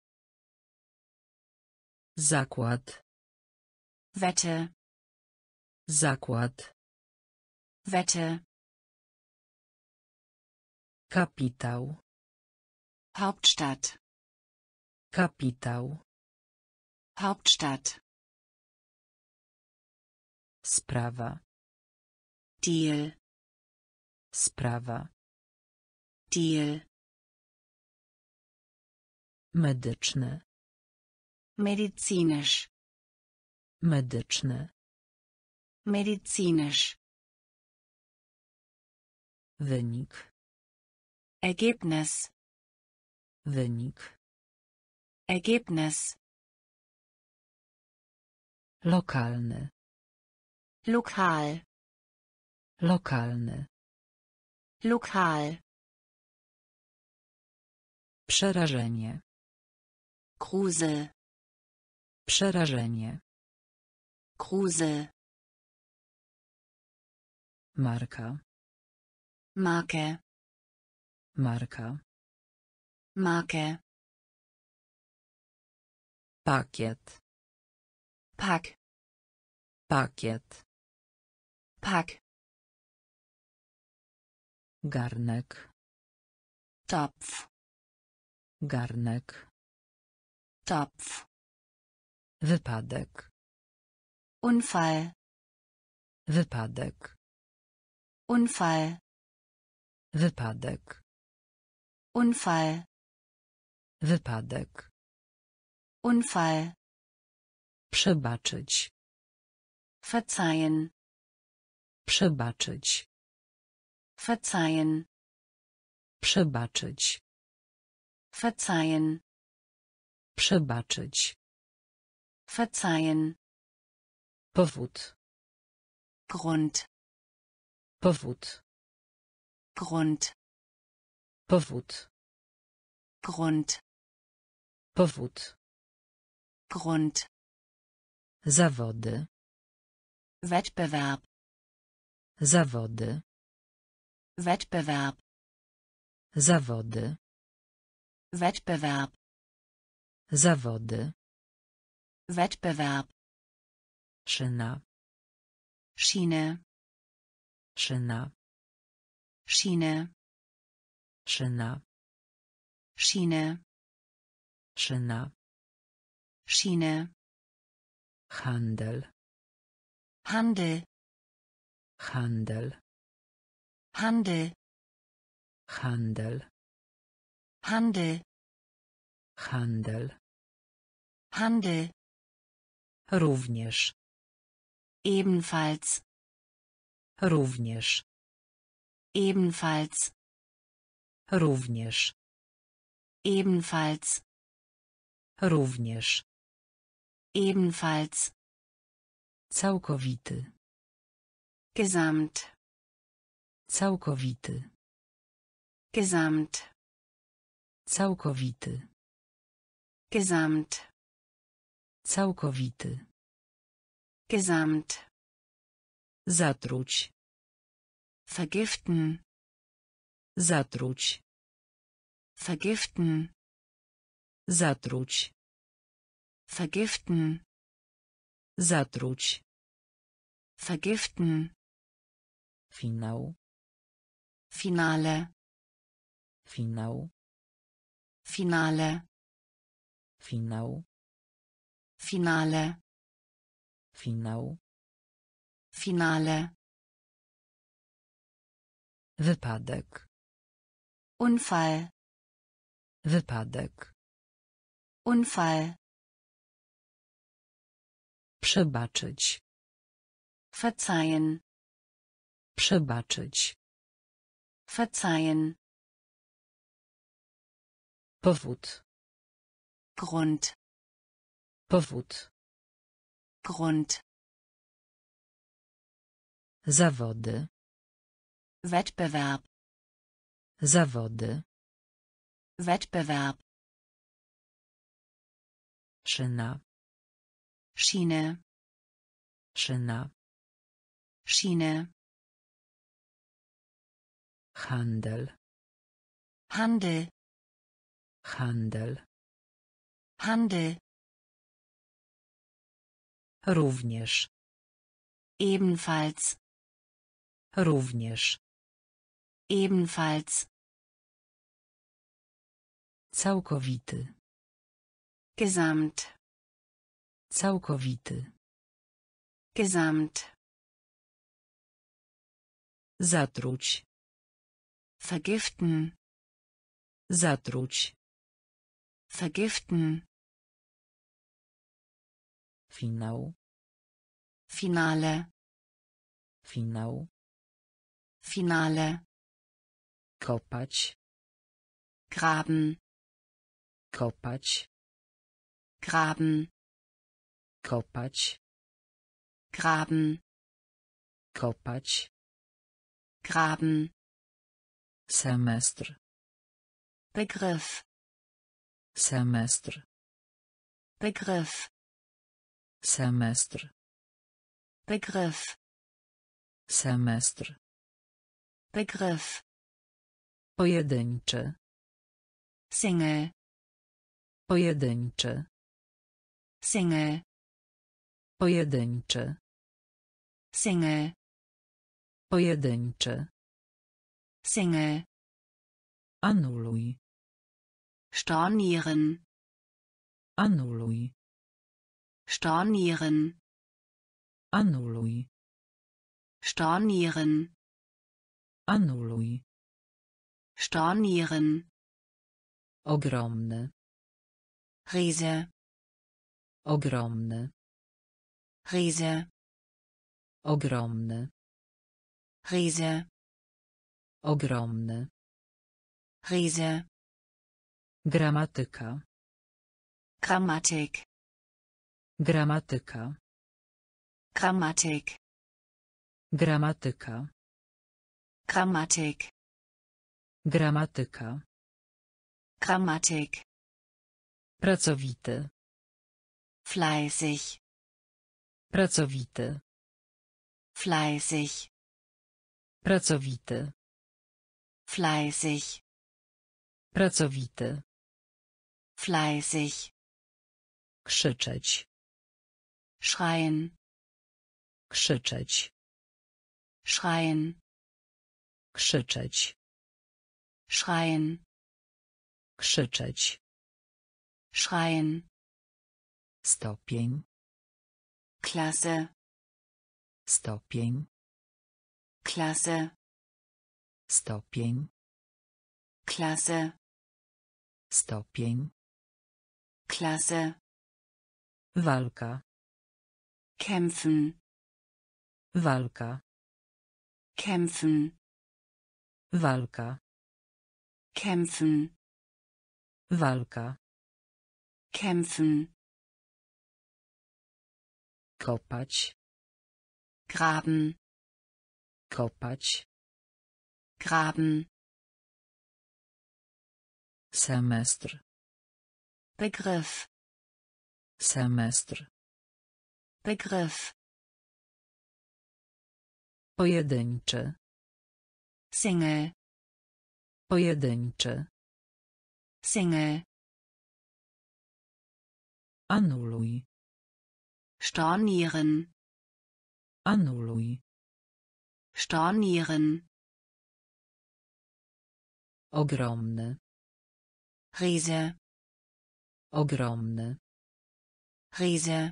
Zakład. Wette. Zakład. Wette. Kapitał. Hauptstadt. Kapitał. Hauptstadt. Sprawa. Deal. Sprawa. Deal. Medyczne. Medizinisch. Medyczne. Medizinisch. Wynik. Ergebnis. Wynik. Ergebnis. Lokalny. Lokal. Lokalny. Lokal. Przerażenie. Grusel. Przerażenie. Grusel. Marka. Marke. Marka. Marke. Pakiet. Pack. Pakiet. Pack. Garnek. Topf. Garnek. Topf. Wypadek. Unfall. Wypadek. Unfall. Wypadek. Unfall. Wypadek. Unfall. Przebaczyć. Verzeihen. Przebaczyć. Verzeihen. Przebaczyć. Verzeihen. Przebaczyć. Verzeihen. Powód. Grund. Powód. Grund. Powód. Grund. Powód. Grund. Zawody. Wettbewerb. Zawody. Wettbewerb. Zawody. Wettbewerb. Zawody. Wettbewerb. Szyna. Schiene. Szyna. Schiene. Szyna. Schiene. Szyna. Schiene. Handel. Handel. Handel. Handel. Handel. Handel. Handel. Handel. Również. Ebenfalls. Również. Ebenfalls. Również. Ebenfalls. Również. Ebenfalls. Całkowity. Gesamt. Całkowity. Gesamt. Całkowity. Gesamt. Całkowity. Gesamt. Zatruć. Vergiften. Zatruć. Vergiften. Zatruć. Vergiften. Zatruć. Vergiften. Finał. Finale. Finał. Finale. Finał. Finale. Finał. Finale. Wypadek. Unfall. Wypadek. Unfall. Przebaczyć. Verzeihen. Przebaczyć. Verzeihen. Powód. Grund. Powód. Grund. Zawody. Wettbewerb. Zawody. Wettbewerb. Szyna. Schiene. Szyna. Schiene. Handel. Handel. Handel. Handel. Również. Ebenfalls. Również. Ebenfalls. Całkowity. Gesamt. Całkowity. Gesamt. Zatruć. Vergiften. Zatruć. Vergiften. Finał. Finale. Finał. Finale. Kopać. Graben. Kopać. Graben. Kopać. Graben. Kopać. Graben. Semestr. Begriff. Semestr. Begriff. Semestr. Begriff. Semestr. Begriff. Pojedynczy. Single. Pojedynczy. Single. Pojedynczy. Single. Pojedynczy. Single. Anuluj. Stornieren. Anuluj. Stornieren. Anuluj. Stornieren. Anuluj. Stornieren. Ogromny. Riese. Ogromny. Riese. Ogromny. Riese. Ogromny. Riese. Gramatyka. Grammatik. Gramatyka. Grammatik. Gramatyka. Grammatik. Gramatyka. Grammatik. Pracowity. Fleißig. Pracowity. Fleißig. Pracowity. Fleißig. Pracowity. Fleißig. Krzyczeć. Schreien. Krzyczeć. Schreien. Krzyczeć. Schreien. Krzyczeć. Schreien. Stopień. Klasse. Stopień. Klasse. Stopień. Klasse. Stopień. Klasse. Walka. Kämpfen. Walka. Kämpfen. Walka. Kämpfen. Walka. Kämpfen. Kopać. Graben. Kopać. Graben. Semestr. Begriff. Semestr. Begriff. Pojedynczy. Single. Pojedynczy. Single. Anuluj. Stornieren. Anuluj. Stornieren. Ogromny. Riese. Ogromny. Riese.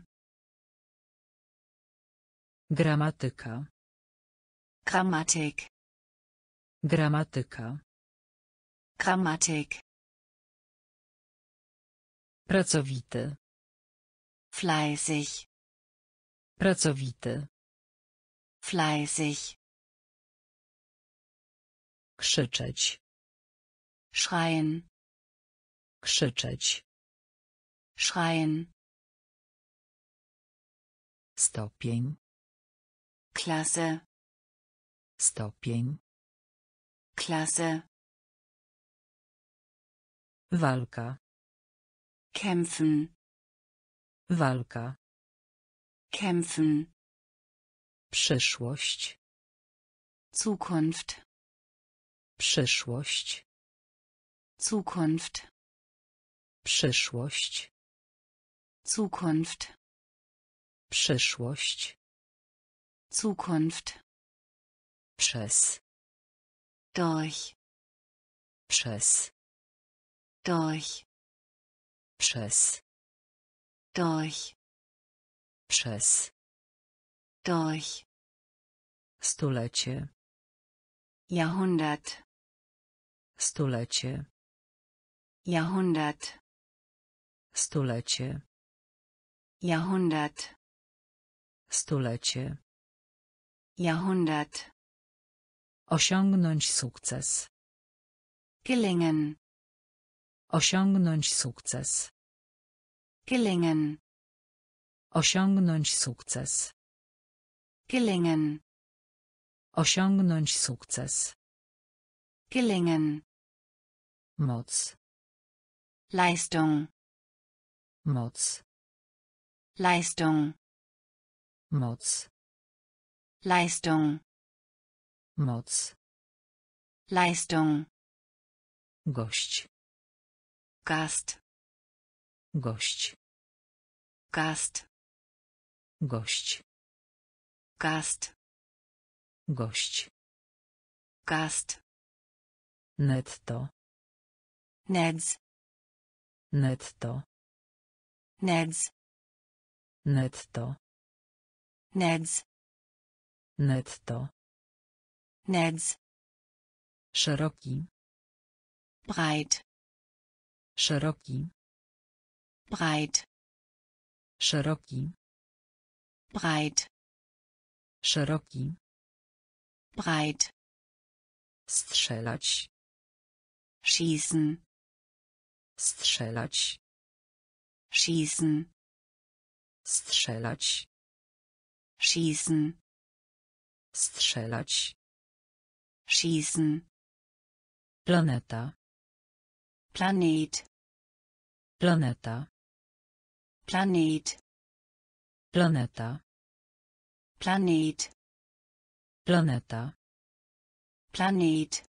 Gramatyka. Grammatik. Gramatyka. Grammatik. Pracowity. Fleißig. Pracowity. Fleißig. Krzyczeć. Schreien. Krzyczeć. Schreien. Stopień. Klasse. Stopień. Klasse. Walka. Kämpfen. Walka. Kämpfen. Przyszłość. Zukunft. Przyszłość. Zukunft. Przyszłość. Zukunft. Przyszłość. Zukunft. Przez. Durch. Przez. Durch. Przez. Durch. Przez. Durch. Stulecie. Jahrhundert. Stulecie. Jahrhundert. Stulecie. Jahrhundert. Stulecie. Jahrhundert. Osiągnąć sukces. Gelingen. Osiągnąć sukces. Gelingen. Osiągnąć sukces. Gelingen. Osiągnąć sukces. Gelingen. Moc. Leistung. Moc. Leistung. Moc. Leistung. Moc. Leistung. Gość. Gast. Gość. Gast. Gość. Gast. Gość. Gast. Netto. Netz. Netto. Netz. Netto. Netz. Netto. Netz. Szeroki. Breit. Szeroki. Breit. Szeroki. Breit. Szeroki. Breit. Strzelać. Schießen. Strzelać. Schießen. Strzelać. Schießen. Strzelać. Schießen. Planeta. Planet. Planeta. Planet. Planeta. Planet. Planeta. Planet.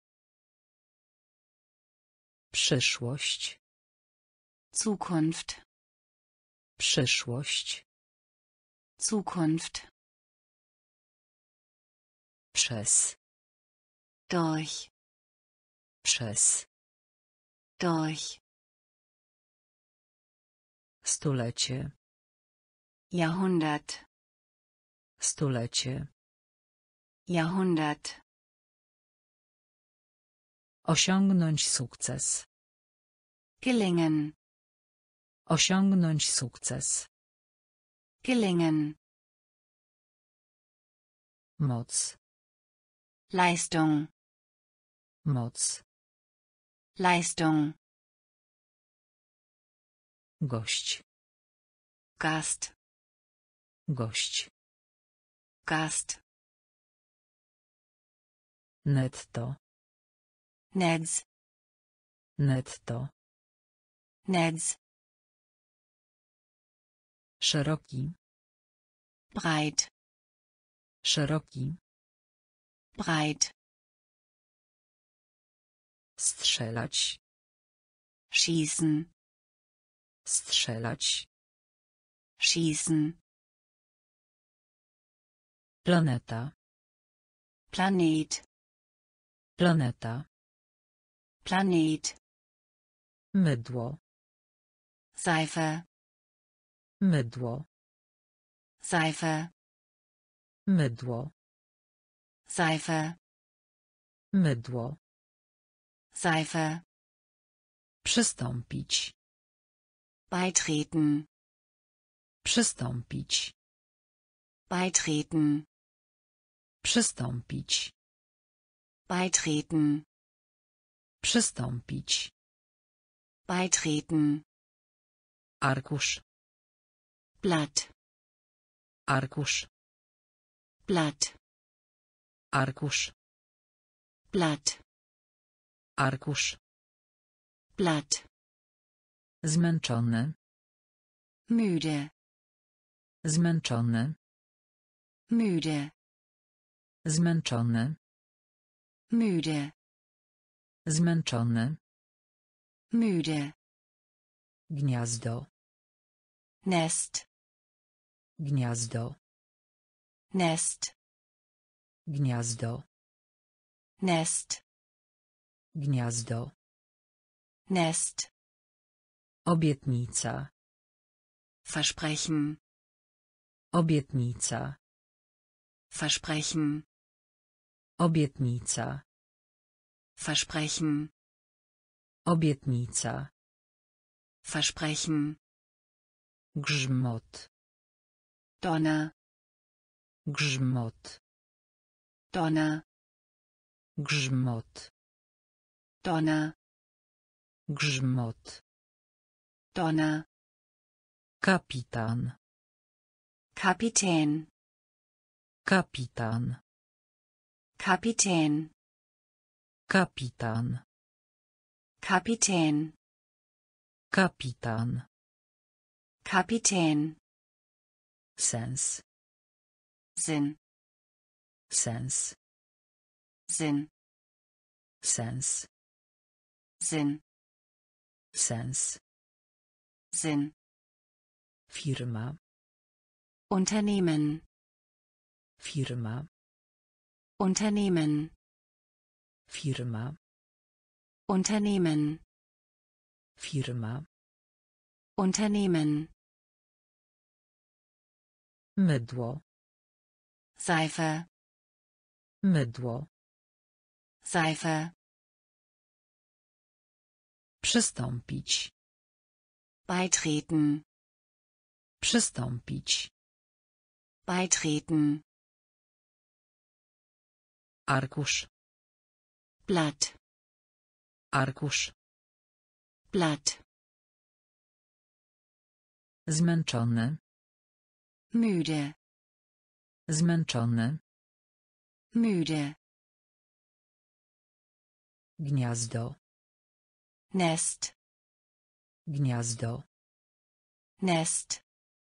Przyszłość. Zukunft. Przyszłość. Zukunft. Przez. Durch. Przez. Durch. Stulecie. Jahrhundert. Stulecie. Jahrhundert. Osiągnąć sukces. Gelingen. Osiągnąć sukces. Gelingen. Moc. Leistung. Moc. Leistung. Gość. Gast. Gość. Gast. Netto. Netz. Netto. Netz. Szeroki. Breit. Szeroki. Breit. Strzelać. schießen, strzelać, schießen, planeta, Planet, planeta, Planet, mydło, Seife, mydło, Seife, mydło, Seife, mydło, Seife, przystąpić, beitreten, przystąpić, beitreten, przystąpić, beitreten, przystąpić, beitreten, arkusz, Blatt, arkusz, Blatt, arkusz, Blatt, arkusz, Blatt, zmęczony, müde, zmęczony, müde, zmęczony, müde, zmęczony, müde, gniazdo, Nest, gniazdo, Nest, gniazdo, Nest, gniazdo, Nest, obietnica, versprechen, obietnica, versprechen, obietnica, versprechen, obietnica, versprechen, grzmot, Donner, grzmot, Donner, grzmot, Donner, grzmot, Donner, kapitan, Kapitän, kapitan, Kapitän, kapitan, Kapitän, kapitan, Kapitän, sens, Sinn, sens, Sinn, sens, Sinn, sens, Sinn, firma, Unternehmen, firma, Unternehmen, firma, Unternehmen, firma, Unternehmen, mydło, Seife, mydło, Seife, przystąpić, beitreten, przystąpić, beitreten, arkusz, Blatt, arkusz, Blatt, zmęczony, müde, zmęczony, müde, gniazdo, Nest, gniazdo, Nest,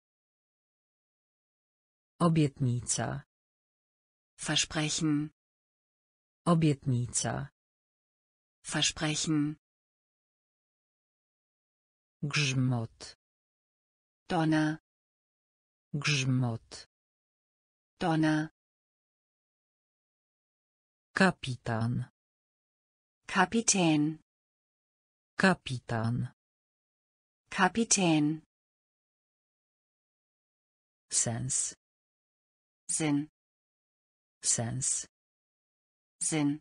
obietnica, versprechen, obietnica, versprechen, grzmot, Donner, grzmot, Donner, kapitan, Kapitän, kapitan, Kapitän, sens, Sinn, sens, Sinn,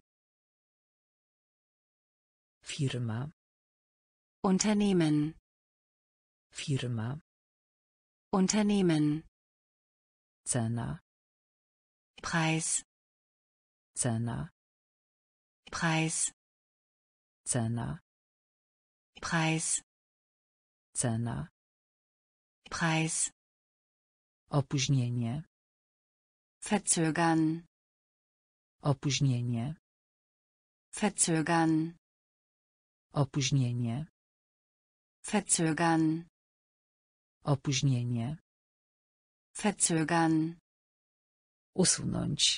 firma, Unternehmen, firma, Unternehmen, cena, Preis, cena, Preis, cena, Preis, cena, Preis, opóźnienie, verzögern, opóźnienie, verzögern, opóźnienie, verzögern, opóźnienie, verzögern, usunąć,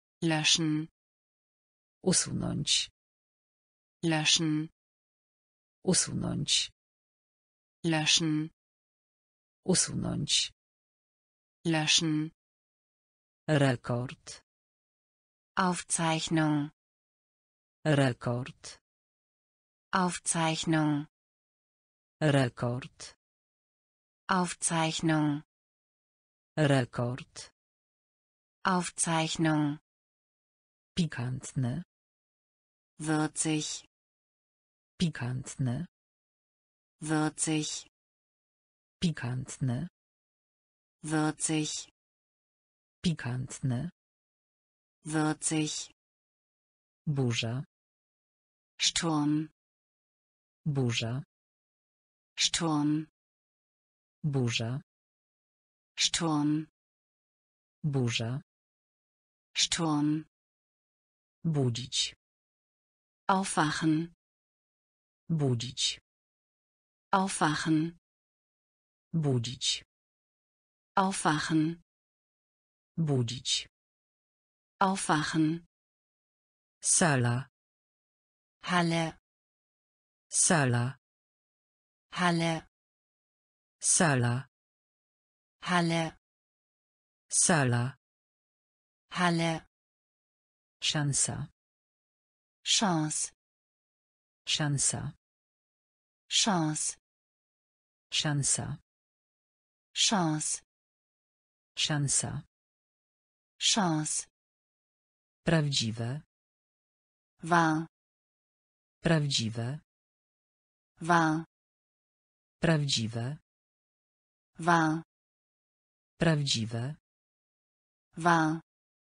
löschen, usunąć, löschen, Usunąć. Löschen. Usunąć. Löschen. Rekord. Aufzeichnung. Rekord. Aufzeichnung. Rekord. Aufzeichnung. Rekord. Aufzeichnung. Pikantny. Würzig. Pikantny. Würzig. Pikantny. Würzig. Pikantny. Würzig. Burza. Sturm. Burza. Sturm. Burza. Sturm. Burza. Sturm. Budzić. Aufwachen. Budzić. Aufwachen. Budzić. Aufwachen. Budzić. Aufwachen. Sala. Halle. Sala. Halle. Sala. Halle. Sala. Halle. Szansa. Chance. Szansa. Chance. Szansa. Chance. Szansa. Chance. Prawdziwe. Wahr. Prawdziwe. Wahr. Prawdziwe. Wahr. Prawdziwe. Wahr.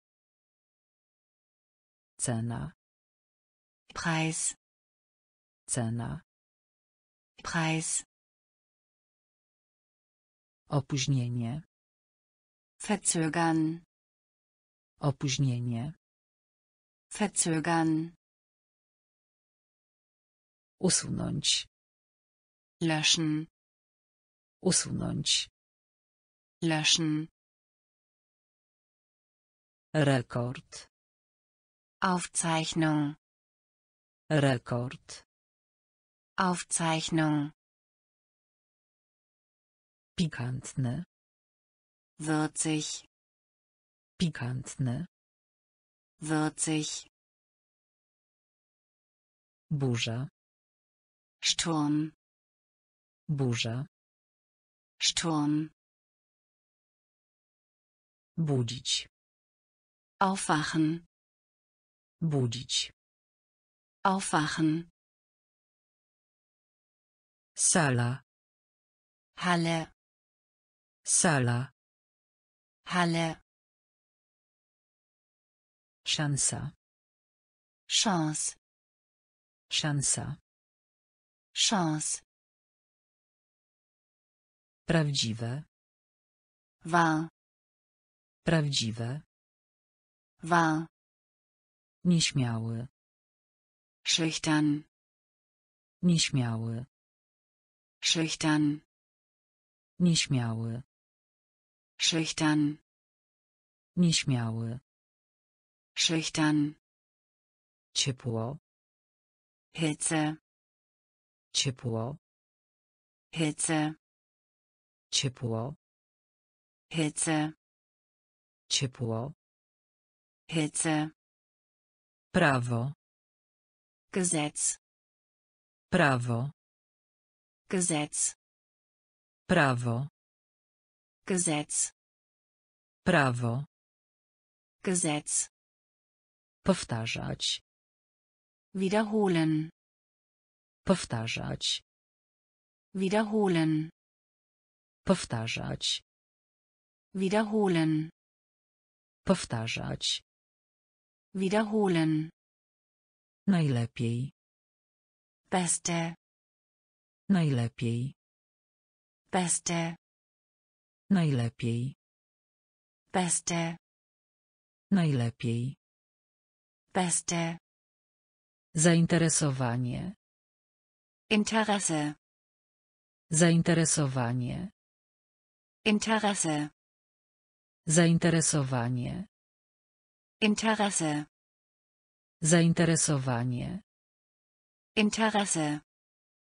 Cena. Preis. Cena. Preis. Opóźnienie. Verzögern. Opóźnienie. Verzögern. Usunąć. Löschen. Usunąć. Löschen. Rekord. Aufzeichnung. Rekord. Aufzeichnung. Pikantny. Würzig. Pikantny. Würzig. Burza. Sturm. Burza. Sturm. Budzić. Aufwachen. Budzić. Aufwachen. Sala. Halle. Sala. Halle. Szansa. Chance. Szansa. Chance. Prawdziwe. Wahr. Prawdziwe. Wahr. Nieśmiały. Schüchtern. Nieśmiały. Schüchtern. Nieśmiały. Schüchtern. Nieśmiały. Schüchtern. Ciepło. Hitze. Ciepło. Hitze. Ciepło. Hitze. Ciepło. Hitze. Prawo. Gesetz. Prawo. Gesetz. Prawo. Gesetz. Prawo. Gesetz. Powtarzać. Wiederholen. Powtarzać. Wiederholen. Powtarzać. Wiederholen. Powtarzać. Wiederholen. Najlepiej. Beste. Najlepiej. Beste. Najlepiej. Beste. Najlepiej. Beste. Zainteresowanie. Interesse. Zainteresowanie. Interesse. Zainteresowanie. Interesse. Zainteresowanie. Interesse.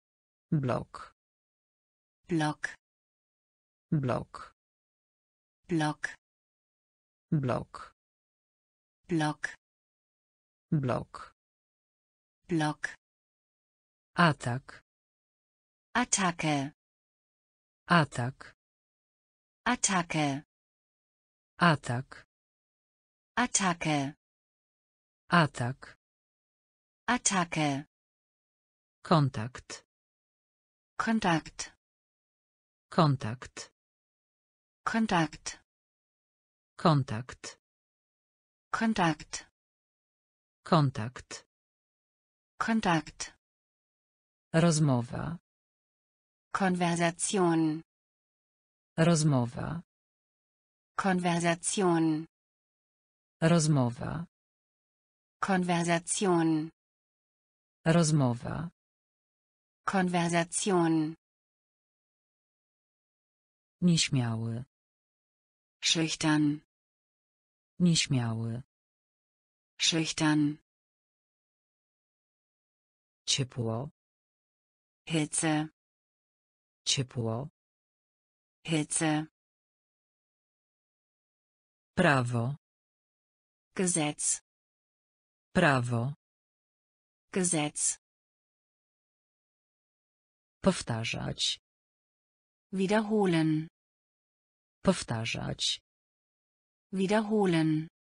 Blok. Block, Blok. Block, Blok. Block, Blok. Block. Atak. Attacke, Atak. Attacke, Atak. Attacke, Atak. Attacke. Kontakt. Kontakt, Kontakt. Kontakt, Kontakt. Kontakt, Kontakt. Kontakt. Rozmowa. Konversation, Rozmowa. Konversation, Rozmowa. Konversation, Rozmowa. Konversation. Nieśmiały. Schüchtern, Nieśmiały. schüchtern. Ciepło. Hitze, Ciepło. Hitze. Prawo. Gesetz, Prawo. Gesetz. Powtarzać. Wiederholen, Powtarzać. wiederholen.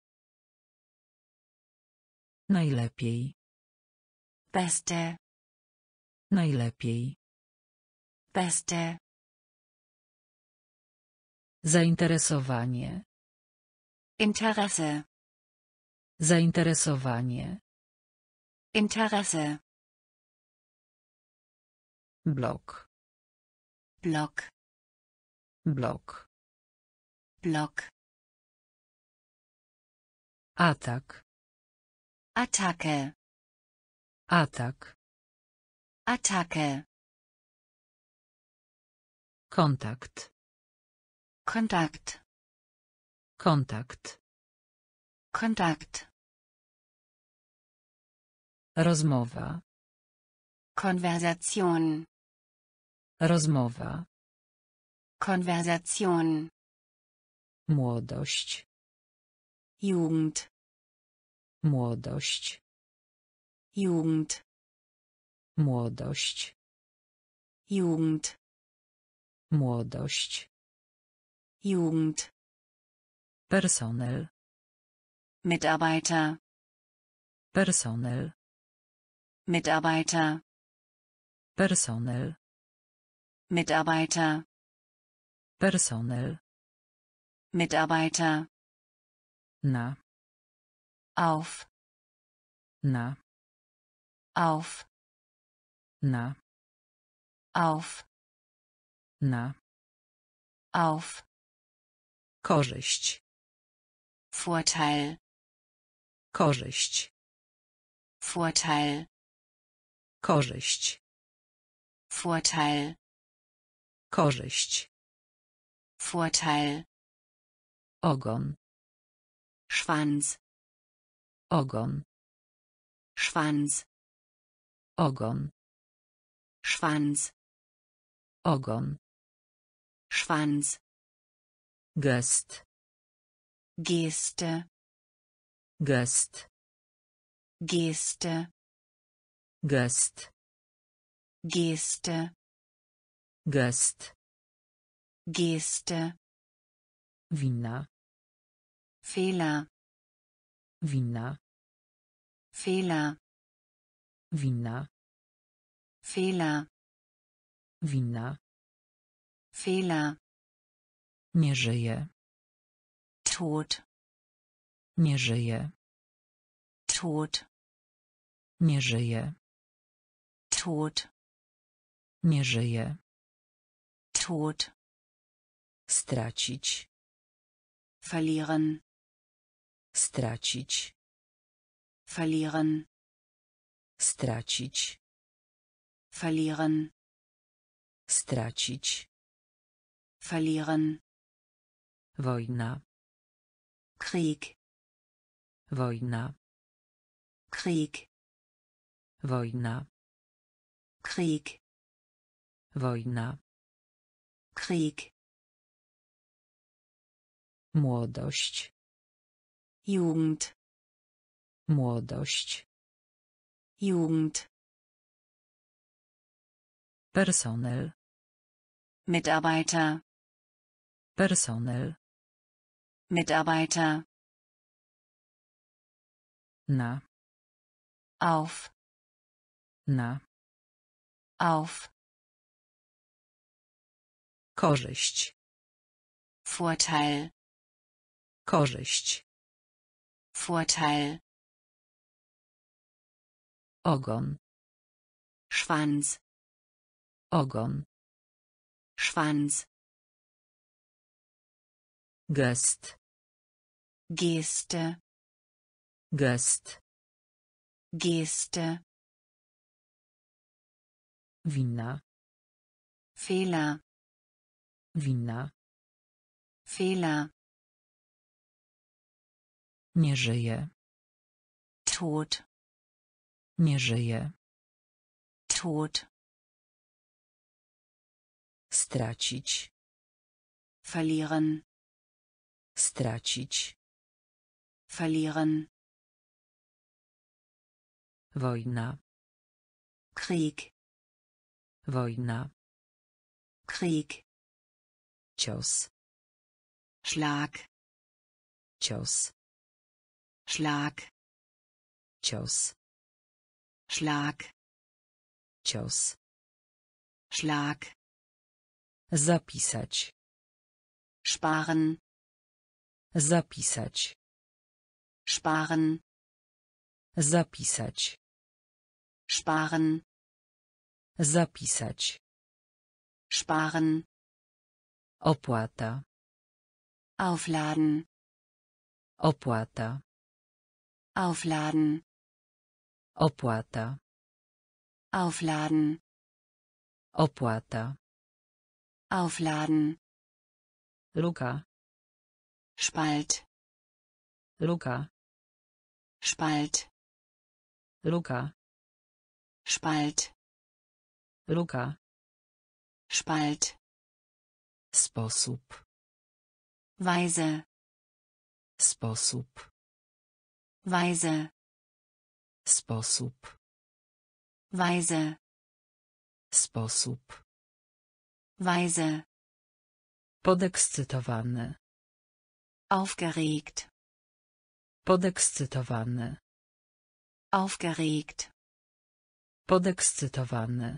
Najlepiej. Beste, Najlepiej. beste. Zainteresowanie. Interesse, Zainteresowanie. Interesse. Blok. Block, Blok. Block. Atak. Attacke, Atak. Attacke. Kontakt. Kontakt, Kontakt. Kontakt. Rozmowa. Konversation, Rozmowa. Konversation. Młodość. Jugend, Młodość. Jugend, Młodość. Jugend, Młodość. Jugend. Personel. Mitarbeiter, Personel. Mitarbeiter, Personel. Mitarbeiter, Personel. Mitarbeiter. Na. Auf, Na. auf, Na. auf, Na. auf. Korzyść. Vorteil, Korzyść. Vorteil, Korzyść. Vorteil, Korzyść. Vorteil. Ogon. Schwanz, Ogon. Schwanz, Ogon. Schwanz, Ogon. Schwanz. Gest. Geste, Gest. Geste, Gest. Geste, Gest. Geste. Wina. Fehler, Wina. Fehler, Wina. Fehler, Wina. Fehler. Nie żyje. Tod, Nie żyje. Tod, Nie żyje. Tod, Nie żyje. Tod. Stracić. Verlieren, Stracić. verlieren, Stracić. verlieren, Stracić. verlieren. Wojna. Krieg, Wojna. Krieg, Wojna. Krieg. Wojna. Krieg. Młodość. Jugend. Młodość. Jugend. Personel. Mitarbeiter. Personel. Mitarbeiter. Na. Auf. Na. Auf. Korzyść. Vorteil. Korzyść. Vorteil. Ogon. Schwanz. Ogon. Schwanz. Gest. Geste. Gest. Geste. Wina. Fehler. Wina. Fehler. Nie żyje. Tod. Nie żyje. Tod. Stracić. Verlieren. Stracić. Verlieren. Wojna. Krieg. Wojna. Krieg. Cios. Schlag. Cios. Schlag. Cios. Schlag. Cios. Schlag. Zapisać. Sparen. Zapisać. Sparen. Zapisać. Sparen. Zapisać. Sparen. Opłata. Aufladen. Opłata. Aufladen. Opłata. Aufladen. Opłata. Aufladen. Luka. Spalt. Luka. Spalt. Luka. Spalt. Luka. Spalt. Sposób. Weise. Sposób. Weise. Sposób. Weise. Sposób. Weise. Podekscytowany. Aufgeregt. Podekscytowany. Aufgeregt. Podekscytowany.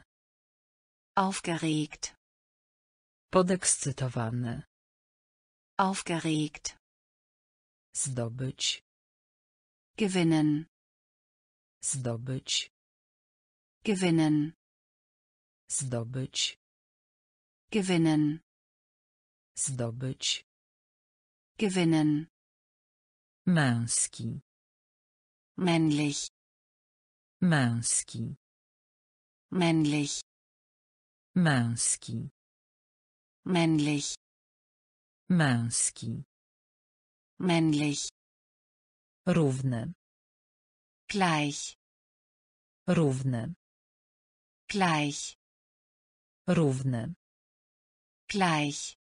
Aufgeregt. Podekscytowany. Aufgeregt. Zdobyć. Gewinnen. Zdobyć. Gewinnen. Zdobyć. Gewinnen. Zdobyć. Gewinnen. Męski. Männlich. Męski. Männlich. Męski. Männlich. Męski. Männlich. Równy. Gleich. Równy. Gleich. Równy. Gleich.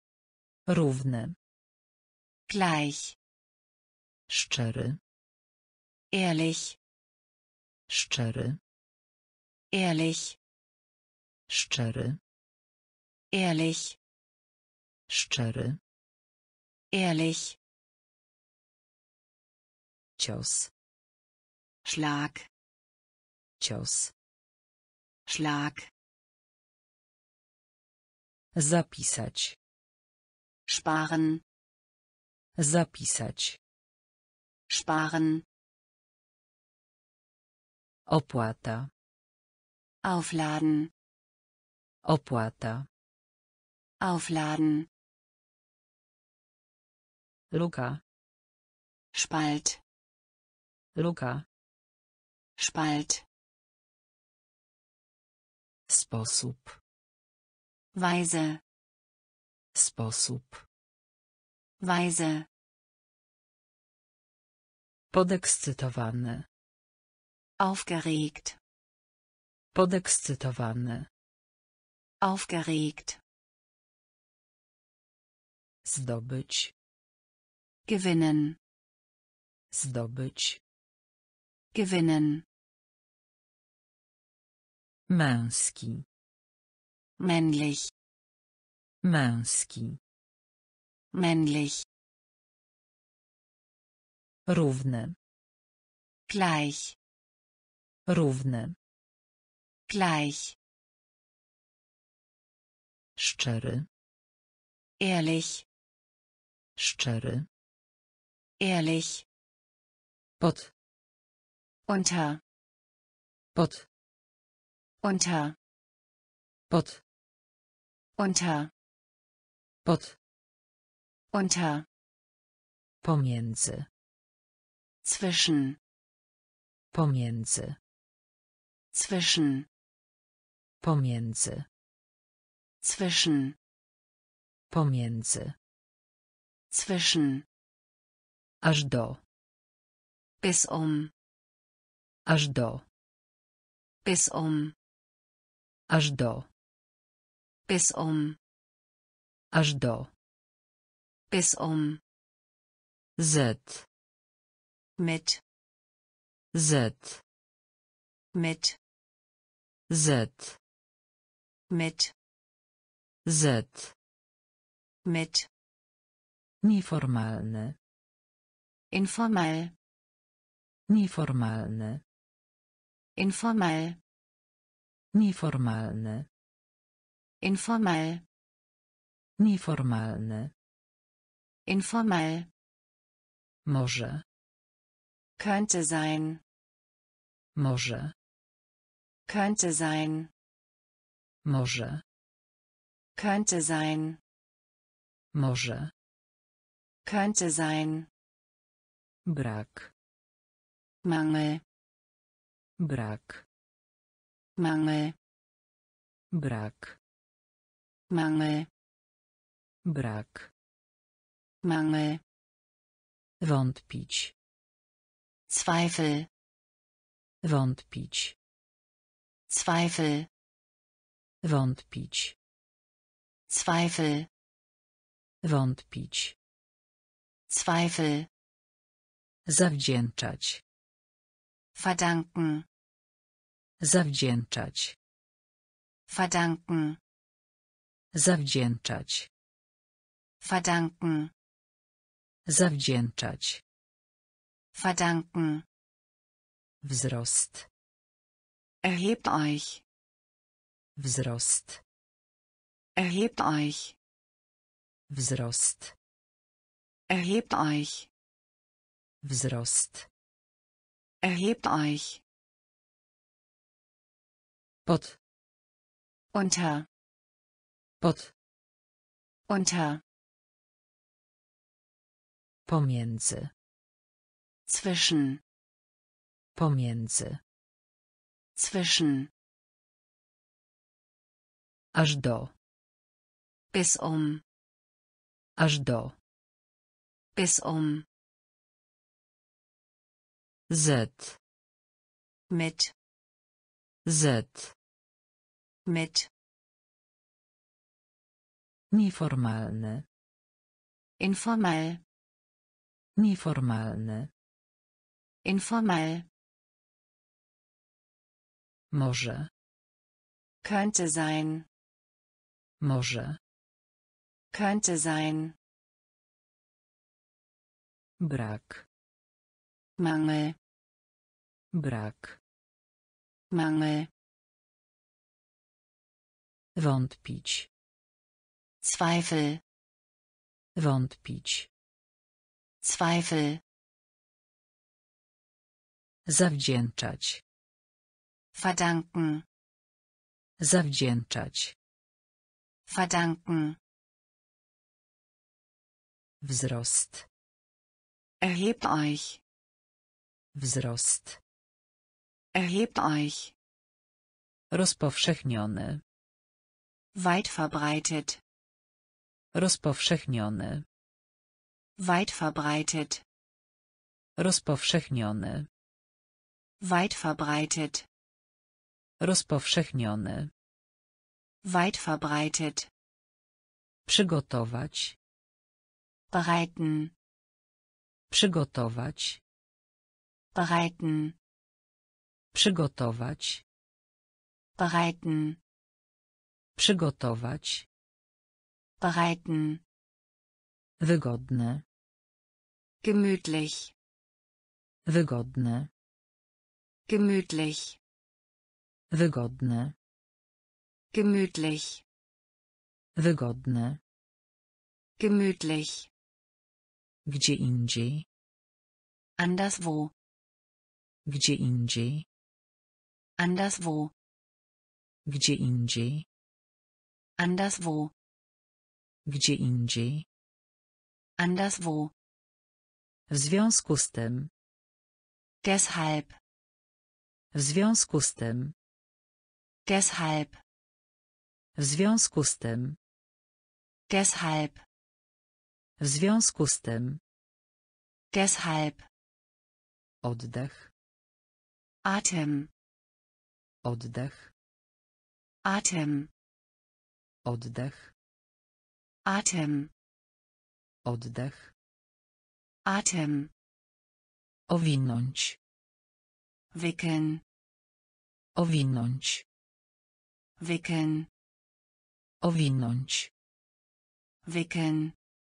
Równy. Gleich. Szczery. Ehrlich. Szczery. Ehrlich. Szczery. Ehrlich. Szczery. Ehrlich. Cios. Schlag. Cios. Schlag. Zapisać. Sparen. Zapisać. Sparen. Opłata. Aufladen. Opłata. Aufladen. Luka. Spalt. Luka. Spalt. Sposób. Weise. Sposób. Weise. Podekscytowany. Aufgeregt. Podekscytowany. Aufgeregt. Zdobyć. Gewinnen. Zdobyć. Gewinnen. Męski. Männlich. Męski. Männlich. Równy. Gleich. Równy. Gleich. Szczery. Ehrlich. Szczery. Ehrlich. Pod. Unter. Pod. Unter. Pod. Unter. Pod. Unter. Pomiędzy. Zwischen. Pomiędzy. Zwischen. Pomiędzy. Zwischen. Pomiędzy. Zwischen. Aż do. Bis um. Aż do. Bis um. Aż do. Bis um. Aż do. Bis um. Z. Mit. Z. Mit. Z. Mit. Z. Mit. Nieformalny. Informell. Nieformalny. Informell. Nieformalny. Informell. Nieformalny. Informell. Może. Könnte sein. Może. Könnte sein. Może. Könnte sein. Może. Könnte sein. Brak. Mangel. Brak. Mangel. Brak. Mangel. Brak. Mangel. Wątpić. Zweifel. Wątpić. Zweifel. Wątpić. Zweifel. Wątpić. Zweifel. Zawdzięczać. Verdanken. Zawdzięczać. Verdanken. Zawdzięczać. Verdanken. Zawdzięczać. Verdanken. Wzrost. Erhebt euch. Wzrost. Erhebt euch. Wzrost. Erhebt euch. Wzrost. Erhebt euch. Pod. Unter. Pod. Unter. Pomiędzy. Zwischen. Pomiędzy. Zwischen. Aż do. Bis um. Aż do. Bis um. Z. Mit. Z. Mit. Nieformalny. Informell. Nieformalny. Informell. Może. Könnte sein. Może. Könnte sein. Brak. Mangel. Brak. Mangel. Wątpić. Zweifel. Wątpić. Zweifel. Zawdzięczać. Verdanken. Zawdzięczać. Verdanken. Wzrost. Erhebt euch. Wzrost. Erhebt euch. Rozpowszechniony. Weit verbreitet. Rozpowszechniony. Weit verbreitet. Rozpowszechniony. Weit verbreitet. Rozpowszechniony. Weit verbreitet. Przygotować. Bereiten. Przygotować. Bereiten. Przygotować. Bereiten. Przygotować. Bereiten. Wygodne. Gemütlich. Wygodne. Gemütlich. Wygodne. Gemütlich. Wygodne. Gemütlich. Gdzie indziej. Anderswo. Gdzie indziej. Anderswo. Gdzie indziej. Anderswo. Gdzie indziej. Anderswo. W związku z tym. Deshalb. W związku z tym. Deshalb. W związku z tym. Deshalb. W związku z tym. Deshalb. Oddech. Atem. Oddech. Atem. Oddech. Atem. Oddech. Atem. Owinąć. Wickeln. Owinąć. Wickeln. Owinąć. Wickeln.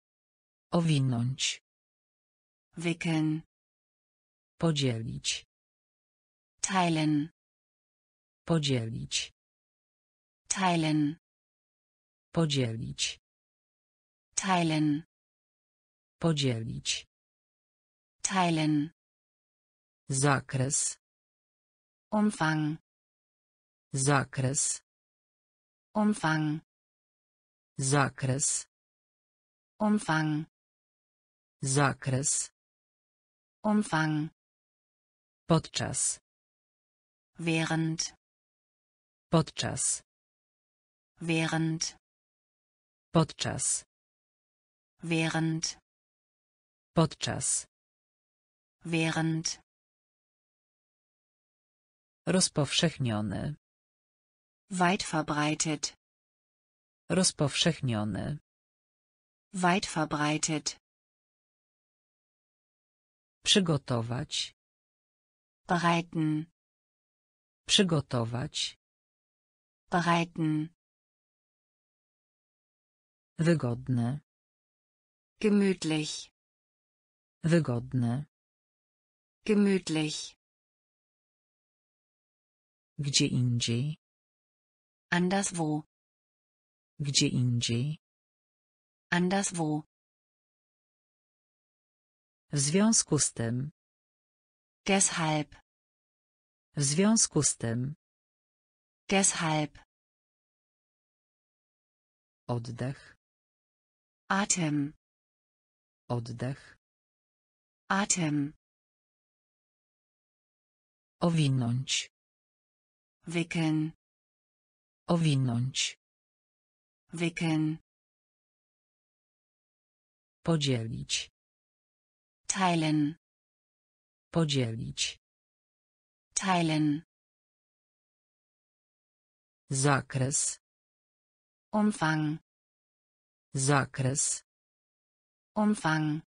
Owinąć. Wickeln. Podzielić. Teilen. Podzielić. Teilen. Podzielić. Teilen. Podzielić. Teilen. Zakres. Umfang. Zakres. Umfang. Zakres. Umfang. Zakres. Umfang. Podczas. Während. Podczas. Während. Podczas. Während. Podczas. Während. Rozpowszechniony. Weit verbreitet. Rozpowszechniony. Weit verbreitet. Przygotować. Bereiten. Przygotować. Bereiten. Wygodne. Gemütlich. Wygodne. Gemütlich. Gdzie indziej. Anderswo. Gdzie indziej. Anderswo. W związku z tym. Deshalb. W związku z tym. Deshalb. Oddech. Atem. Oddech. Atem. Owinąć. Wickeln. Owinąć. Wickeln. Podzielić. Teilen. Podzielić. Teilen. Zakres. Umfang. Zakres. Umfang.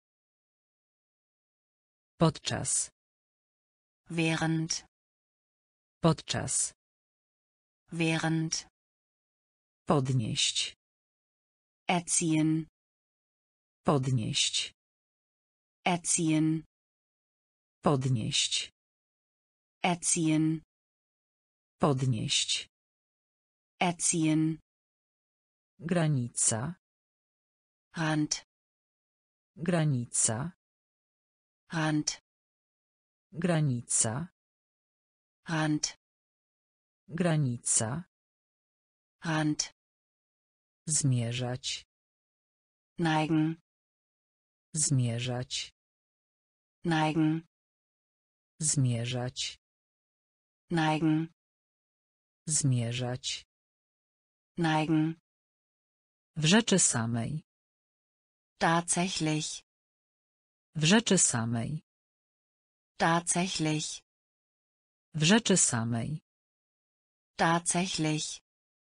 Podczas. Während. Podczas. Während. Podnieść. Erziehen. Podnieść. Erziehen. Podnieść. Erziehen. Podnieść. Erziehen. Granica. Rand. Granica. Rand. Granica. Rand. Granica. Rand. Zmierzać. Neigen. Zmierzać. Neigen. Zmierzać. Neigen. Zmierzać. Neigen. W rzeczy samej. Tatsächlich. W rzeczy samej. Tatsächlich. W rzeczy samej. Tatsächlich.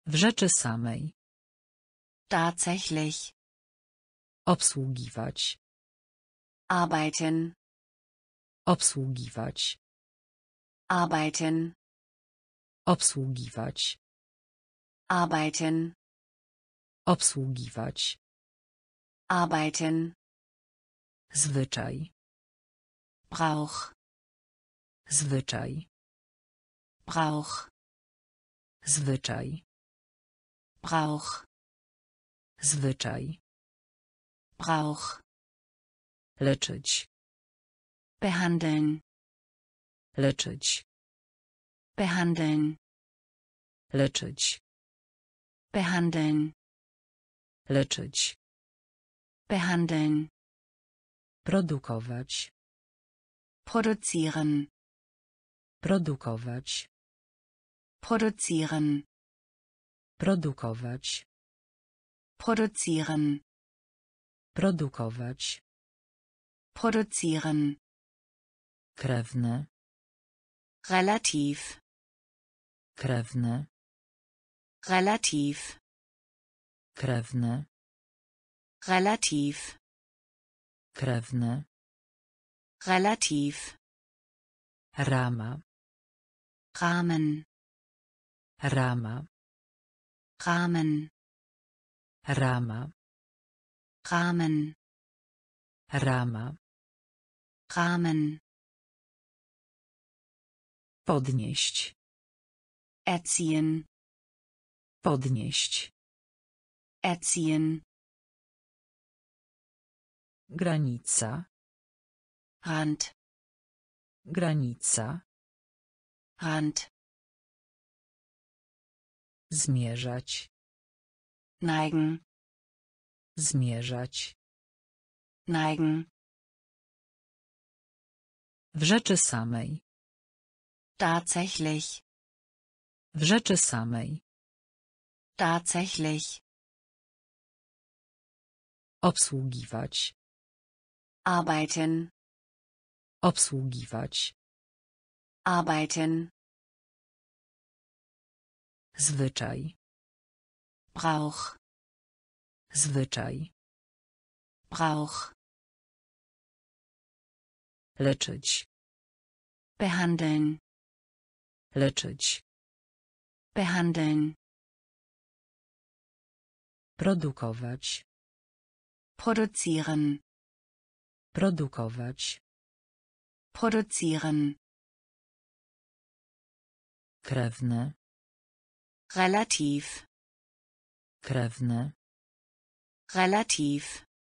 W rzeczy samej. Tatsächlich. Obsługiwać. Arbeiten. Obsługiwać. Arbeiten. Obsługiwać. Arbeiten. Obsługiwać. Arbeiten. Zwyczaj. Brauch. Zwyczaj. Brauch. Zwyczaj. Brauch. Zwyczaj. Brauch. Leczyć. Behandeln. Leczyć. Behandeln. Leczyć. Behandeln. Leczyć. Behandeln. Produkować. Produzieren. Produkować. Produzieren. Produkować. Produzieren. Produkować. Produzieren. Krewne. Relativ. Krewne. Relativ. Krewne. Relativ. Krewne. Relativ. Rama. Rahmen. Rama. Rahmen. Rama. Rahmen. Rama. Rahmen. Podnieść. Erziehen. Podnieść. Erziehen. Granica. Rand. Granica. Rand. Zmierzać. Neigen. Zmierzać. Neigen. W rzeczy samej. Tatsächlich. W rzeczy samej. Tatsächlich. Obsługiwać. Arbeiten. Obsługiwać. Arbeiten. Zwyczaj. Brauch. Zwyczaj. Brauch. Leczyć. Behandeln. Leczyć. Behandeln. Produkować. Produzieren. Produkować. Produzieren. Krewne. Relativ. Krewne. Relativ.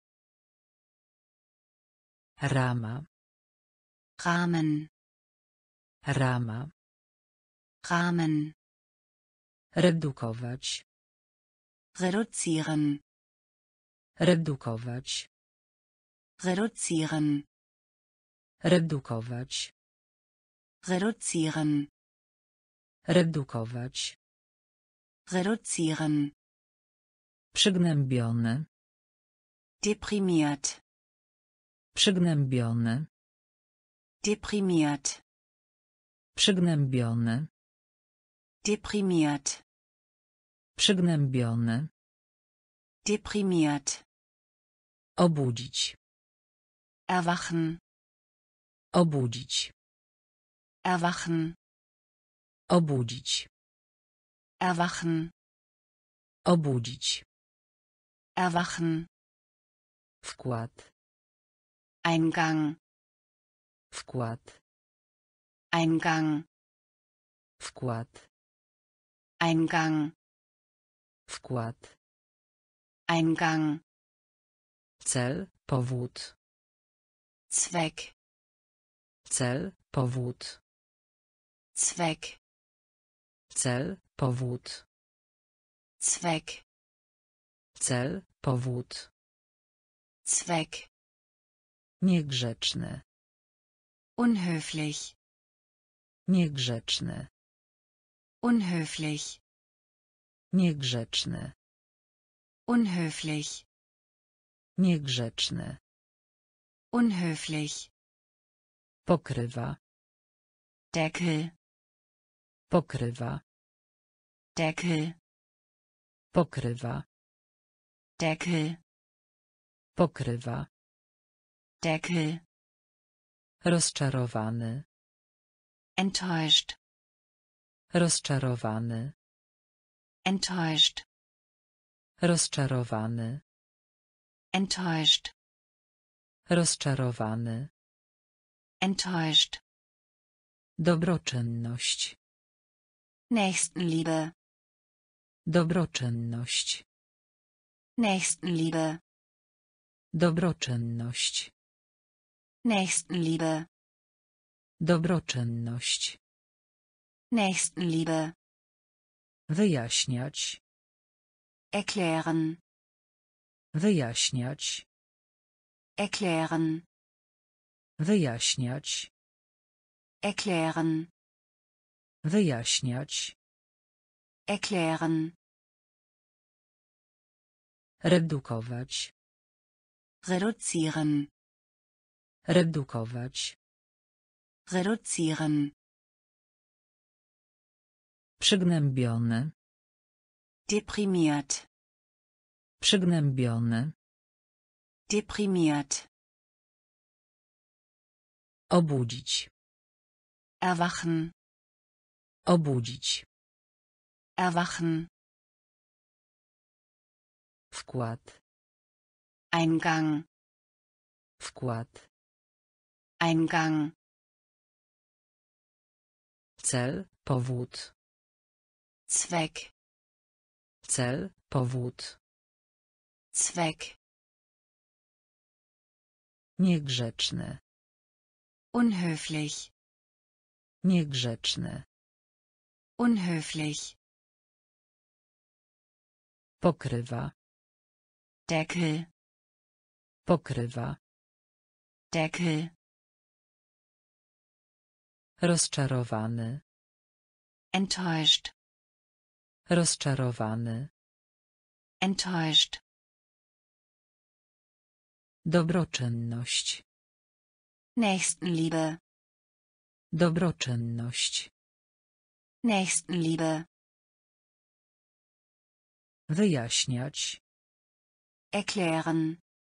Rama. Rahmen. Rama. Rahmen. Redukować. Reduzieren. Redukować. Reduzieren. Redukować. Reduzieren. Redukować. Reduzieren. Przygnębiony. Deprimiert. Przygnębiony. Deprimiert. Przygnębiony. Deprimiert. Przygnębiony. Deprimiert. Obudzić. Erwachen. Obudzić. Erwachen. Obudzić. Erwachen. Obudzić. Erwachen. Wkład. Eingang. Wkład. Eingang. Wkład. Eingang. Wkład. Eingang. Cel. Powód. Zweck. Cel. Powód. Zweck. Cel. Powód. Zweck. Cel. Powód. Zweck. Niegrzeczny. Unhöflich. Niegrzeczny. Unhöflich. Niegrzeczny. Unhöflich. Niegrzeczny. Unhöflich. Pokrywa. Deckel. Pokrywa. Deckel. Pokrywa. Deckel. Pokrywa. Deckel. Rozczarowany. Enttäuscht. Rozczarowany. Enttäuscht. Rozczarowany. Enttäuscht. Rozczarowany. Enttäuscht. Dobroczynność. Nächstenliebe. Dobroczynność. Nächstenliebe. Dobroczynność. Nächstenliebe. Dobroczynność. Nächstenliebe. Wyjaśniać. Erklären. Wyjaśniać. Erklären. Wyjaśniać. Erklären. Wyjaśniać. Erklären. Redukować. Reduzieren. Redukować. Reduzieren. Przygnębiony. Deprimiert. Przygnębiony. Deprimiert. Obudzić. Erwachen. Obudzić. Erwachen. Wkład. Eingang. Wkład. Eingang. Cel, powód. Zweck. Cel, powód. Zweck. Niegrzeczny. Unhöflich. Niegrzeczny. Unhöflich. Pokrywa. Deckel. Pokrywa. Deckel. Rozczarowany. Enttäuscht. Rozczarowany. Enttäuscht. Dobroczynność. Nächstenliebe. Dobroczynność. Nächstenliebe. Wyjaśniać. Erklären.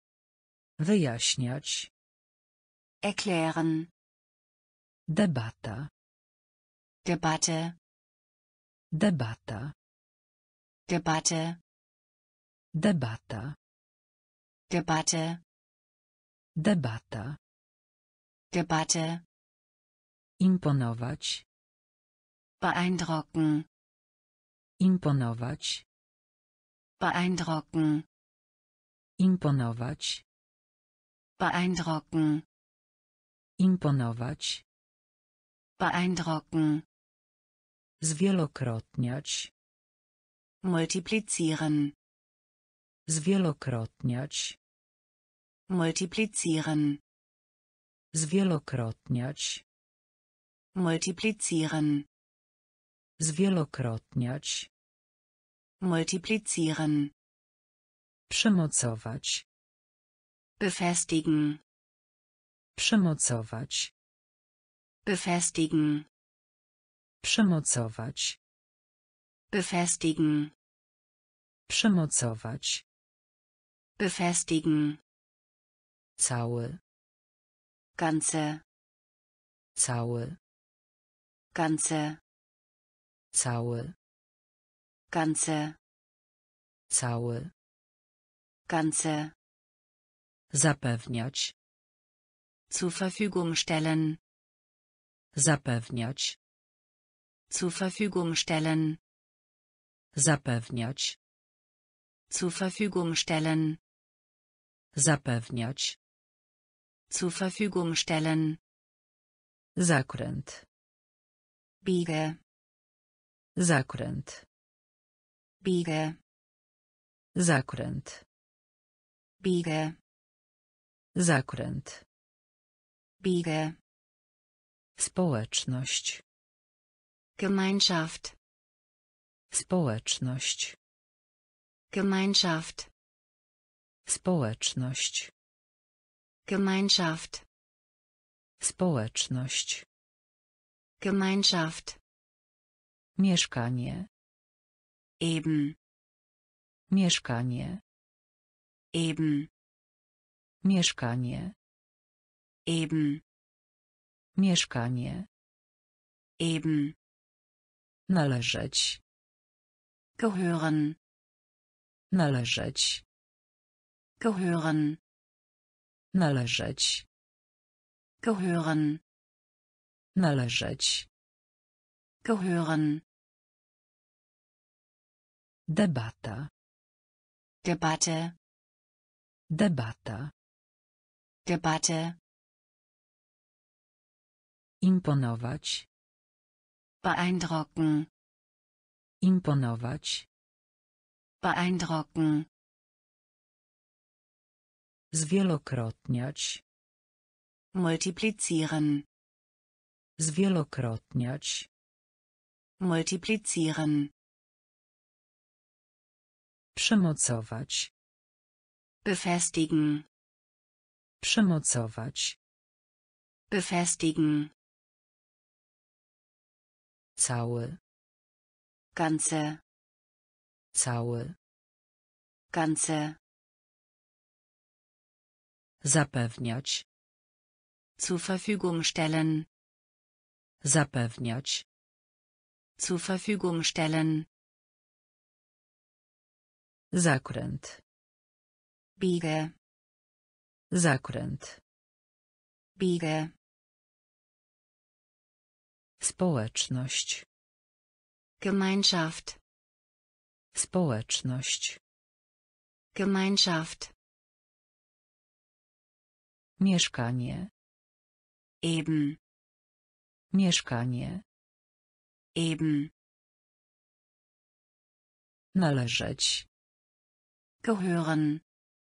Wyjaśniać. Erklären. Debata. Debatte. Debata. Debatte. Debata. Debatte. Debata. Debatte. Imponować. Beeindrucken. Imponować. Beeindrucken. Imponować. Beeindrucken. Imponować. Beeindrucken. Zwielokrotniać. Multiplizieren. Zwielokrotniać. Multiplizieren. Zwielokrotniać. Multiplizieren. Zwielokrotniać. Multiplizieren. Przymocować. Befestigen. Przymocować. Befestigen. Przymocować. Befestigen. Przymocować. Befestigen. Cały. Ganze. Cały. Ganze. Cały. Ganze. Cały. Ganze. Zapewniać. Zur Verfügung stellen. Zapewniać. Zur Verfügung stellen. Zapewniać. Zur Verfügung stellen. Zapewniać. Zur Verfügung stellen. Zakręt. Biege. Zakręt. Biege. Zakręt. Biege. Zakręt. Biege. Społeczność. Gemeinschaft. Społeczność. Gemeinschaft. Społeczność. Gemeinschaft. Społeczność. Gemeinschaft. Mieszkanie. Eben. Mieszkanie. Eben. Mieszkanie. Eben. Mieszkanie. Eben. Należeć. Gehören. Należeć. Gehören. Należeć. Gehören. Należeć. Gehören. Debata. Debatte. Debata. Debatte. Imponować. Beeindrucken. Imponować. Beeindrucken. Zwielokrotniać. Multiplizieren. Zwielokrotniać. Multiplizieren. Przymocować. Befestigen. Przymocować. Befestigen. Cały. Ganze. Cały. Ganze. Zapewniać. Zur Verfügung stellen. Zapewniać. Zur Verfügung stellen. Zakręt. Biege. Zakręt. Biege. Społeczność. Gemeinschaft. Społeczność. Gemeinschaft. Mieszkanie. Eben. Mieszkanie. Eben. Należeć. Gehören.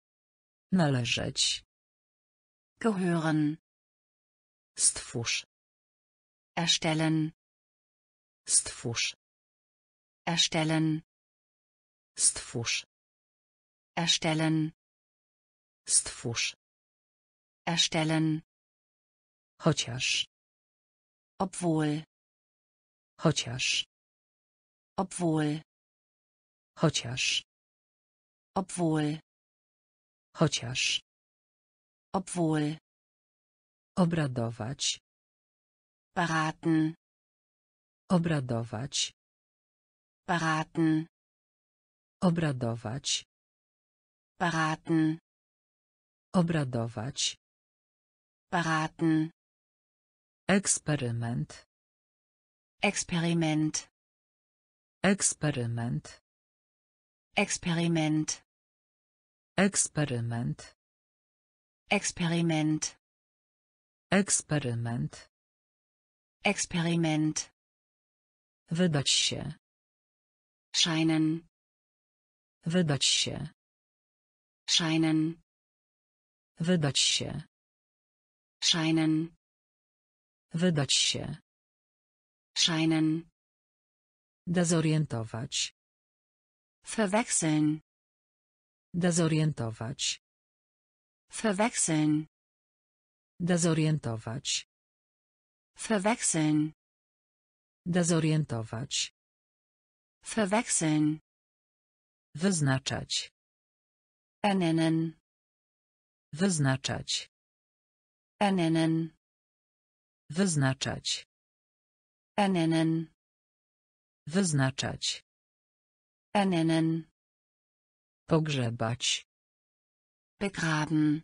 Należeć. Gehören. Stwórz. Erstellen. Stwórz. Erstellen. Stwórz. Erstellen. Stwórz. Erstellen. Chociaż. Obwohl. Chociaż. Obwohl. Chociaż. Obwohl. Chociaż. Obwohl. Obradować. Beraten. Obradować. Beraten. Obradować. Beraten. Obradować. Beraten. Eksperyment. Experiment. Eksperyment. Experiment. Eksperyment. Experiment. Eksperyment. Experiment. Wydać się. Scheinen. Wydać się. Scheinen. Wydać się. Scheinen. Wydać się. Scheinen. Dezorientować. Verwechseln. Dezorientować. Verwechseln. Dezorientować. Verwechseln. Dezorientować. Verwechseln. Wyznaczać. Ernennen. Wyznaczać. Ernennen. Wyznaczać. Ernennen. Wyznaczać. Ernennen. Pogrzebać. Begraben.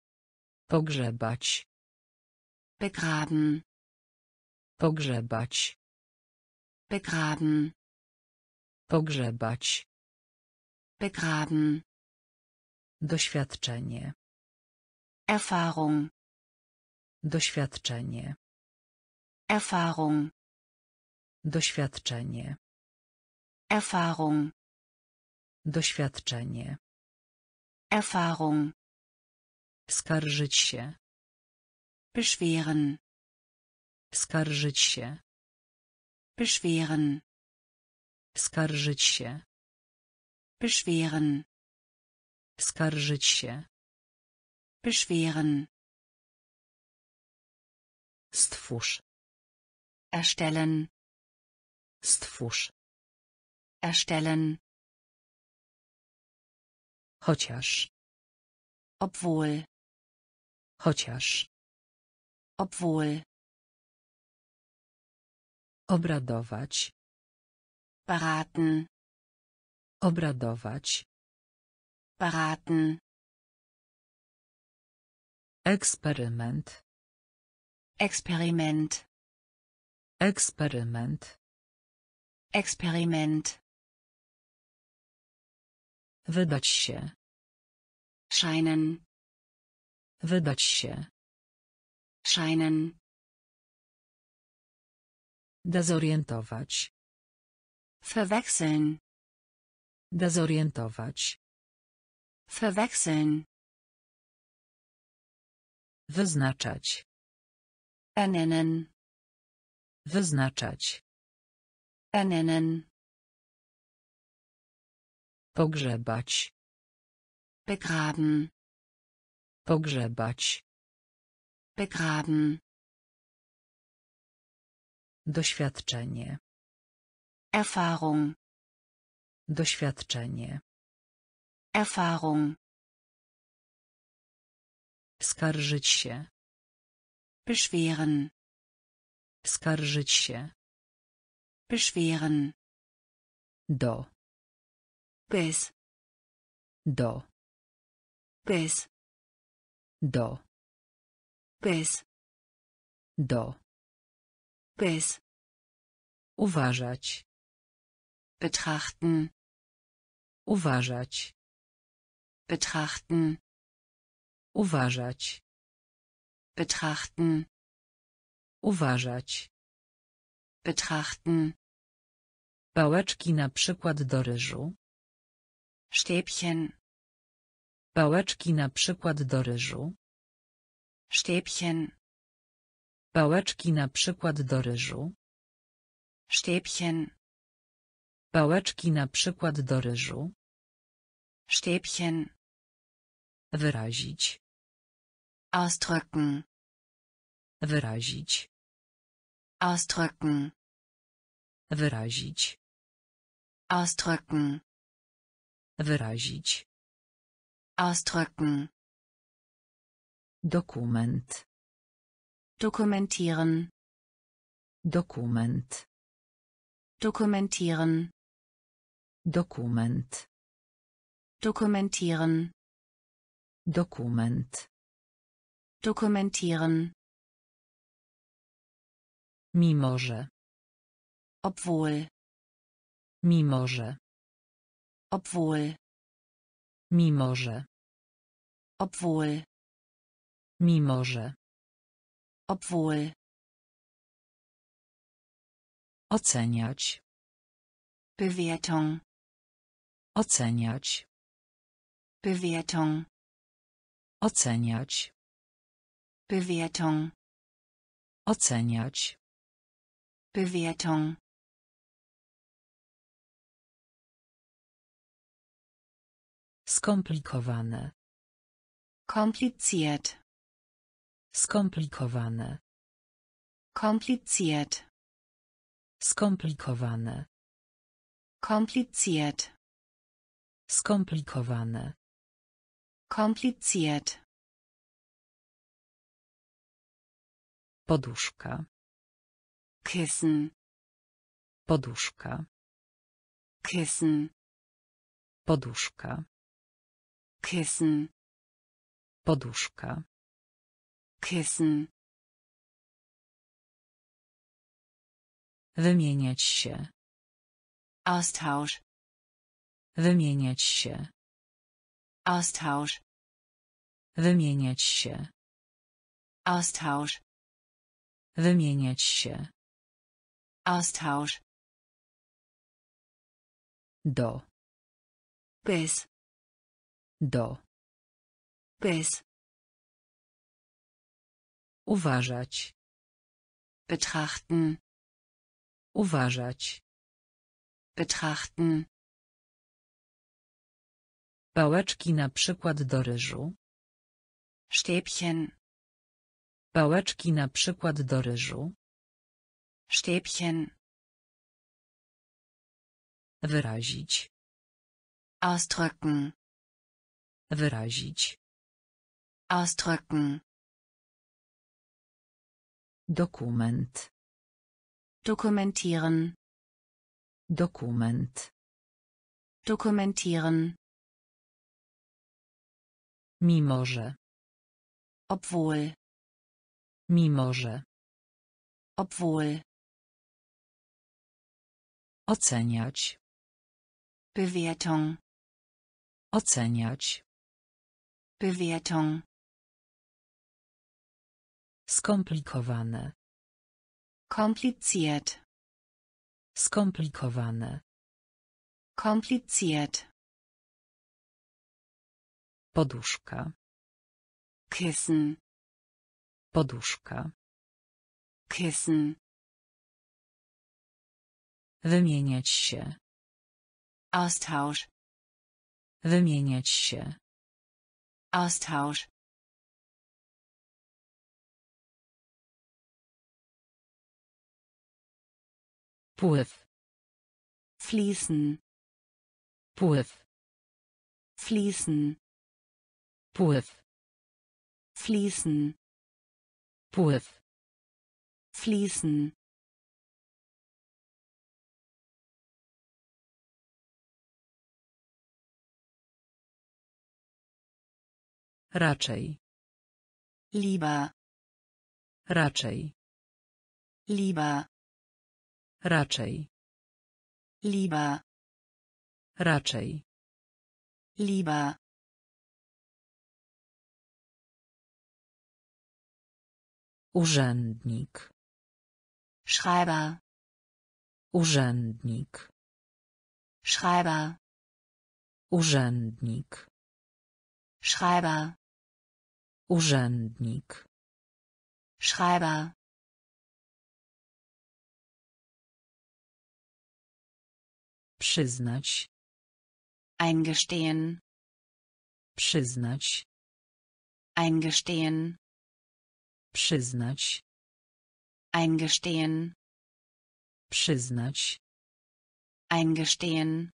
Pogrzebać. Begraben. Pogrzebać. Begraben. Pogrzebać. Begraben. Doświadczenie. Erfahrung. Doświadczenie. Erfahrung. Doświadczenie. Erfahrung. Doświadczenie. Erfahrung. Skarżyć się. Beschweren. Skarżyć się. Beschweren. Skarżyć się. Beschweren. Skarżyć się. Beschweren. Stwórz. Erstellen. Stwórz. Erstellen. Chociaż. Obwohl. Chociaż. Obwohl. Obradować. Beraten. Obradować. Beraten. Eksperyment. Experiment. Eksperyment. Experiment. Wydać się. Scheinen. Wydać się. Scheinen. Dezorientować. Verwechseln. Dezorientować. Verwechseln. Wyznaczać. Ernennen. Wyznaczać. Ernennen. Pogrzebać. Begraben. Pogrzebać. Begraben. Doświadczenie. Erfahrung. Doświadczenie. Erfahrung. Skarżyć się. Beschweren. Skarżyć się. Beschweren. Do. Bis. Do. Bis. Do. Bis. Do. Bis. Uważać. Betrachten. Uważać. Betrachten. Uważać. Betrachten. Uważać. Betrachten. Pałeczki na przykład do ryżu. Stäbchen. Pałeczki na przykład do ryżu. Stäbchen. Pałeczki na przykład do ryżu. Stäbchen. Pałeczki na przykład do ryżu. Stäbchen. Wyrazić. Ausdrücken. Wyrazić. Ausdrücken. Wyrazić. Ausdrücken. Wyrazić. Ausdrücken. Dokument. Dokumentieren. Dokument. Dokumentieren. Dokument. Dokumentieren. Dokument. Dokumentieren. Mimo że. Obwohl. Mimo że. Obwohl. Mimo że. Obwohl. Mimo że. Obwohl. Oceniać. Bewertung. Oceniać. Bewertung. Oceniać. Bewertung. Oceniać. Bewertung. Skomplikowane. Kompliziert. Skomplikowane. Kompliziert. Skomplikowane. Kompliziert. Skomplikowane. Kompliziert. Poduszka. Kissen. Poduszka. Kissen. Poduszka. Kissen. Poduszka. Kissen. Wymieniać się. Austausch. Wymieniać się. Austausch. Wymieniać się. Austausch. Wymieniać się. Austausch. Do. Bis. Do. Bis. Uważać. Betrachten. Uważać. Betrachten. Pałeczki na przykład do ryżu. Stäbchen. Pałeczki na przykład do ryżu. Stäbchen. Wyrazić. Ausdrücken. Wyrazić. Ausdrücken. Dokument. Dokumentieren. Dokument. Dokumentieren. Mimo że. Obwohl. Mimo że. Obwohl. Oceniać. Bewertung. Oceniać. Bewertung. Skomplikowane. Kompliziert. Skomplikowane. Kompliziert. Poduszka. Kissen. Poduszka. Kissen. Wymieniać się. Austausch. Wymieniać się. Austausch. Pływ. Fließen. Pływ. Fließen. Pływ. Fließen. Pływ. Fließen. Raczej. Lieber. Raczej. Lieber. Raczej. Lieber. Raczej. Lieber. Urzędnik. Schreiber. Urzędnik. Schreiber. Urzędnik. Schreiber. Urzędnik. Schreiber. Przyznać. Eingestehen. Przyznać. Eingestehen. Przyznać. Eingestehen. Przyznać. Eingestehen.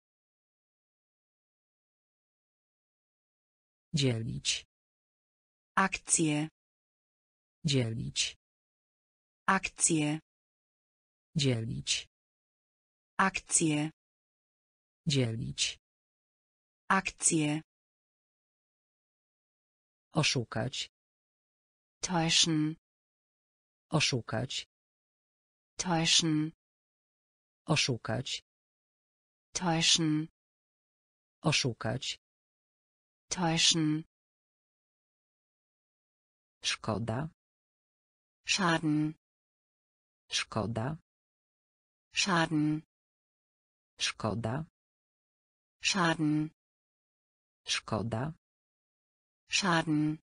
Dzielić. Aktie. Dzielić. Aktie. Dzielić. Aktie. Dzielić. Aktie. Oszukać. Täuschen. Oszukać. Täuschen. Oszukać. Täuschen. Oszukać. Täuschen. Szkoda. Schaden. Szkoda. Schaden. Szkoda. Schaden. Szkoda. Schaden.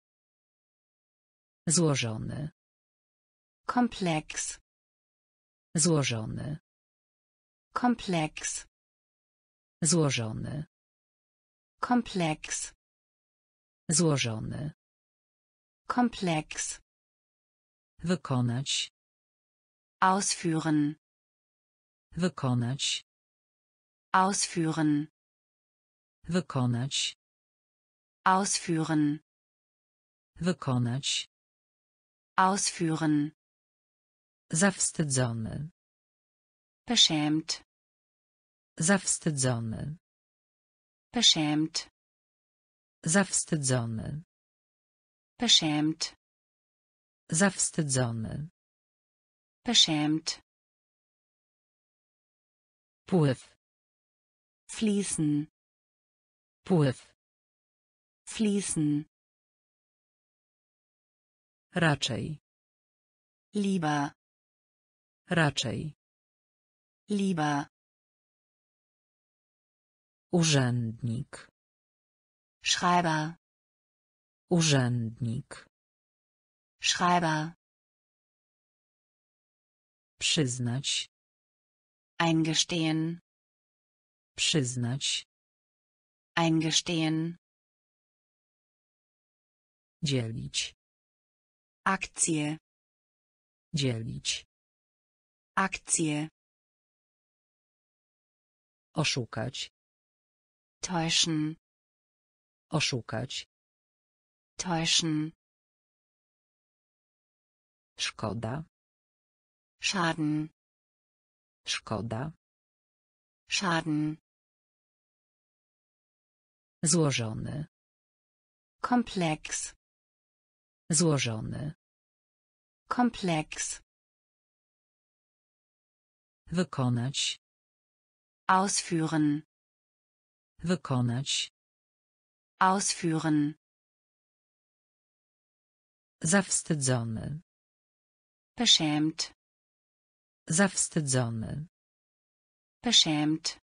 Złożony. Komplex. Złożony. Komplex. Złożony. Komplex. Złożony. Komplex. Wykonać. Ausführen. Wykonać. Ausführen. Wykonać. Ausführen. Wykonać. Ausführen. Zawstydzony. Beschämt. Zawstydzony. Beschämt. Zawstydzony. Beschämt. Zawstydzony. Beschämt. Pływ. Fließen. Pływ. Fließen. Raczej. Lieber. Raczej. Lieber. Urzędnik. Schreiber. Urzędnik. Schreiber. Przyznać. Eingestehen. Przyznać. Eingestehen. Dzielić. Aktie. Dzielić. Aktie. Oszukać. Täuschen. Oszukać. Täuschen. Szkoda. Schaden. Szkoda. Schaden. Złożony. Komplex. Złożony. Komplex. Wykonać. Ausführen. Wykonać. Ausführen. Zawstydzony. Beschämt. Zawstydzony. Beschämt.